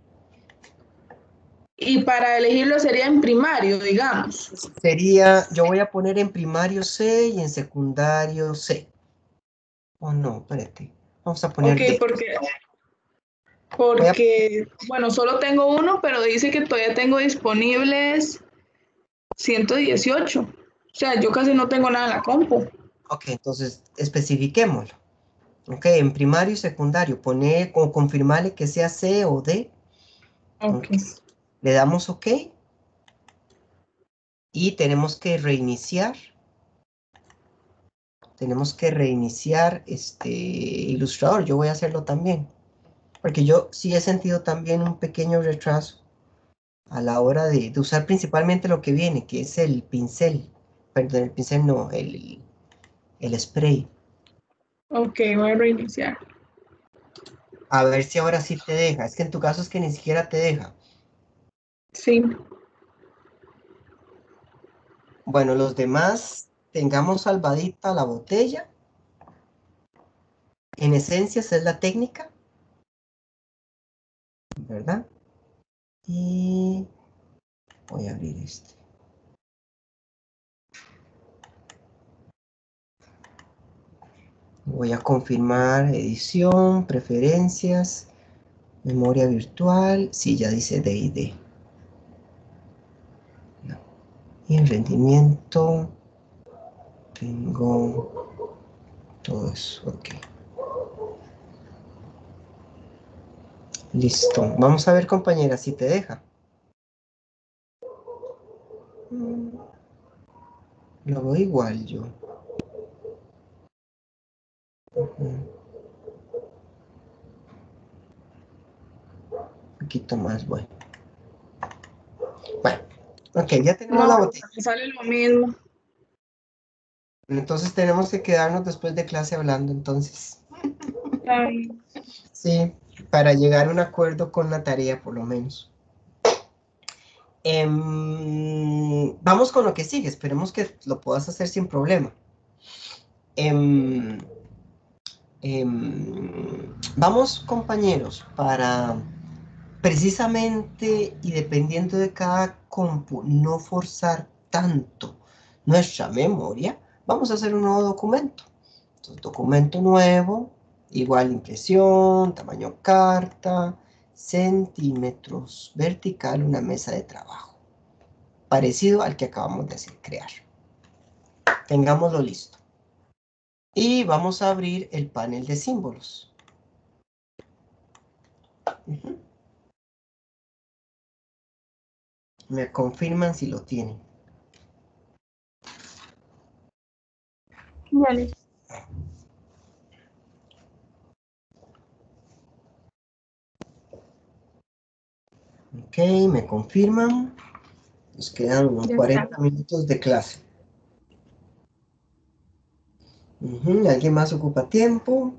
Y para elegirlo sería en primario, digamos. Sería, yo voy a poner en primario C y en secundario C. Oh, no, espérate. Vamos a poner Ok, D. porque, Voy a- porque, bueno, solo tengo uno, pero dice que todavía tengo disponibles ciento dieciocho. O sea, yo casi no tengo nada en la compu. Ok, entonces especifiquémoslo. Ok, en primario y secundario, pone o confirmarle que sea C o D. Ok. Le damos OK y tenemos que reiniciar. Tenemos que reiniciar este Illustrator. Yo voy a hacerlo también. Porque yo sí he sentido también un pequeño retraso a la hora de, de usar principalmente lo que viene, que es el pincel. Perdón, el pincel no, el, el spray. Ok, voy a reiniciar. A ver si ahora sí te deja. Es que en tu caso es que ni siquiera te deja. Sí. Bueno, los demás, tengamos salvadita la botella. En esencia, esa es la técnica, ¿verdad? Y voy a abrir este. Voy a confirmar edición, preferencias, memoria virtual. Sí, ya dice D y D. No. Y en rendimiento tengo todo eso. Ok. Listo. Vamos a ver, compañera, si te deja. Mm, Lo veo igual yo. Ujú. Un poquito más, bueno. Bueno, ok, ya tenemos la No, botella. me sale lo mismo. Entonces tenemos que quedarnos después de clase hablando, entonces. Ay, Sí, para llegar a un acuerdo con la tarea, por lo menos. Em, vamos con lo que sigue. Esperemos que lo puedas hacer sin problema. Em, em, vamos, compañeros, para precisamente y dependiendo de cada compu, no forzar tanto nuestra memoria, vamos a hacer un nuevo documento. Entonces, documento nuevo, igual impresión, tamaño carta, centímetros vertical una mesa de trabajo, parecido al que acabamos de hacer, crear. Tengámoslo listo. Y vamos a abrir el panel de símbolos. Uh-huh. Me confirman si lo tienen. Vale. Ok, me confirman. Nos quedan unos cuarenta minutos de clase. Uh-huh. ¿Alguien más ocupa tiempo?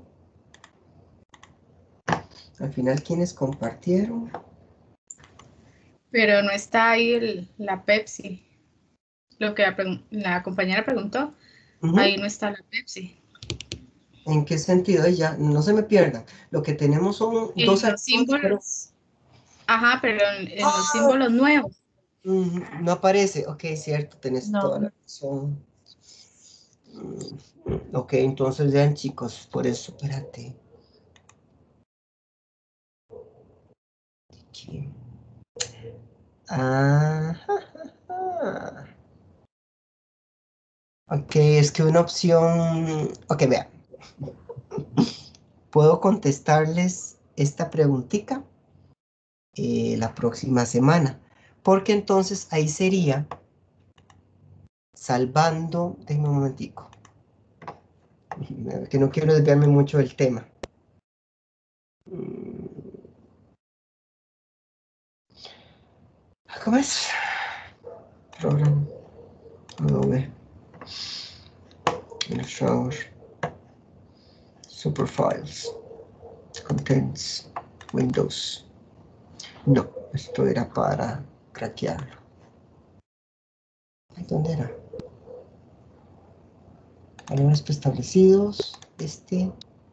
Al final, ¿quiénes compartieron? Pero no está ahí el, la Pepsi. Lo que la, la compañera preguntó. Uh-huh. Ahí no está la Pepsi. ¿En qué sentido? Ya, no se me pierdan. Lo que tenemos son en dos los símbolos. Pero... Ajá, pero en, en ah, los símbolos nuevos. Uh, no aparece. Ok, cierto, tenés no. toda la razón. Uh, ok, entonces vean, chicos, por eso, espérate. Aquí. Ah, ja, ja, ja. Ok, es que una opción... Ok, vean. Puedo contestarles esta preguntita eh, la próxima semana, porque entonces ahí sería salvando... Déjenme un momentico, que no quiero desviarme mucho del tema. ¿Cómo es? Program Adobe Illustrator Superfiles Contents Windows. No, esto era para craquearlo. ¿Dónde era? Valores preestablecidos, este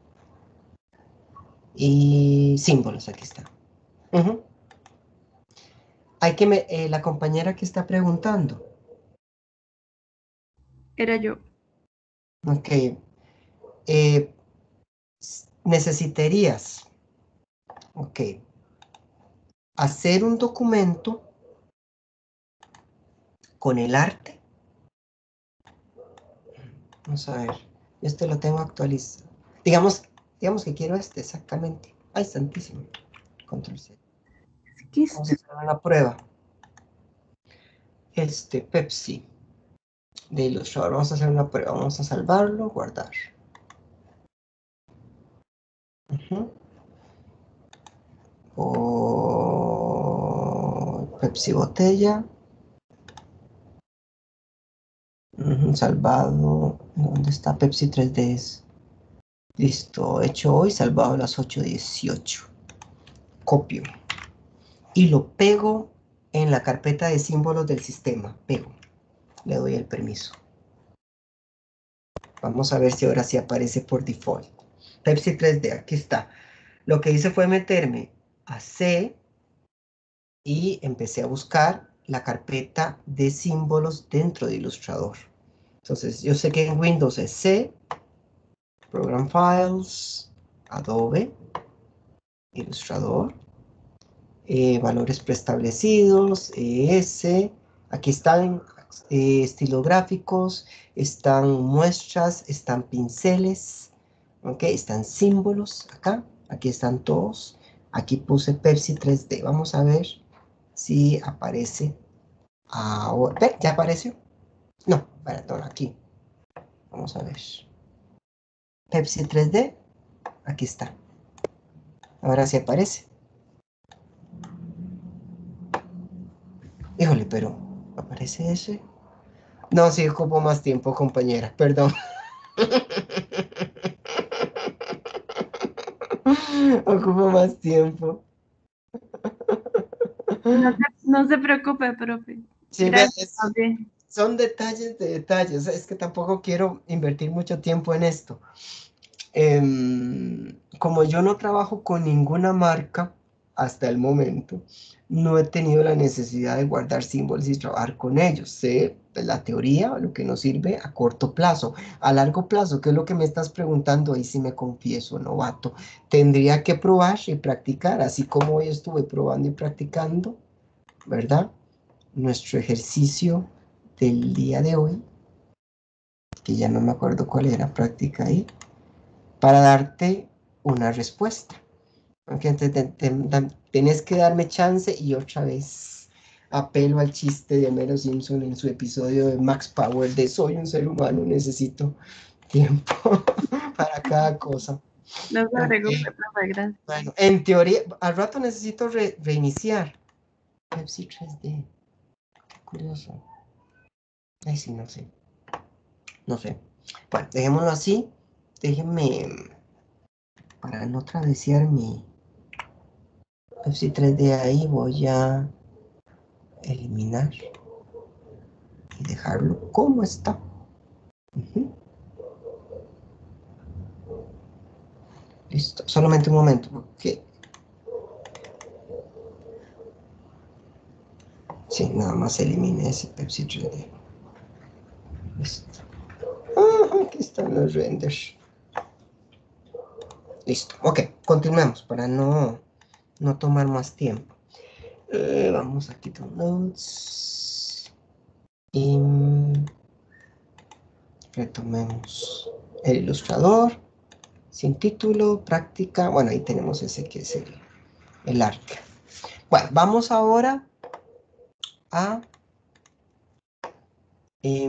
y símbolos, aquí está. Uh-huh. Hay que me, eh, la compañera que está preguntando. Era yo. Ok. Eh, necesitarías, ok, hacer un documento con el arte. Vamos a ver, este lo tengo actualizado. Digamos, digamos que quiero este exactamente. Ay, santísimo. Control C. Vamos a hacer una prueba. Este Pepsi de Illustrator. Vamos a hacer una prueba. Vamos a salvarlo, guardar. Uh-huh. O Pepsi botella. Uh-huh. Salvado. ¿Dónde está Pepsi tres D? Listo, hecho hoy, salvado a las ocho dieciocho. Copio. Y lo pego en la carpeta de símbolos del sistema. Pego. Le doy el permiso. Vamos a ver si ahora sí aparece por default. Pepsi tres D, aquí está. Lo que hice fue meterme a C y empecé a buscar la carpeta de símbolos dentro de Illustrator. Entonces, yo sé que en Windows es C, Program Files, Adobe, Illustrator, eh, valores preestablecidos, E S, aquí están eh, estilográficos, están muestras, están pinceles, ok, están símbolos acá, aquí están todos. Aquí puse Pepsi tres D, vamos a ver si aparece ahora. ¿Ve? ¿Ya apareció? No, perdón, aquí. Vamos a ver. Pepsi tres D, aquí está. Ahora sí aparece. Híjole, pero ¿aparece ese? No, sí, ocupo más tiempo, compañera, perdón. Ocupo más tiempo. No se, no se preocupe, profe. Sí, Gracias, es, son detalles de detalles. Es que tampoco quiero invertir mucho tiempo en esto. Eh, como yo no trabajo con ninguna marca hasta el momento, no he tenido la necesidad de guardar símbolos y trabajar con ellos. Sé la teoría, lo que nos sirve a corto plazo. A largo plazo, ¿qué es lo que me estás preguntando? Ahí sí me confieso, novato. Tendría que probar y practicar, así como hoy estuve probando y practicando, ¿verdad? Nuestro ejercicio del día de hoy, que ya no me acuerdo cuál era, práctica ahí, para darte una respuesta. Okay, entonces te, te, te, tenés que darme chance y otra vez apelo al chiste de Homero Simpson en su episodio de Max Power de soy un ser humano, necesito tiempo para cada cosa. No se preocupe, Okay. profe, gracias. Bueno, en teoría, al rato necesito re, reiniciar. Pepsi tres D. Qué curioso. Ay, sí, no sé. No sé. Bueno, dejémoslo así. Déjenme, para no tradesear mi Pepsi tres D ahí, voy a eliminar y dejarlo como está. Uh-huh. Listo, solamente un momento, porque sí, nada más elimine ese Pepsi tres D. Listo. Ah, aquí están los renders. Listo, ok, continuemos para no, no tomar más tiempo. Eh, vamos a quitar notes y retomemos el ilustrador sin título, práctica. Bueno, ahí tenemos ese que es el, el arca. Bueno, vamos ahora a eh,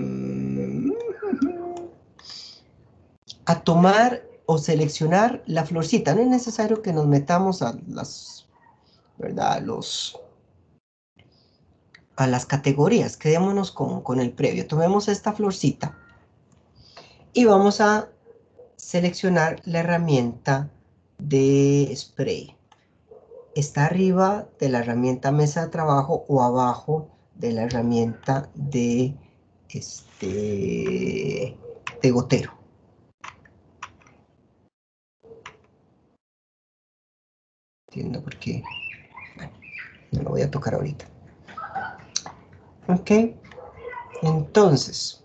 a tomar o seleccionar la florcita. No es necesario que nos metamos a las, ¿verdad? Los, a las categorías. Quedémonos con, con el previo. Tomemos esta florcita y vamos a seleccionar la herramienta de spray. Está arriba de la herramienta mesa de trabajo o abajo de la herramienta de, este, de gotero. Entiendo por qué. Bueno, no lo voy a tocar ahorita. Ok. Entonces,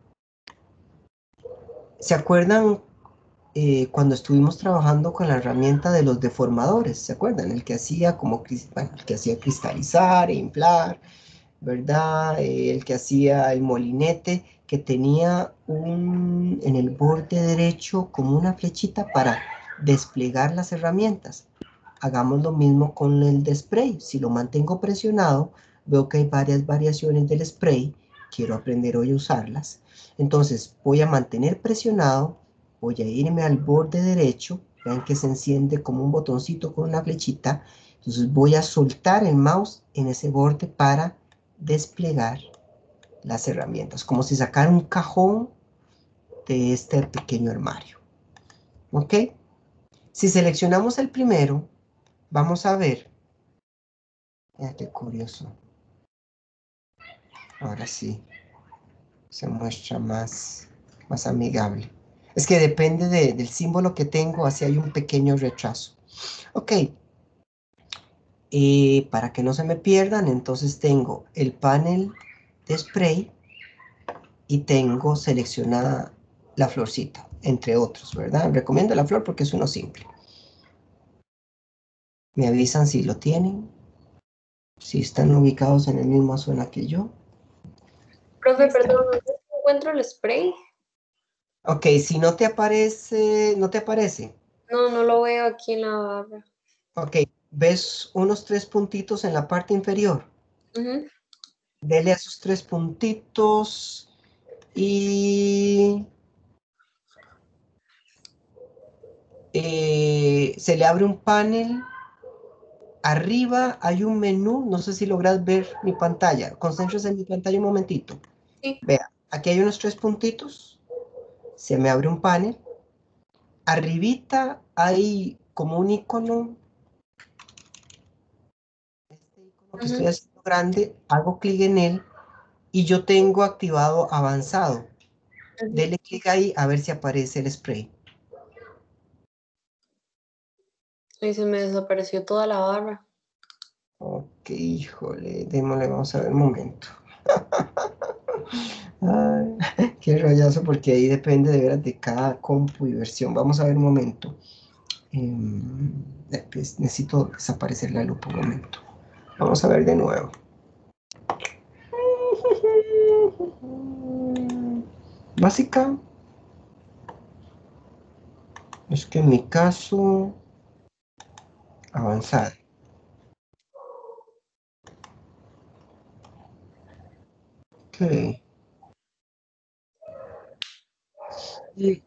¿se acuerdan eh, cuando estuvimos trabajando con la herramienta de los deformadores? ¿Se acuerdan? El que hacía como, bueno, el que hacía cristalizar e inflar, ¿verdad? Eh, el que hacía el molinete, que tenía un, en el borde derecho como una flechita para desplegar las herramientas. Hagamos lo mismo con el de spray. Si lo mantengo presionado, veo que hay varias variaciones del spray. Quiero aprender hoy a usarlas. Entonces voy a mantener presionado, voy a irme al borde derecho. Vean que se enciende como un botoncito con una flechita. Entonces voy a soltar el mouse en ese borde para desplegar las herramientas, como si sacara un cajón de este pequeño armario. ¿Ok? Si seleccionamos el primero, vamos a ver. Mira qué curioso. Ahora sí, se muestra más, más amigable. Es que depende de, del símbolo que tengo, así hay un pequeño retraso. Ok. Y para que no se me pierdan, entonces tengo el panel de spray y tengo seleccionada la florcita, entre otros, ¿verdad? Recomiendo la flor porque es uno simple. Me avisan si lo tienen, si están ubicados en la misma zona que yo. Profe, perdón, ¿dónde encuentro el spray? Ok, si no te aparece, ¿no te aparece? No, no lo veo aquí en la barra. Ok, ¿ves unos tres puntitos en la parte inferior? Uh-huh. Dele a esos tres puntitos y eh, se le abre un panel. Arriba hay un menú, no sé si logras ver mi pantalla. Concéntrese en mi pantalla un momentito. Sí. Vea, aquí hay unos tres puntitos. Se me abre un panel. Arribita hay como un icono. Este icono que Uh-huh. estoy haciendo grande, hago clic en él y yo tengo activado avanzado. Uh-huh. Dele clic ahí a ver si aparece el spray. Ahí se me desapareció toda la barra. Ok, híjole, démosle, vamos a ver un momento. Ay, qué rollazo, porque ahí depende de veras de cada compu y versión. Vamos a ver un momento. Eh, pues, necesito desaparecer la lupa un momento. Vamos a ver de nuevo. Básica. Es que en mi caso, avanzada. Ok. Y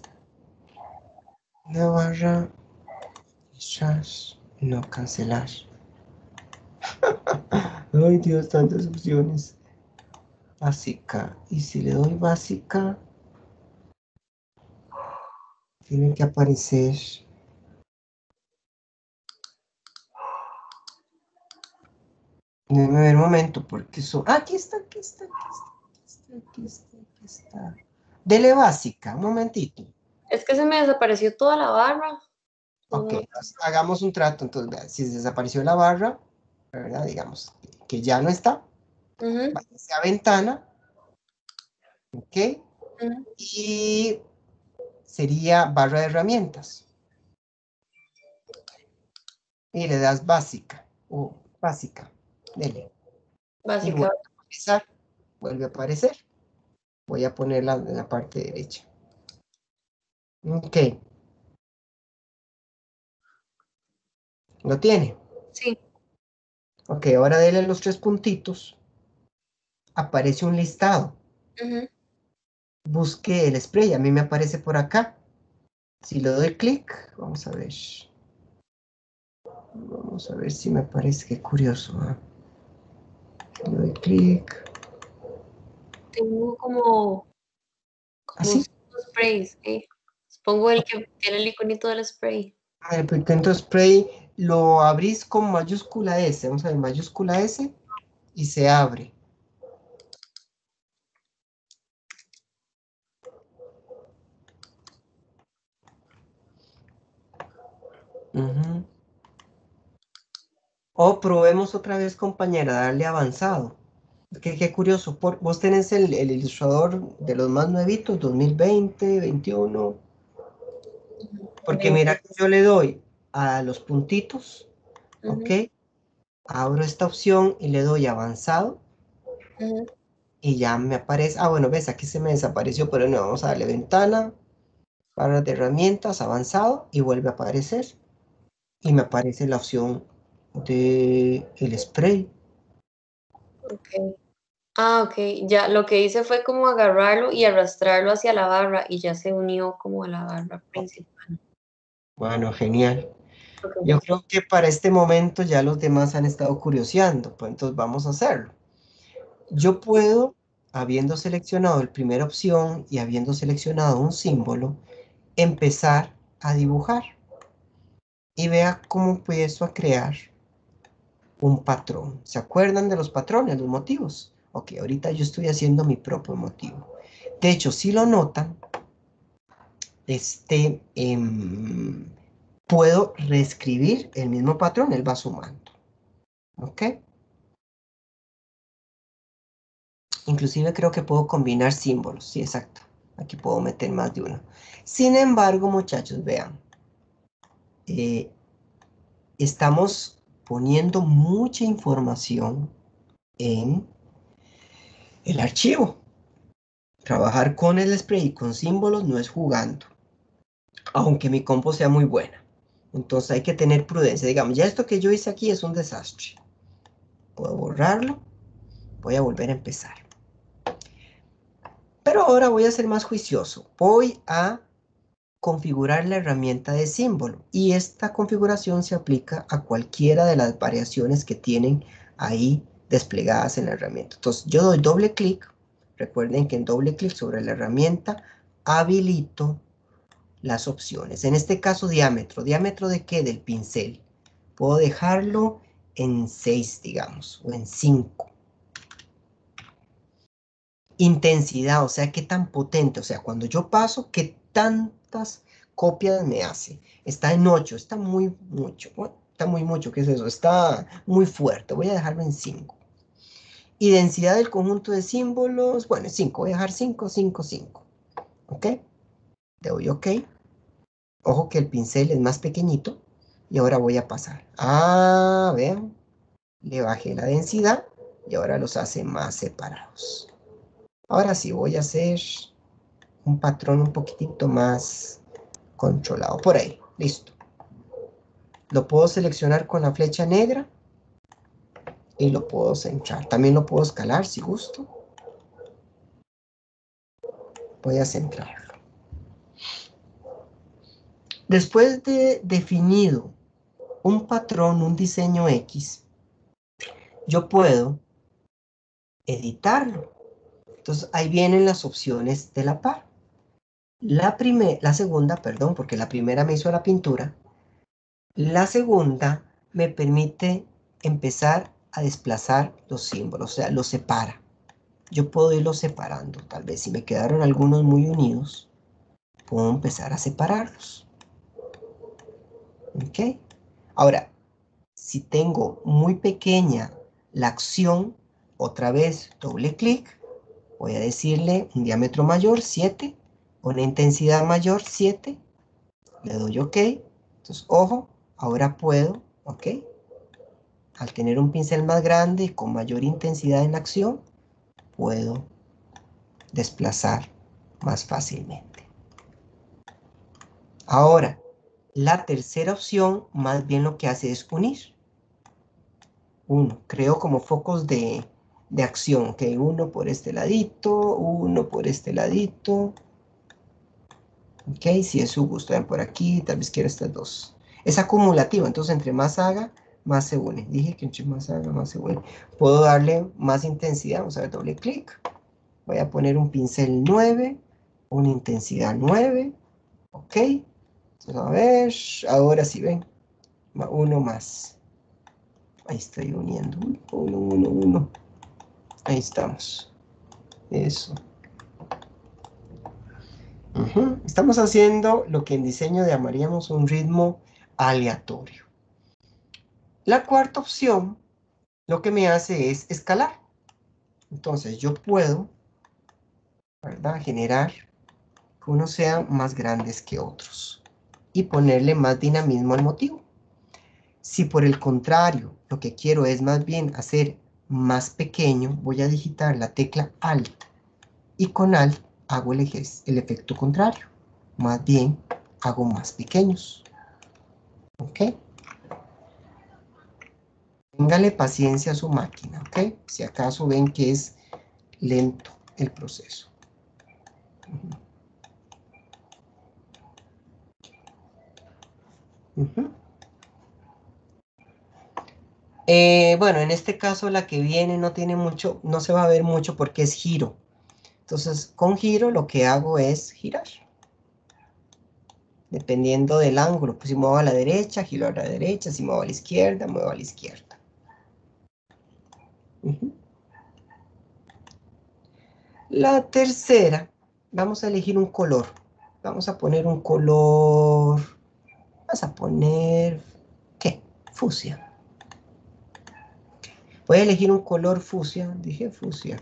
la barra, quizás no cancelar. Ay, Dios, tantas opciones. Básica. Y si le doy básica, tiene que aparecer. Déjame ver un momento, porque eso. Ah, aquí está, aquí está, aquí está, aquí está, aquí está. Dele básica, un momentito. Es que se me desapareció toda la barra. Ok, entonces hagamos un trato. Entonces, vea, si desapareció la barra, ¿verdad? Digamos que ya no está. Uh-huh. Váyase a ventana. Ok. Uh-huh. Y sería barra de herramientas. Y le das básica. O básica. Dele. Básica. Y vuelve a empezar. Vuelve a aparecer. Voy a ponerla en la parte derecha. Ok. ¿Lo tiene? Sí. Ok, ahora dele los tres puntitos. Aparece un listado. Uh-huh. Busque el spray. A mí me aparece por acá. Si le doy clic, vamos a ver. Vamos a ver si me aparece. Qué curioso. ¿eh? Le doy clic. Tengo como, como ¿Así? sprays. ¿eh? Pongo el que tiene el iconito del spray. El pequeño spray lo abrís con mayúscula S. Vamos a ver, mayúscula S y se abre. Uh-huh. O probemos otra vez, compañera, darle avanzado. Qué, qué curioso. Por, vos tenés el, el ilustrador de los más nuevitos, dos mil veinte, veintiuno. Porque mira que yo le doy a los puntitos, Uh-huh. ¿ok? Abro esta opción y le doy avanzado. Uh-huh. Y ya me aparece. Ah, bueno, ves, aquí se me desapareció, pero no, vamos a darle ventana, barra de herramientas, avanzado, y vuelve a aparecer. Y me aparece la opción de el spray. Ok. Ah, ok. Ya lo que hice fue como agarrarlo y arrastrarlo hacia la barra y ya se unió como a la barra principal. Bueno, genial. Okay. Yo creo que para este momento ya los demás han estado curioseando, pues entonces vamos a hacerlo. Yo puedo, habiendo seleccionado la primera opción y habiendo seleccionado un símbolo, empezar a dibujar. Y vea cómo empiezo a crear un patrón. ¿Se acuerdan de los patrones, los motivos? Ok, ahorita yo estoy haciendo mi propio motivo. De hecho, si lo notan, este, eh, puedo reescribir el mismo patrón, él va sumando. ¿Ok? Inclusive creo que puedo combinar símbolos. Sí, exacto. Aquí puedo meter más de uno. Sin embargo, muchachos, vean. Eh, estamos poniendo mucha información en el archivo. Trabajar con el spray y con símbolos no es jugando. Aunque mi compo sea muy buena. Entonces hay que tener prudencia. Digamos, ya esto que yo hice aquí es un desastre. Puedo borrarlo. Voy a volver a empezar. Pero ahora voy a ser más juicioso. Voy a configurar la herramienta de símbolo. Y esta configuración se aplica a cualquiera de las variaciones que tienen ahí desplegadas en la herramienta. Entonces yo doy doble clic. Recuerden que en doble clic sobre la herramienta habilito las opciones. En este caso, diámetro. ¿Diámetro de qué? Del pincel. Puedo dejarlo en seis, digamos, o en cinco. Intensidad, o sea, qué tan potente. O sea, cuando yo paso, qué tantas copias me hace. Está en ocho, está muy mucho. Bueno, está muy mucho, ¿qué es eso? Está muy fuerte, voy a dejarlo en cinco. Y densidad del conjunto de símbolos, bueno, cinco, voy a dejar cinco, cinco, cinco. ¿Ok? Le doy OK. Ojo que el pincel es más pequeñito. Y ahora voy a pasar. Ah, vean. Le bajé la densidad y ahora los hace más separados. Ahora sí, voy a hacer un patrón un poquitito más controlado. Por ahí, listo. Lo puedo seleccionar con la flecha negra y lo puedo centrar. También lo puedo escalar si gusto. Voy a centrarlo. Después de definido un patrón, un diseño X, yo puedo editarlo. Entonces ahí vienen las opciones de la par. La, primer, la segunda, perdón, porque la primera me hizo la pintura. La segunda me permite empezar a desplazar los símbolos, o sea, los separa. Yo puedo irlos separando. Tal vez si me quedaron algunos muy unidos, puedo empezar a separarlos. ¿Ok? Ahora, si tengo muy pequeña la acción, otra vez doble clic, voy a decirle un diámetro mayor, siete, una intensidad mayor, siete, le doy OK. Entonces, ojo, ahora puedo, ¿ok? Al tener un pincel más grande y con mayor intensidad en la acción, puedo desplazar más fácilmente. Ahora, la tercera opción más bien lo que hace es unir. Uno, creo como focos de, de acción, ¿ok? Uno por este ladito, uno por este ladito. ¿Ok? Si es su gusto, ven por aquí, tal vez quiera estas dos. Es acumulativo, entonces entre más haga, más se une. Dije que entre más haga, más se une. Puedo darle más intensidad, vamos a ver, doble clic. Voy a poner un pincel nueve, una intensidad nueve. ¿Ok? Entonces, a ver, ahora sí ven, uno más. Ahí estoy uniendo, uno, uno, uno. Ahí estamos. Eso. Uh-huh. Estamos haciendo lo que en diseño llamaríamos un ritmo aleatorio. La cuarta opción, lo que me hace es escalar. Entonces yo puedo, ¿verdad?, generar que unos sean más grandes que otros y ponerle más dinamismo al motivo. Si por el contrario, lo que quiero es más bien hacer más pequeño, voy a digitar la tecla Alt y con Alt hago el, el efecto contrario. Más bien hago más pequeños. ¿Ok? Téngale paciencia a su máquina, ¿ok? Si acaso ven que es lento el proceso. Uh-huh. Uh-huh. Eh, bueno, en este caso la que viene no tiene mucho, no se va a ver mucho porque es giro. Entonces, con giro lo que hago es girar. Dependiendo del ángulo, pues si muevo a la derecha, giro a la derecha, si muevo a la izquierda, muevo a la izquierda. Uh-huh. La tercera, vamos a elegir un color. Vamos a poner un color, vamos a poner, ¿qué? Fucsia. Voy a elegir un color fucsia, dije fucsia.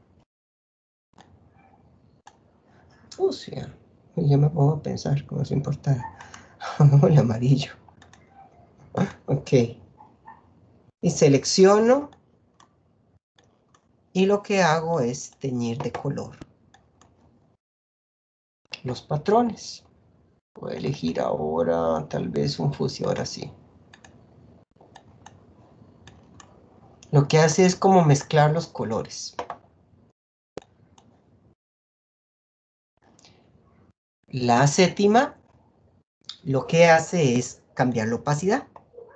Fucsia. Y ya me pongo a pensar como si importara. El amarillo. Ok. Y selecciono. Y lo que hago es teñir de color los patrones. Voy a elegir ahora tal vez un fucsia, ahora sí. Lo que hace es como mezclar los colores. La séptima lo que hace es cambiar la opacidad.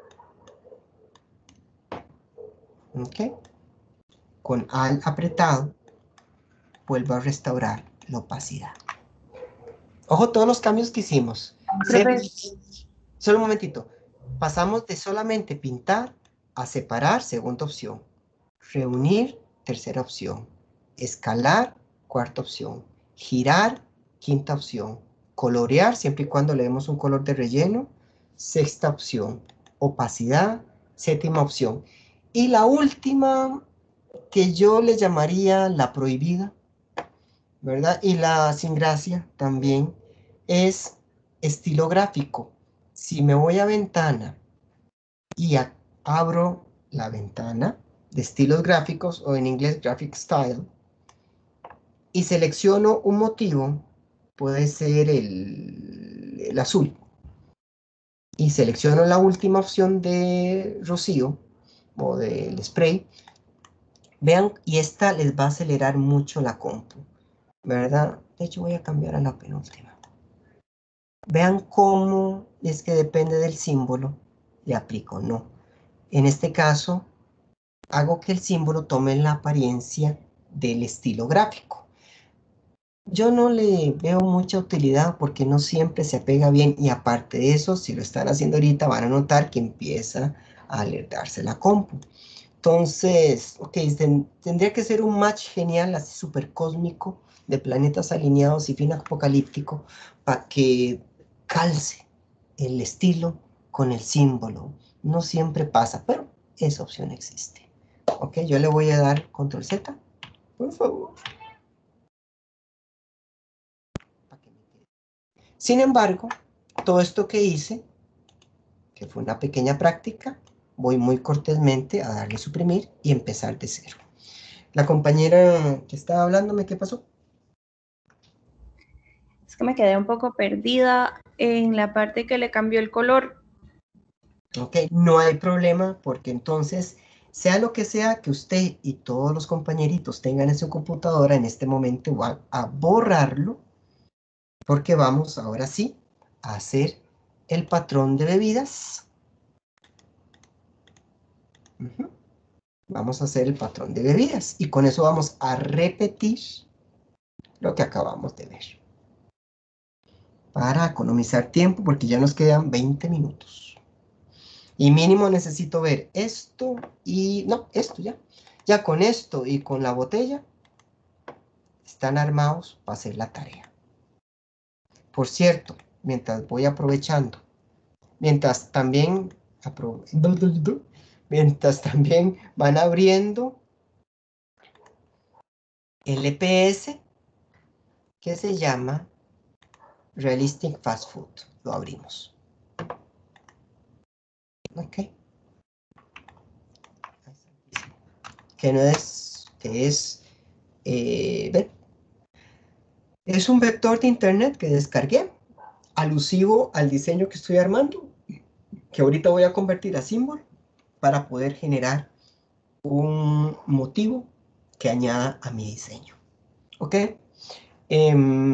¿Ok? Con Alt apretado, vuelvo a restaurar la opacidad. Ojo todos los cambios que hicimos. Siempre, solo un momentito. Pasamos de solamente pintar a separar, segunda opción. Reunir, tercera opción. Escalar, cuarta opción. Girar, quinta opción. Colorear, siempre y cuando le demos un color de relleno, sexta opción. opacidad, séptima opción. Y la última, que yo le llamaría la prohibida, ¿verdad? Y la sin gracia también, es estilo gráfico. Si me voy a ventana y a- abro la ventana de estilos gráficos, o en inglés graphic style, y selecciono un motivo, puede ser el, el azul, y selecciono la última opción de Rocío, o del spray, vean, y esta les va a acelerar mucho la compu, ¿verdad? De hecho, voy a cambiar a la penúltima. Vean cómo es que depende del símbolo, le aplico no. En este caso, hago que el símbolo tome la apariencia del estilo gráfico. Yo no le veo mucha utilidad porque no siempre se apega bien, y aparte de eso, si lo están haciendo ahorita, van a notar que empieza a alertarse la compu. Entonces, ok, ten, tendría que ser un match genial, así súper cósmico, de planetas alineados y fin apocalíptico, para que calce el estilo con el símbolo. No siempre pasa, pero esa opción existe. Ok, yo le voy a dar control Z, por favor. Sin embargo, todo esto que hice, que fue una pequeña práctica, voy muy cortésmente a darle suprimir y empezar de cero. La compañera que estaba hablándome, ¿qué pasó? Es que me quedé un poco perdida en la parte que le cambió el color. Ok, no hay problema, porque entonces, sea lo que sea que usted y todos los compañeritos tengan en su computadora, en este momento van a borrarlo, porque vamos ahora sí a hacer el patrón de bebidas. Uh-huh. Vamos a hacer el patrón de bebidas, y con eso vamos a repetir lo que acabamos de ver, para economizar tiempo, porque ya nos quedan veinte minutos. Y mínimo necesito ver esto y... no, esto ya. Ya con esto y con la botella están armados para hacer la tarea. Por cierto, mientras voy aprovechando, mientras también, apro mientras también van abriendo el E P S que se llama Realistic Fast Food. Lo abrimos. Ok. Que no es, que es, eh, ¿ven? Es un vector de internet que descargué, alusivo al diseño que estoy armando, que ahorita voy a convertir a símbolo para poder generar un motivo que añada a mi diseño. ¿Ok? Eh,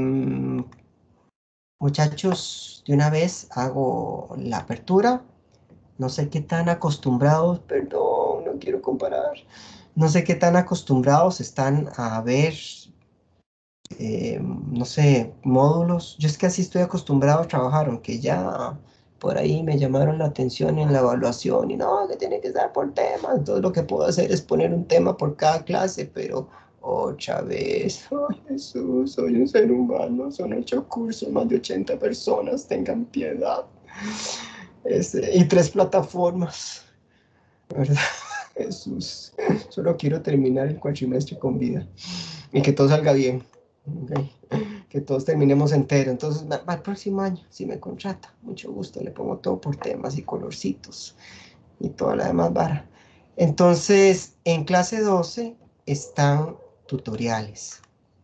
muchachos, de una vez hago la apertura. No sé qué tan acostumbrados, perdón, no quiero comparar. No sé qué tan acostumbrados están a ver, eh, no sé, módulos. Yo es que así estoy acostumbrado a trabajar, aunque ya por ahí me llamaron la atención en la evaluación y no, que tiene que estar por temas. Entonces lo que puedo hacer es poner un tema por cada clase, pero otra vez, oh, Jesús, soy un ser humano, son ocho cursos, más de ochenta personas, tengan piedad. Este, y tres plataformas, ¿verdad? Jesús, solo quiero terminar el cuatrimestre con vida y que todo salga bien, ¿okay? Que todos terminemos entero. Entonces, va, va el próximo año, si me contrata, mucho gusto, le pongo todo por temas y colorcitos y toda la demás vara. Entonces, en clase doce están tutoriales.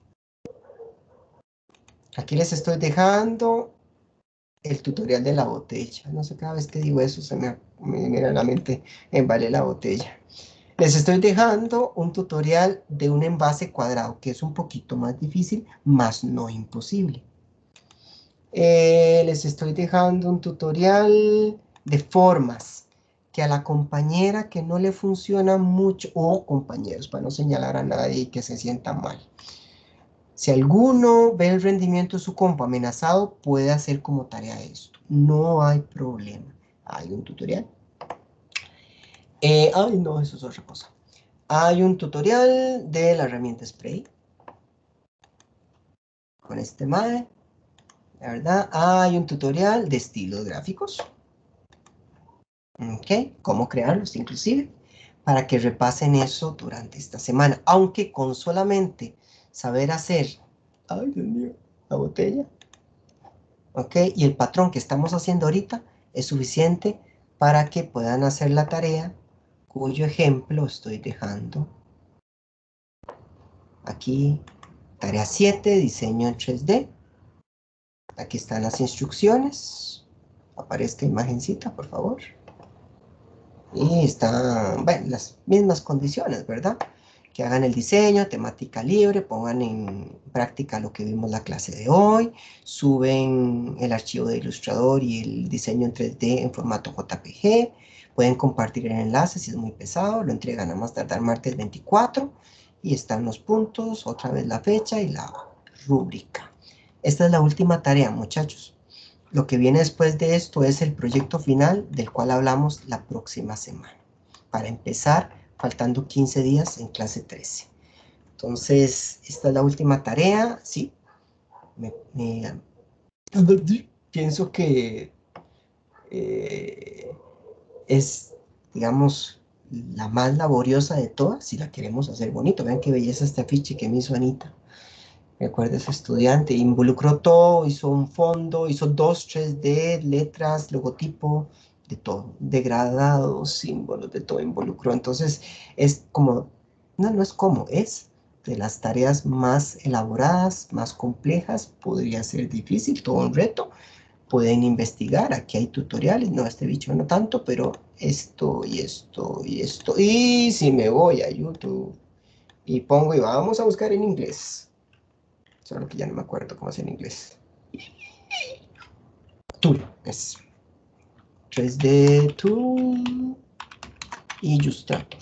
Aquí les estoy dejando el tutorial de la botella. No sé, cada vez que digo eso se me, me viene a la mente en vale la botella. Les estoy dejando un tutorial de un envase cuadrado, que es un poquito más difícil, más no imposible. Eh, les estoy dejando un tutorial de formas, que a la compañera que no le funciona mucho, o compañeros, para no señalar a nadie y que se sientan mal. Si alguno ve el rendimiento de su compu amenazado, puede hacer como tarea esto. No hay problema. Hay un tutorial. Eh, ay, no, eso es otra cosa. Hay un tutorial de la herramienta Spray. Con este mae. La verdad, hay un tutorial de estilos gráficos. ¿Ok? Cómo crearlos inclusive, para que repasen eso durante esta semana. Aunque con solamente saber hacer, ay Dios mío, la botella, ¿ok? Y el patrón que estamos haciendo ahorita es suficiente para que puedan hacer la tarea, cuyo ejemplo estoy dejando aquí. Tarea siete, diseño en tres D. Aquí están las instrucciones. Aparezca imagencita, por favor. Y están, bueno, las mismas condiciones, ¿verdad? Que hagan el diseño, temática libre, pongan en práctica lo que vimos la clase de hoy, suben el archivo de Illustrator y el diseño en tres D en formato J P G, pueden compartir el enlace si es muy pesado, lo entregan a más tardar martes veinticuatro, y están los puntos, otra vez la fecha y la rúbrica. Esta es la última tarea, muchachos. Lo que viene después de esto es el proyecto final, del cual hablamos la próxima semana. Para empezar, faltando quince días en clase trece. Entonces, esta es la última tarea, ¿sí? Me, me, pienso que eh, es, digamos, la más laboriosa de todas, si la queremos hacer bonito. Vean qué belleza este afiche que me hizo Anita. Recuerda, ese estudiante, involucró todo, hizo un fondo, hizo dos tres D, letras, logotipo, de todo, degradados, símbolos, de todo involucró. Entonces, es como, no, no es como, es de las tareas más elaboradas, más complejas, podría ser difícil, todo un reto. Pueden investigar, aquí hay tutoriales, no, este bicho no tanto, pero esto y esto y esto. Y si me voy a YouTube y pongo y vamos a buscar en inglés. Solo que ya no me acuerdo cómo es en inglés. Tool, es tres D Tool y Illustrator.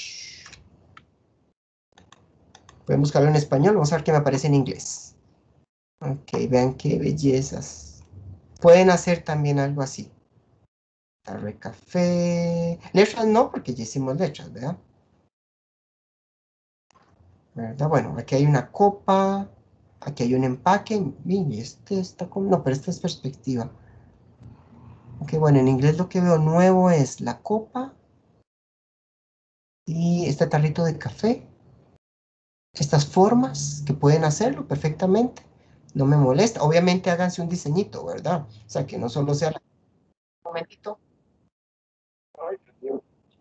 Pueden buscarlo en español, vamos a ver qué me aparece en inglés. Ok, vean qué bellezas. Pueden hacer también algo así. Tarre café. Letras no, porque ya hicimos letras, ¿verdad? ¿Verdad? Bueno, aquí hay una copa. Aquí hay un empaque. Mire, este está con... No, pero esta es perspectiva. Ok, bueno, en inglés lo que veo nuevo es la copa y este tarrito de café. Estas formas que pueden hacerlo perfectamente. No me molesta. Obviamente háganse un diseñito, ¿verdad? O sea, que no solo sea la... Un momentito. Ay, Dios mío.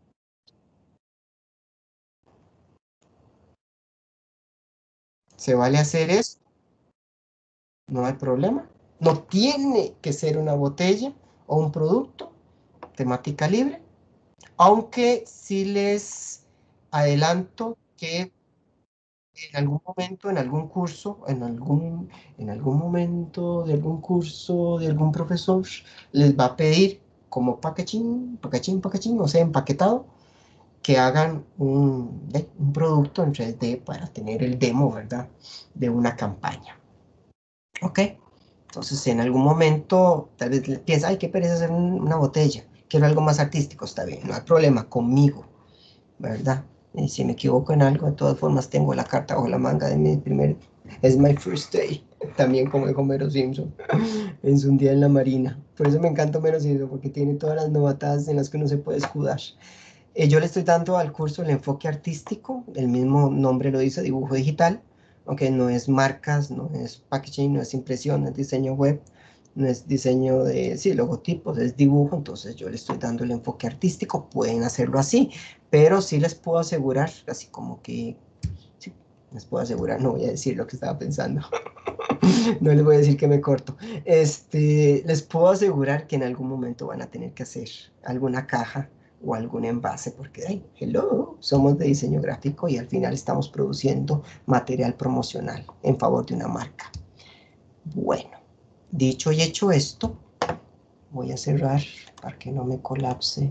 Se vale hacer esto. No hay problema. No tiene que ser una botella o un producto. Temática libre. Aunque sí les adelanto que en algún momento, en algún curso, en algún, en algún momento de algún curso de algún profesor, les va a pedir como packaging, packaging, packaging, o sea, empaquetado, que hagan un, ¿ve? un producto en tres D para tener el demo, ¿verdad? De una campaña. ¿Ok? Entonces, en algún momento, tal vez piensa, ay, qué pereza hacer un, una botella, quiero algo más artístico, está bien, no hay problema, conmigo, ¿verdad? Y si me equivoco en algo, de todas formas tengo la carta bajo la manga de mi primer, es my first day, también como dijo Homero Simpson, en su día en la marina. Por eso me encanta Homero Simpson, porque tiene todas las novatadas en las que uno se puede escudar. Eh, yo le estoy dando al curso el enfoque artístico, el mismo nombre lo dice, dibujo digital, aunque no es marcas, no es packaging, no es impresión, no es diseño web, no es diseño de, sí, logotipos, es dibujo. Entonces yo le estoy dando el enfoque artístico, pueden hacerlo así, pero sí les puedo asegurar, así como que, sí, les puedo asegurar, no voy a decir lo que estaba pensando, no les voy a decir que me corto, este, les puedo asegurar que en algún momento van a tener que hacer alguna caja o algún envase, porque, hey, hello, somos de diseño gráfico y al final estamos produciendo material promocional en favor de una marca. Bueno, dicho y hecho esto, voy a cerrar para que no me colapse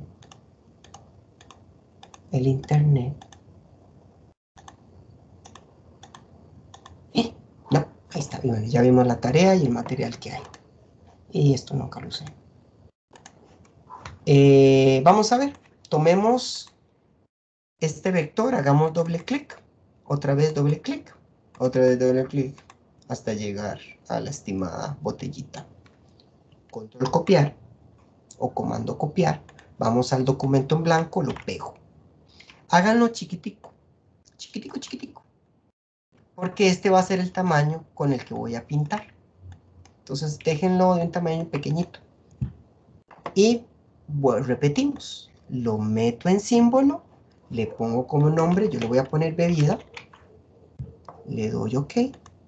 el internet. Eh, no, ahí está, bueno, ya vimos la tarea y el material que hay. Y esto nunca lo usé. Eh, vamos a ver, tomemos este vector, hagamos doble clic, otra vez doble clic, otra vez doble clic, hasta llegar a la estimada botellita. Control copiar o comando copiar Vamos al documento en blanco, lo pego. Háganlo chiquitico, chiquitico, chiquitico. Porque este va a ser el tamaño con el que voy a pintar. Entonces déjenlo de un tamaño pequeñito. Y bueno, repetimos. Lo meto en símbolo, le pongo como nombre, yo le voy a poner bebida. Le doy OK.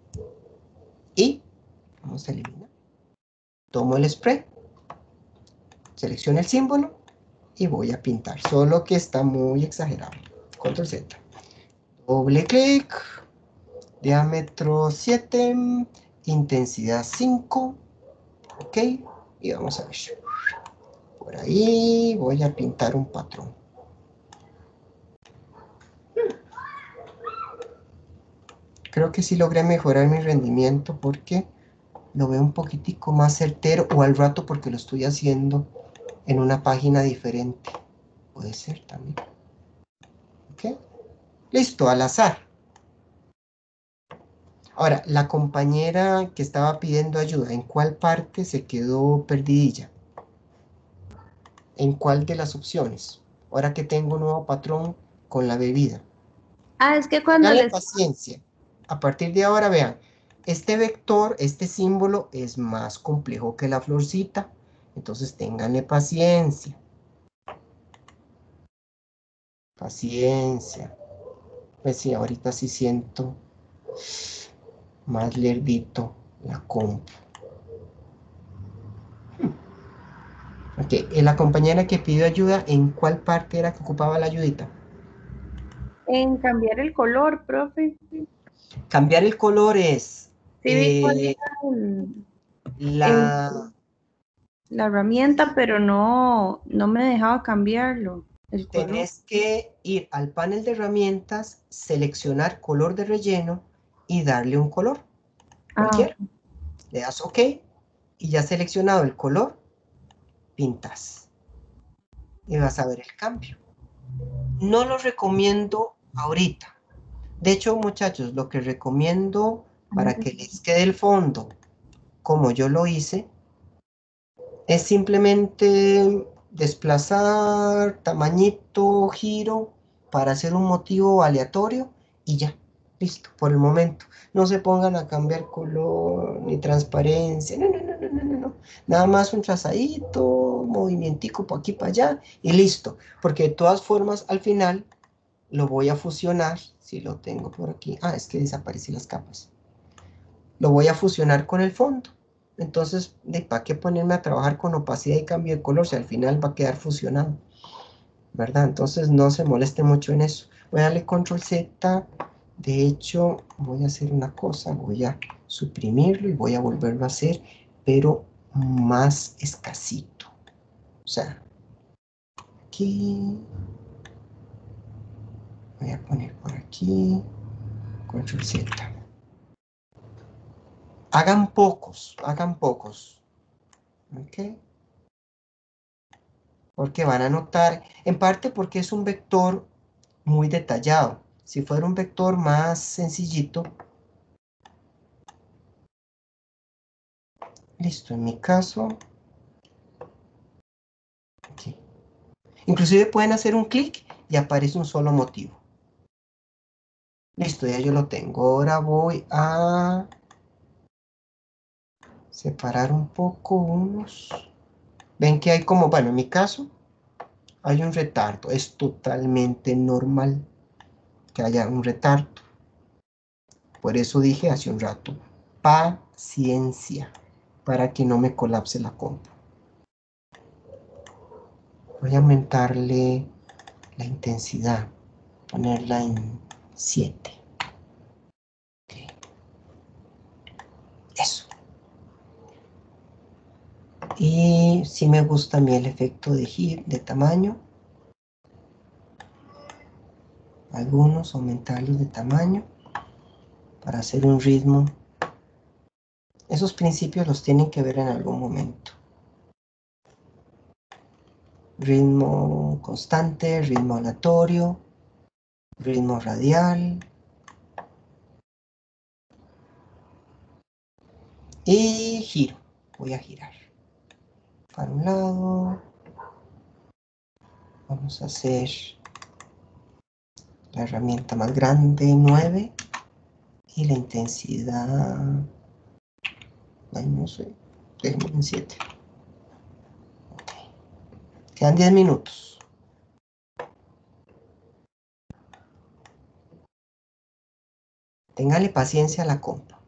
Y vamos a eliminar. Tomo el spray, selecciono el símbolo y voy a pintar. Solo que está muy exagerado. Control Z. Doble clic. Diámetro siete. Intensidad cinco. OK. Y vamos a ver. Por ahí voy a pintar un patrón. Creo que sí logré mejorar mi rendimiento porque lo veo un poquitico más certero, o al rato porque lo estoy haciendo en una página diferente. Puede ser también. ¿Ok? Listo, al azar. Ahora, la compañera que estaba pidiendo ayuda, ¿en cuál parte se quedó perdidilla? ¿En cuál de las opciones? Ahora que tengo un nuevo patrón con la bebida. Ah, es que cuando Dale les... paciencia. A partir de ahora, vean, este vector, este símbolo es más complejo que la florcita. Entonces, ténganle paciencia. Paciencia. Pues sí, ahorita sí siento más lerdito la compu. Ok, ¿y la compañera que pidió ayuda, en cuál parte era que ocupaba la ayudita? En cambiar el color, profe. Cambiar el color es... Sí, vi cuál eh, era el- la... el- la herramienta, pero no, no me dejaba cambiarlo, el color. Tenés que ir al panel de herramientas, seleccionar color de relleno y darle un color. Cualquiera. Ah, Le das OK y ya seleccionado el color, pintas. Y vas a ver el cambio. No lo recomiendo ahorita. De hecho, muchachos, lo que recomiendo para que les quede el fondo, como yo lo hice, es simplemente desplazar tamañito, giro, para hacer un motivo aleatorio y ya, listo, por el momento. No se pongan a cambiar color ni transparencia, no, no, no, no, no, no, no. Nada más un trazadito, movimientico por aquí, para allá y listo. Porque de todas formas, al final, lo voy a fusionar, si lo tengo por aquí. Ah, es que desaparecen las capas. Lo voy a fusionar con el fondo. Entonces, ¿de para qué ponerme a trabajar con opacidad y cambio de color si al final va a quedar fusionado? ¿Verdad? Entonces no se moleste mucho en eso. Voy a darle control Z. De hecho, voy a hacer una cosa. Voy a suprimirlo y voy a volverlo a hacer, pero más escasito. O sea, aquí. Voy a poner por aquí. control Z. Hagan pocos, hagan pocos. ¿Ok? Porque van a notar, en parte porque es un vector muy detallado. Si fuera un vector más sencillito, listo, en mi caso, aquí. Inclusive pueden hacer un clic y aparece un solo motivo. Listo, ya yo lo tengo. Ahora voy a separar un poco unos. Ven que hay como, bueno, en mi caso, hay un retardo. Es totalmente normal que haya un retardo. Por eso dije hace un rato, paciencia, para que no me colapse la compu. Voy a aumentarle la intensidad, ponerla en siete. Okay. Eso. Y sí me gusta a mí el efecto de hit, de tamaño. Algunos aumentarlos de tamaño para hacer un ritmo. Esos principios los tienen que ver en algún momento. Ritmo constante, ritmo aleatorio, ritmo radial. Y giro. Voy a girar. Para un lado. Vamos a hacer la herramienta más grande, nueve. Y la intensidad, ay, no sé, déjenme en siete. Okay. Quedan diez minutos. Téngale paciencia a la compa.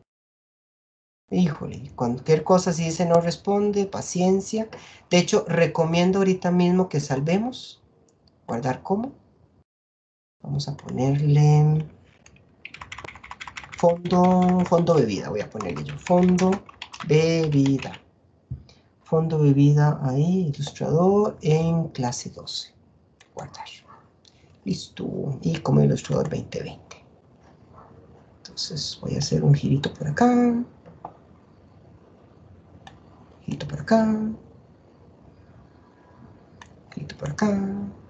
Híjole, cualquier cosa si dice no responde, paciencia. De hecho, recomiendo ahorita mismo que salvemos. Guardar como. Vamos a ponerle fondo, fondo bebida. Voy a ponerle yo fondo bebida. Fondo bebida ahí, ilustrador en clase doce. Guardar. Listo. Y como ilustrador veinte veinte. Entonces voy a hacer un girito por acá. Girito por acá. Girito por acá.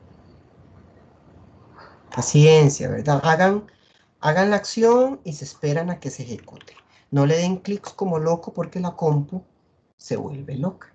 Paciencia, ¿verdad? Hagan, hagan la acción y se esperan a que se ejecute. No le den clics como loco porque la compu se vuelve loca.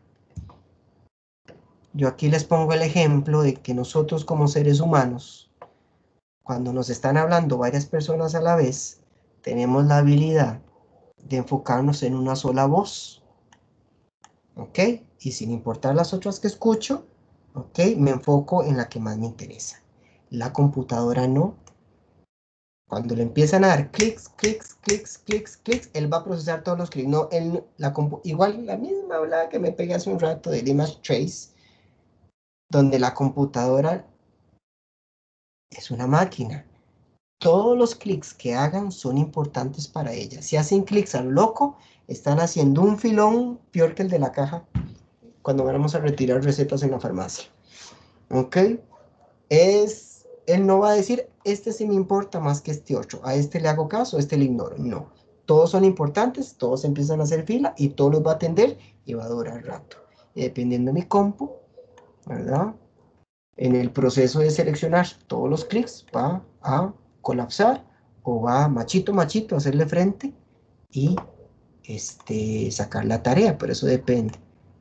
Yo aquí les pongo el ejemplo de que nosotros como seres humanos, cuando nos están hablando varias personas a la vez, tenemos la habilidad de enfocarnos en una sola voz. ¿Ok? Y sin importar las otras que escucho, ¿ok? Me enfoco en la que más me interesa. La computadora no. Cuando le empiezan a dar clics, clics, clics, clics, clics, él va a procesar todos los clics. No, él, la igual la misma hablada que me pegué hace un rato del image trace, donde la computadora es una máquina. Todos los clics que hagan son importantes para ella. Si hacen clics al loco, están haciendo un filón peor que el de la caja cuando vamos a retirar recetas en la farmacia. ¿Ok? Es, él no va a decir, este sí me importa más que este otro. A este le hago caso, a este le ignoro. No. Todos son importantes, todos empiezan a hacer fila y todos los va a atender y va a durar rato. Y dependiendo de mi compu, ¿verdad? En el proceso de seleccionar todos los clics, va a colapsar o va machito, machito, a hacerle frente y este, sacar la tarea, pero eso depende.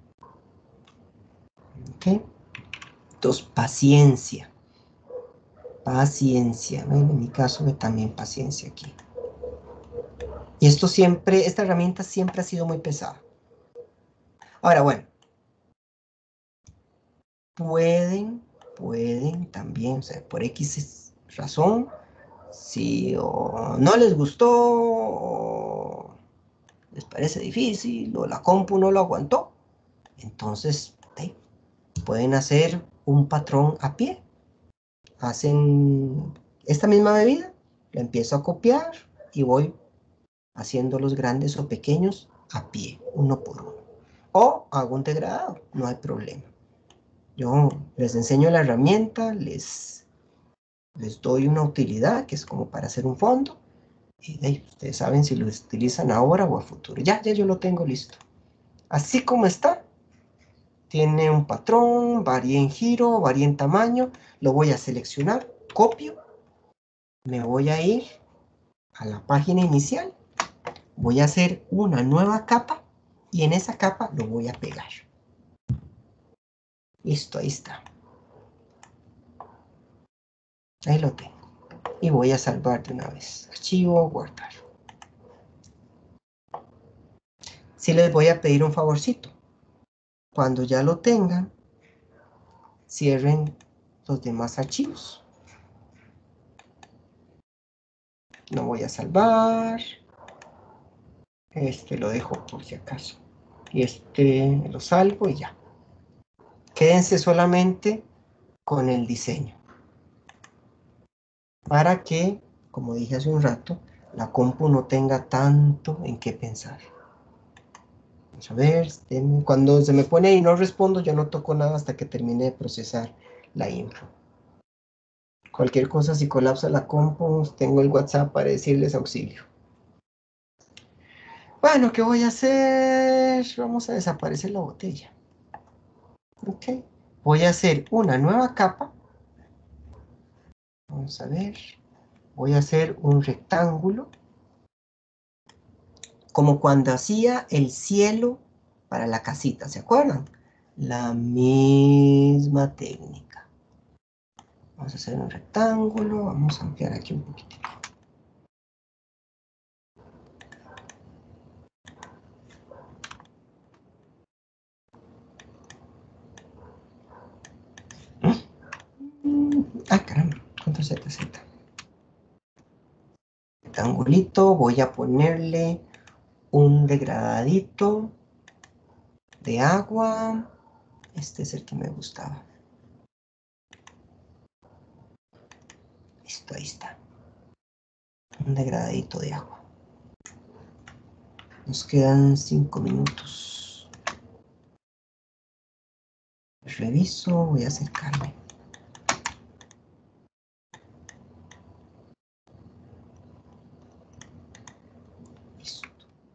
¿Ok? Entonces, paciencia. Paciencia. Bueno, en mi caso, también paciencia aquí. Y esto siempre, esta herramienta siempre ha sido muy pesada. Ahora, bueno. Pueden, pueden también, o sea, por X razón, si o no les gustó, o les parece difícil, o la compu no lo aguantó, entonces ¿sí? Pueden hacer un patrón a pie. Hacen esta misma bebida, la empiezo a copiar y voy haciendo los grandes o pequeños a pie, uno por uno. O hago un degradado, no hay problema. Yo les enseño la herramienta, les, les doy una utilidad que es como para hacer un fondo. Y hey, ustedes saben si lo utilizan ahora o a futuro. Ya, ya yo lo tengo listo. Así como está. Tiene un patrón, varía en giro, varía en tamaño. Lo voy a seleccionar, copio. Me voy a ir a la página inicial. Voy a hacer una nueva capa. Y en esa capa lo voy a pegar. Listo, ahí está. Ahí lo tengo. Y voy a salvar de una vez. Archivo, guardar. Sí les voy a pedir un favorcito. Cuando ya lo tengan, cierren los demás archivos. No voy a salvar. Este lo dejo por si acaso. Y este lo salvo y ya. Quédense solamente con el diseño. Para que, como dije hace un rato, la compu no tenga tanto en qué pensar. Vamos a ver, cuando se me pone y no respondo, yo no toco nada hasta que termine de procesar la info. Cualquier cosa, si colapsa la compu, tengo el WhatsApp para decirles auxilio. Bueno, ¿qué voy a hacer? Vamos a desaparecer la botella. Ok. Voy a hacer una nueva capa. Vamos a ver. Voy a hacer un rectángulo. Como cuando hacía el cielo para la casita, ¿se acuerdan? La misma técnica. Vamos a hacer un rectángulo, vamos a ampliar aquí un poquitico. Ah, caramba, control Z, Z. Rectangulito, voy a ponerle un degradadito de agua. Este es el que me gustaba. Listo, ahí está. Un degradadito de agua. Nos quedan cinco minutos. Reviso, voy a acercarme. Listo.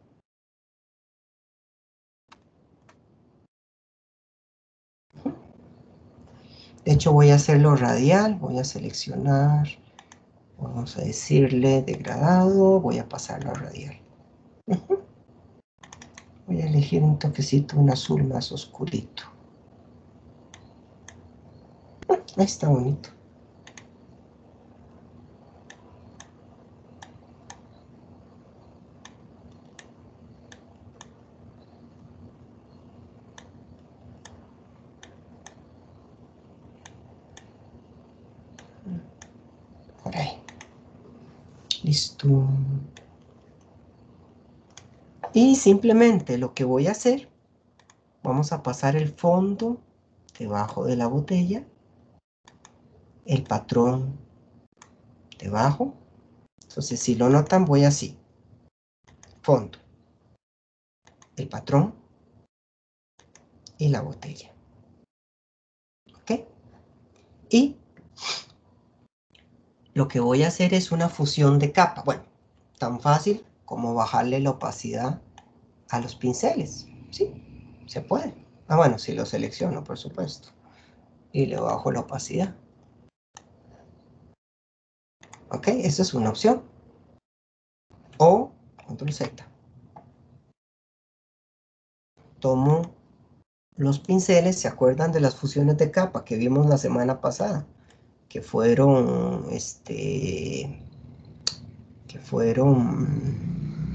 De hecho, voy a hacerlo radial. Voy a seleccionar. Vamos a decirle degradado. Voy a pasarlo a radial. Voy a elegir un toquecito, un azul más oscurito. Ahí está bonito. Por ahí. Listo. Y simplemente lo que voy a hacer, vamos a pasar el fondo debajo de la botella, el patrón debajo. Entonces, si lo notan, voy así. Fondo, el patrón y la botella. ¿Ok? Y lo que voy a hacer es una fusión de capa. Bueno, tan fácil como bajarle la opacidad a los pinceles. Sí, se puede. Ah, bueno, si lo selecciono, por supuesto. Y le bajo la opacidad. Ok, esa es una opción. O, control Z. Tomo los pinceles, ¿se acuerdan de las fusiones de capa que vimos la semana pasada? Que fueron, este, que fueron,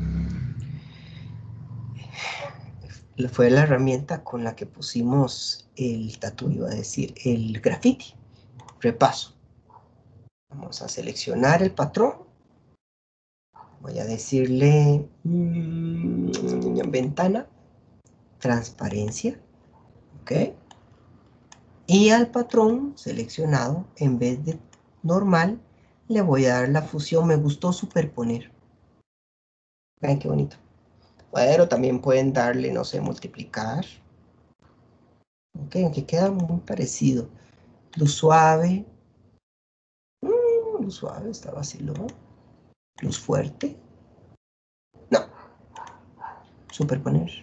fue la herramienta con la que pusimos el tatu, iba a decir, el graffiti. Repaso. Vamos a seleccionar el patrón. Voy a decirle mmm, ventana, transparencia, ¿ok? Y al patrón seleccionado, en vez de normal, le voy a dar la fusión. Me gustó superponer. Vean qué bonito. Pero también pueden darle, no sé, multiplicar. Ok, aunque queda muy parecido. Luz suave. Mm, luz suave, está vacilón. Luz fuerte. No. Superponer.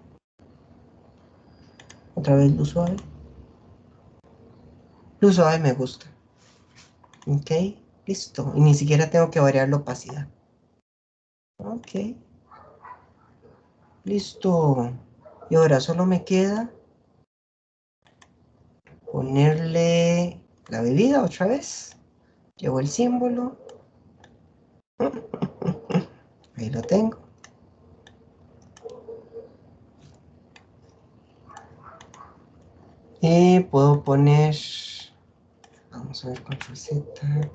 Otra vez luz suave. Luz suave me gusta. Ok, listo. Y ni siquiera tengo que variar la opacidad. Ok. Listo. Y ahora solo me queda ponerle la bebida otra vez. Llevo el símbolo. Ahí lo tengo. Y puedo poner, vamos a ver, control Z,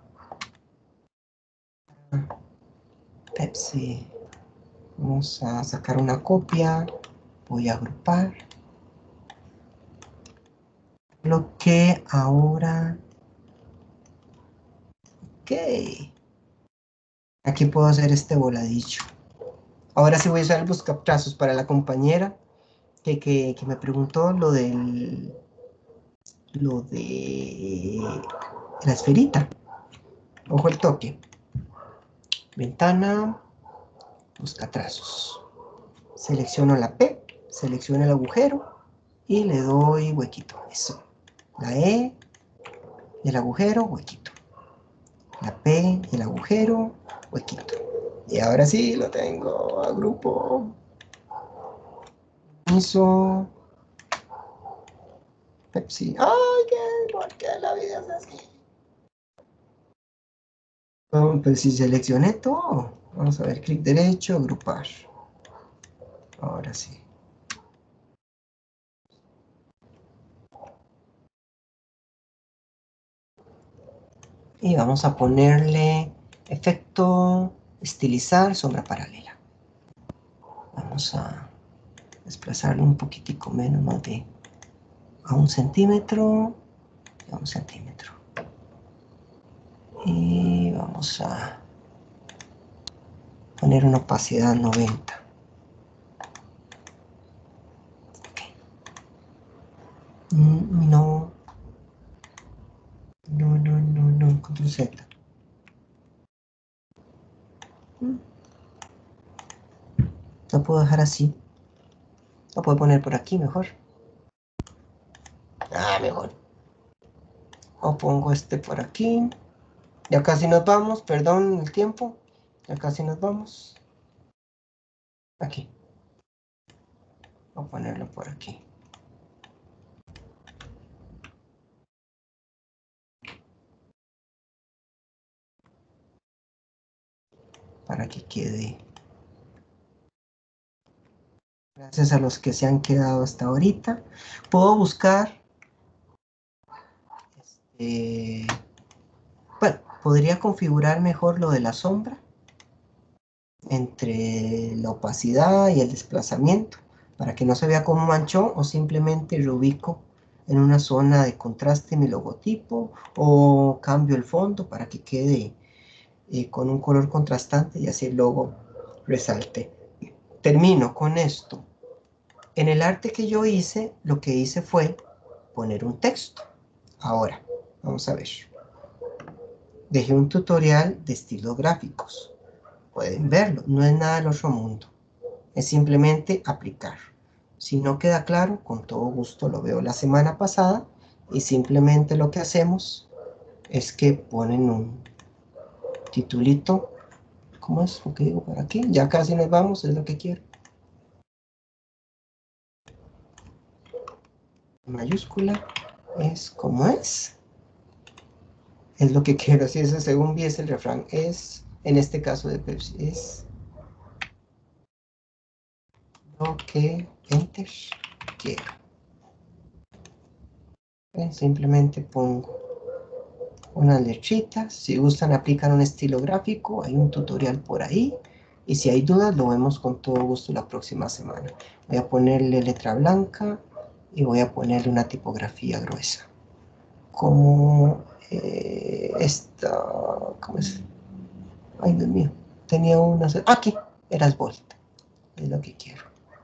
Pepsi. Vamos a sacar una copia. Voy a agrupar. Lo que ahora, ok. Aquí puedo hacer este voladillo. Ahora sí voy a usar el buscatrazos para la compañera que, que, que me preguntó lo del, lo de la esferita. Ojo el toque. Ventana, buscatrazos. Selecciono la P, selecciono el agujero y le doy huequito. Eso. La E, el agujero, huequito. La P, el agujero, huequito. Y ahora sí lo tengo. Agrupo. Hizo Pepsi. ¡Ay, qué! ¿Por qué la vida es así? Oh, pues si seleccioné todo, vamos a ver, clic derecho, agrupar. Ahora sí. Y vamos a ponerle efecto estilizar, sombra paralela. Vamos a desplazarlo un poquitico menos, más de a un centímetro, a un centímetro. Y vamos a poner una opacidad noventa. Okay. No, no, no, no, no, control Z. Lo puedo dejar así. Lo puedo poner por aquí mejor. Ah, mejor. O pongo este por aquí. Ya casi nos vamos, perdón el tiempo. Ya casi nos vamos. Aquí. Voy a ponerlo por aquí. Para que quede. Gracias a los que se han quedado hasta ahorita. Puedo buscar. Este, bueno, podría configurar mejor lo de la sombra. Entre la opacidad y el desplazamiento. Para que no se vea como un manchón o simplemente reubico en una zona de contraste mi logotipo o cambio el fondo para que quede eh, con un color contrastante y así el logo resalte. Termino con esto. En el arte que yo hice, lo que hice fue poner un texto. Ahora, vamos a ver. Dejé un tutorial de estilos gráficos. Pueden verlo, no es nada del otro mundo. Es simplemente aplicar. Si no queda claro, con todo gusto lo veo la semana pasada y simplemente lo que hacemos es que ponen un titulito. ¿Cómo es lo que digo por aquí? Ya casi nos vamos, es lo que quiero. Mayúscula es como es. Es lo que quiero. Si eso según vi es el refrán. Es, en este caso de Pepsi, es lo que enter quiero. ¿Ven? Simplemente pongo unas letritas. Si gustan aplican un estilo gráfico, hay un tutorial por ahí. Y si hay dudas, lo vemos con todo gusto la próxima semana. Voy a ponerle letra blanca y voy a ponerle una tipografía gruesa. Como eh, esta, ¿cómo es? Ay, Dios mío, tenía una, aquí, era Bold, es lo que quiero.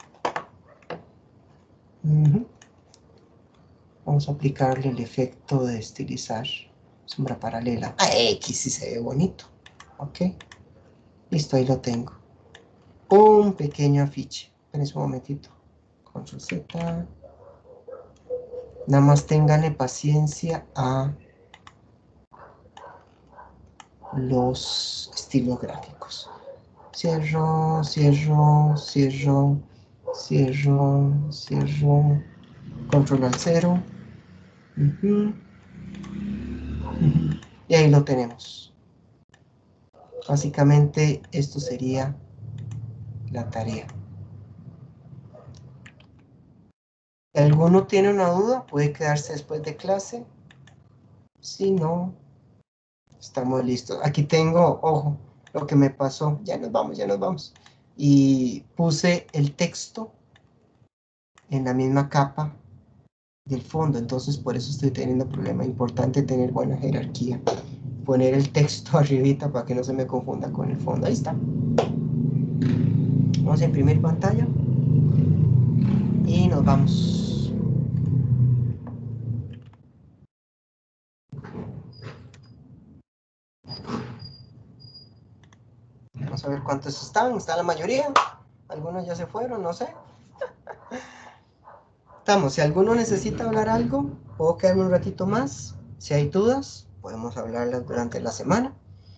Uh-huh. Vamos a aplicarle el efecto de estilizar, sombra paralela. Ah, X sí se ve bonito, ok, listo, ahí lo tengo. Un pequeño afiche, en ese momentito, control Z. Nada más ténganle paciencia a los estilos gráficos. Cierro, cierro, cierro, cierro, cierro. Control al cero. Uh-huh. Uh-huh. Y ahí lo tenemos. Básicamente esto sería la tarea. Si alguno tiene una duda, puede quedarse después de clase. Si no, estamos listos. Aquí tengo, ojo, lo que me pasó. Ya nos vamos, ya nos vamos. Y puse el texto en la misma capa del fondo. Entonces, por eso estoy teniendo problema. Importante tener buena jerarquía. Poner el texto arribita para que no se me confunda con el fondo. Ahí está. Vamos a imprimir pantalla. Y nos vamos. Vamos a ver cuántos están. Está la mayoría. Algunos ya se fueron, no sé. Estamos. Si alguno necesita hablar algo, puedo quedarme un ratito más. Si hay dudas, podemos hablarlas durante la semana.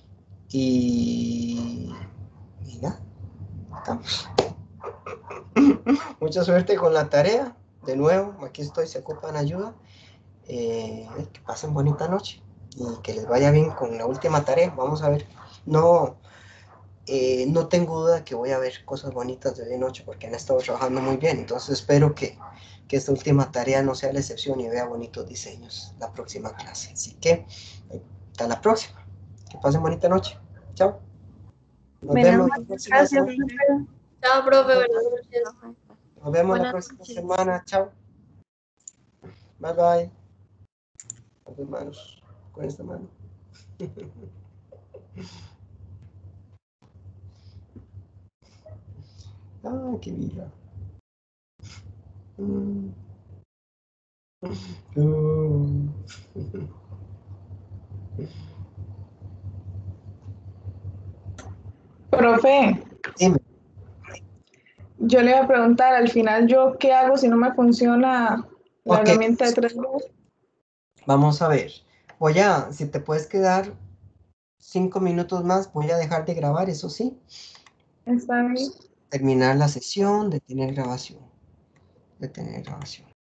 Y... y nada. Estamos. Mucha suerte con la tarea. De nuevo, aquí estoy, se ocupan ayuda. Eh, que pasen bonita noche. y que les vaya bien con la última tarea. Vamos a ver. No, eh, no tengo duda que voy a ver cosas bonitas de hoy en noche porque han estado trabajando muy bien. Entonces espero que, que esta última tarea no sea la excepción y vea bonitos diseños la próxima clase. Así que hasta la próxima. Que pasen bonita noche. Chao. Nos Buenas vemos la noches, próxima gracias. semana. Chao, profe, buenas noches. Nos vemos la Buenas próxima noches. semana. Chao. Bye bye. Las dos manos. Con esta mano. Ah, qué vida. Mm. Mm. Profe, Dime. yo le iba a preguntar al final yo qué hago si no me funciona la Ok, herramienta de tres D. vamos a ver. Voy a, si te puedes quedar cinco minutos más, voy a dejar de grabar, eso sí. Está bien. Terminar la sesión, detener grabación. Detener grabación.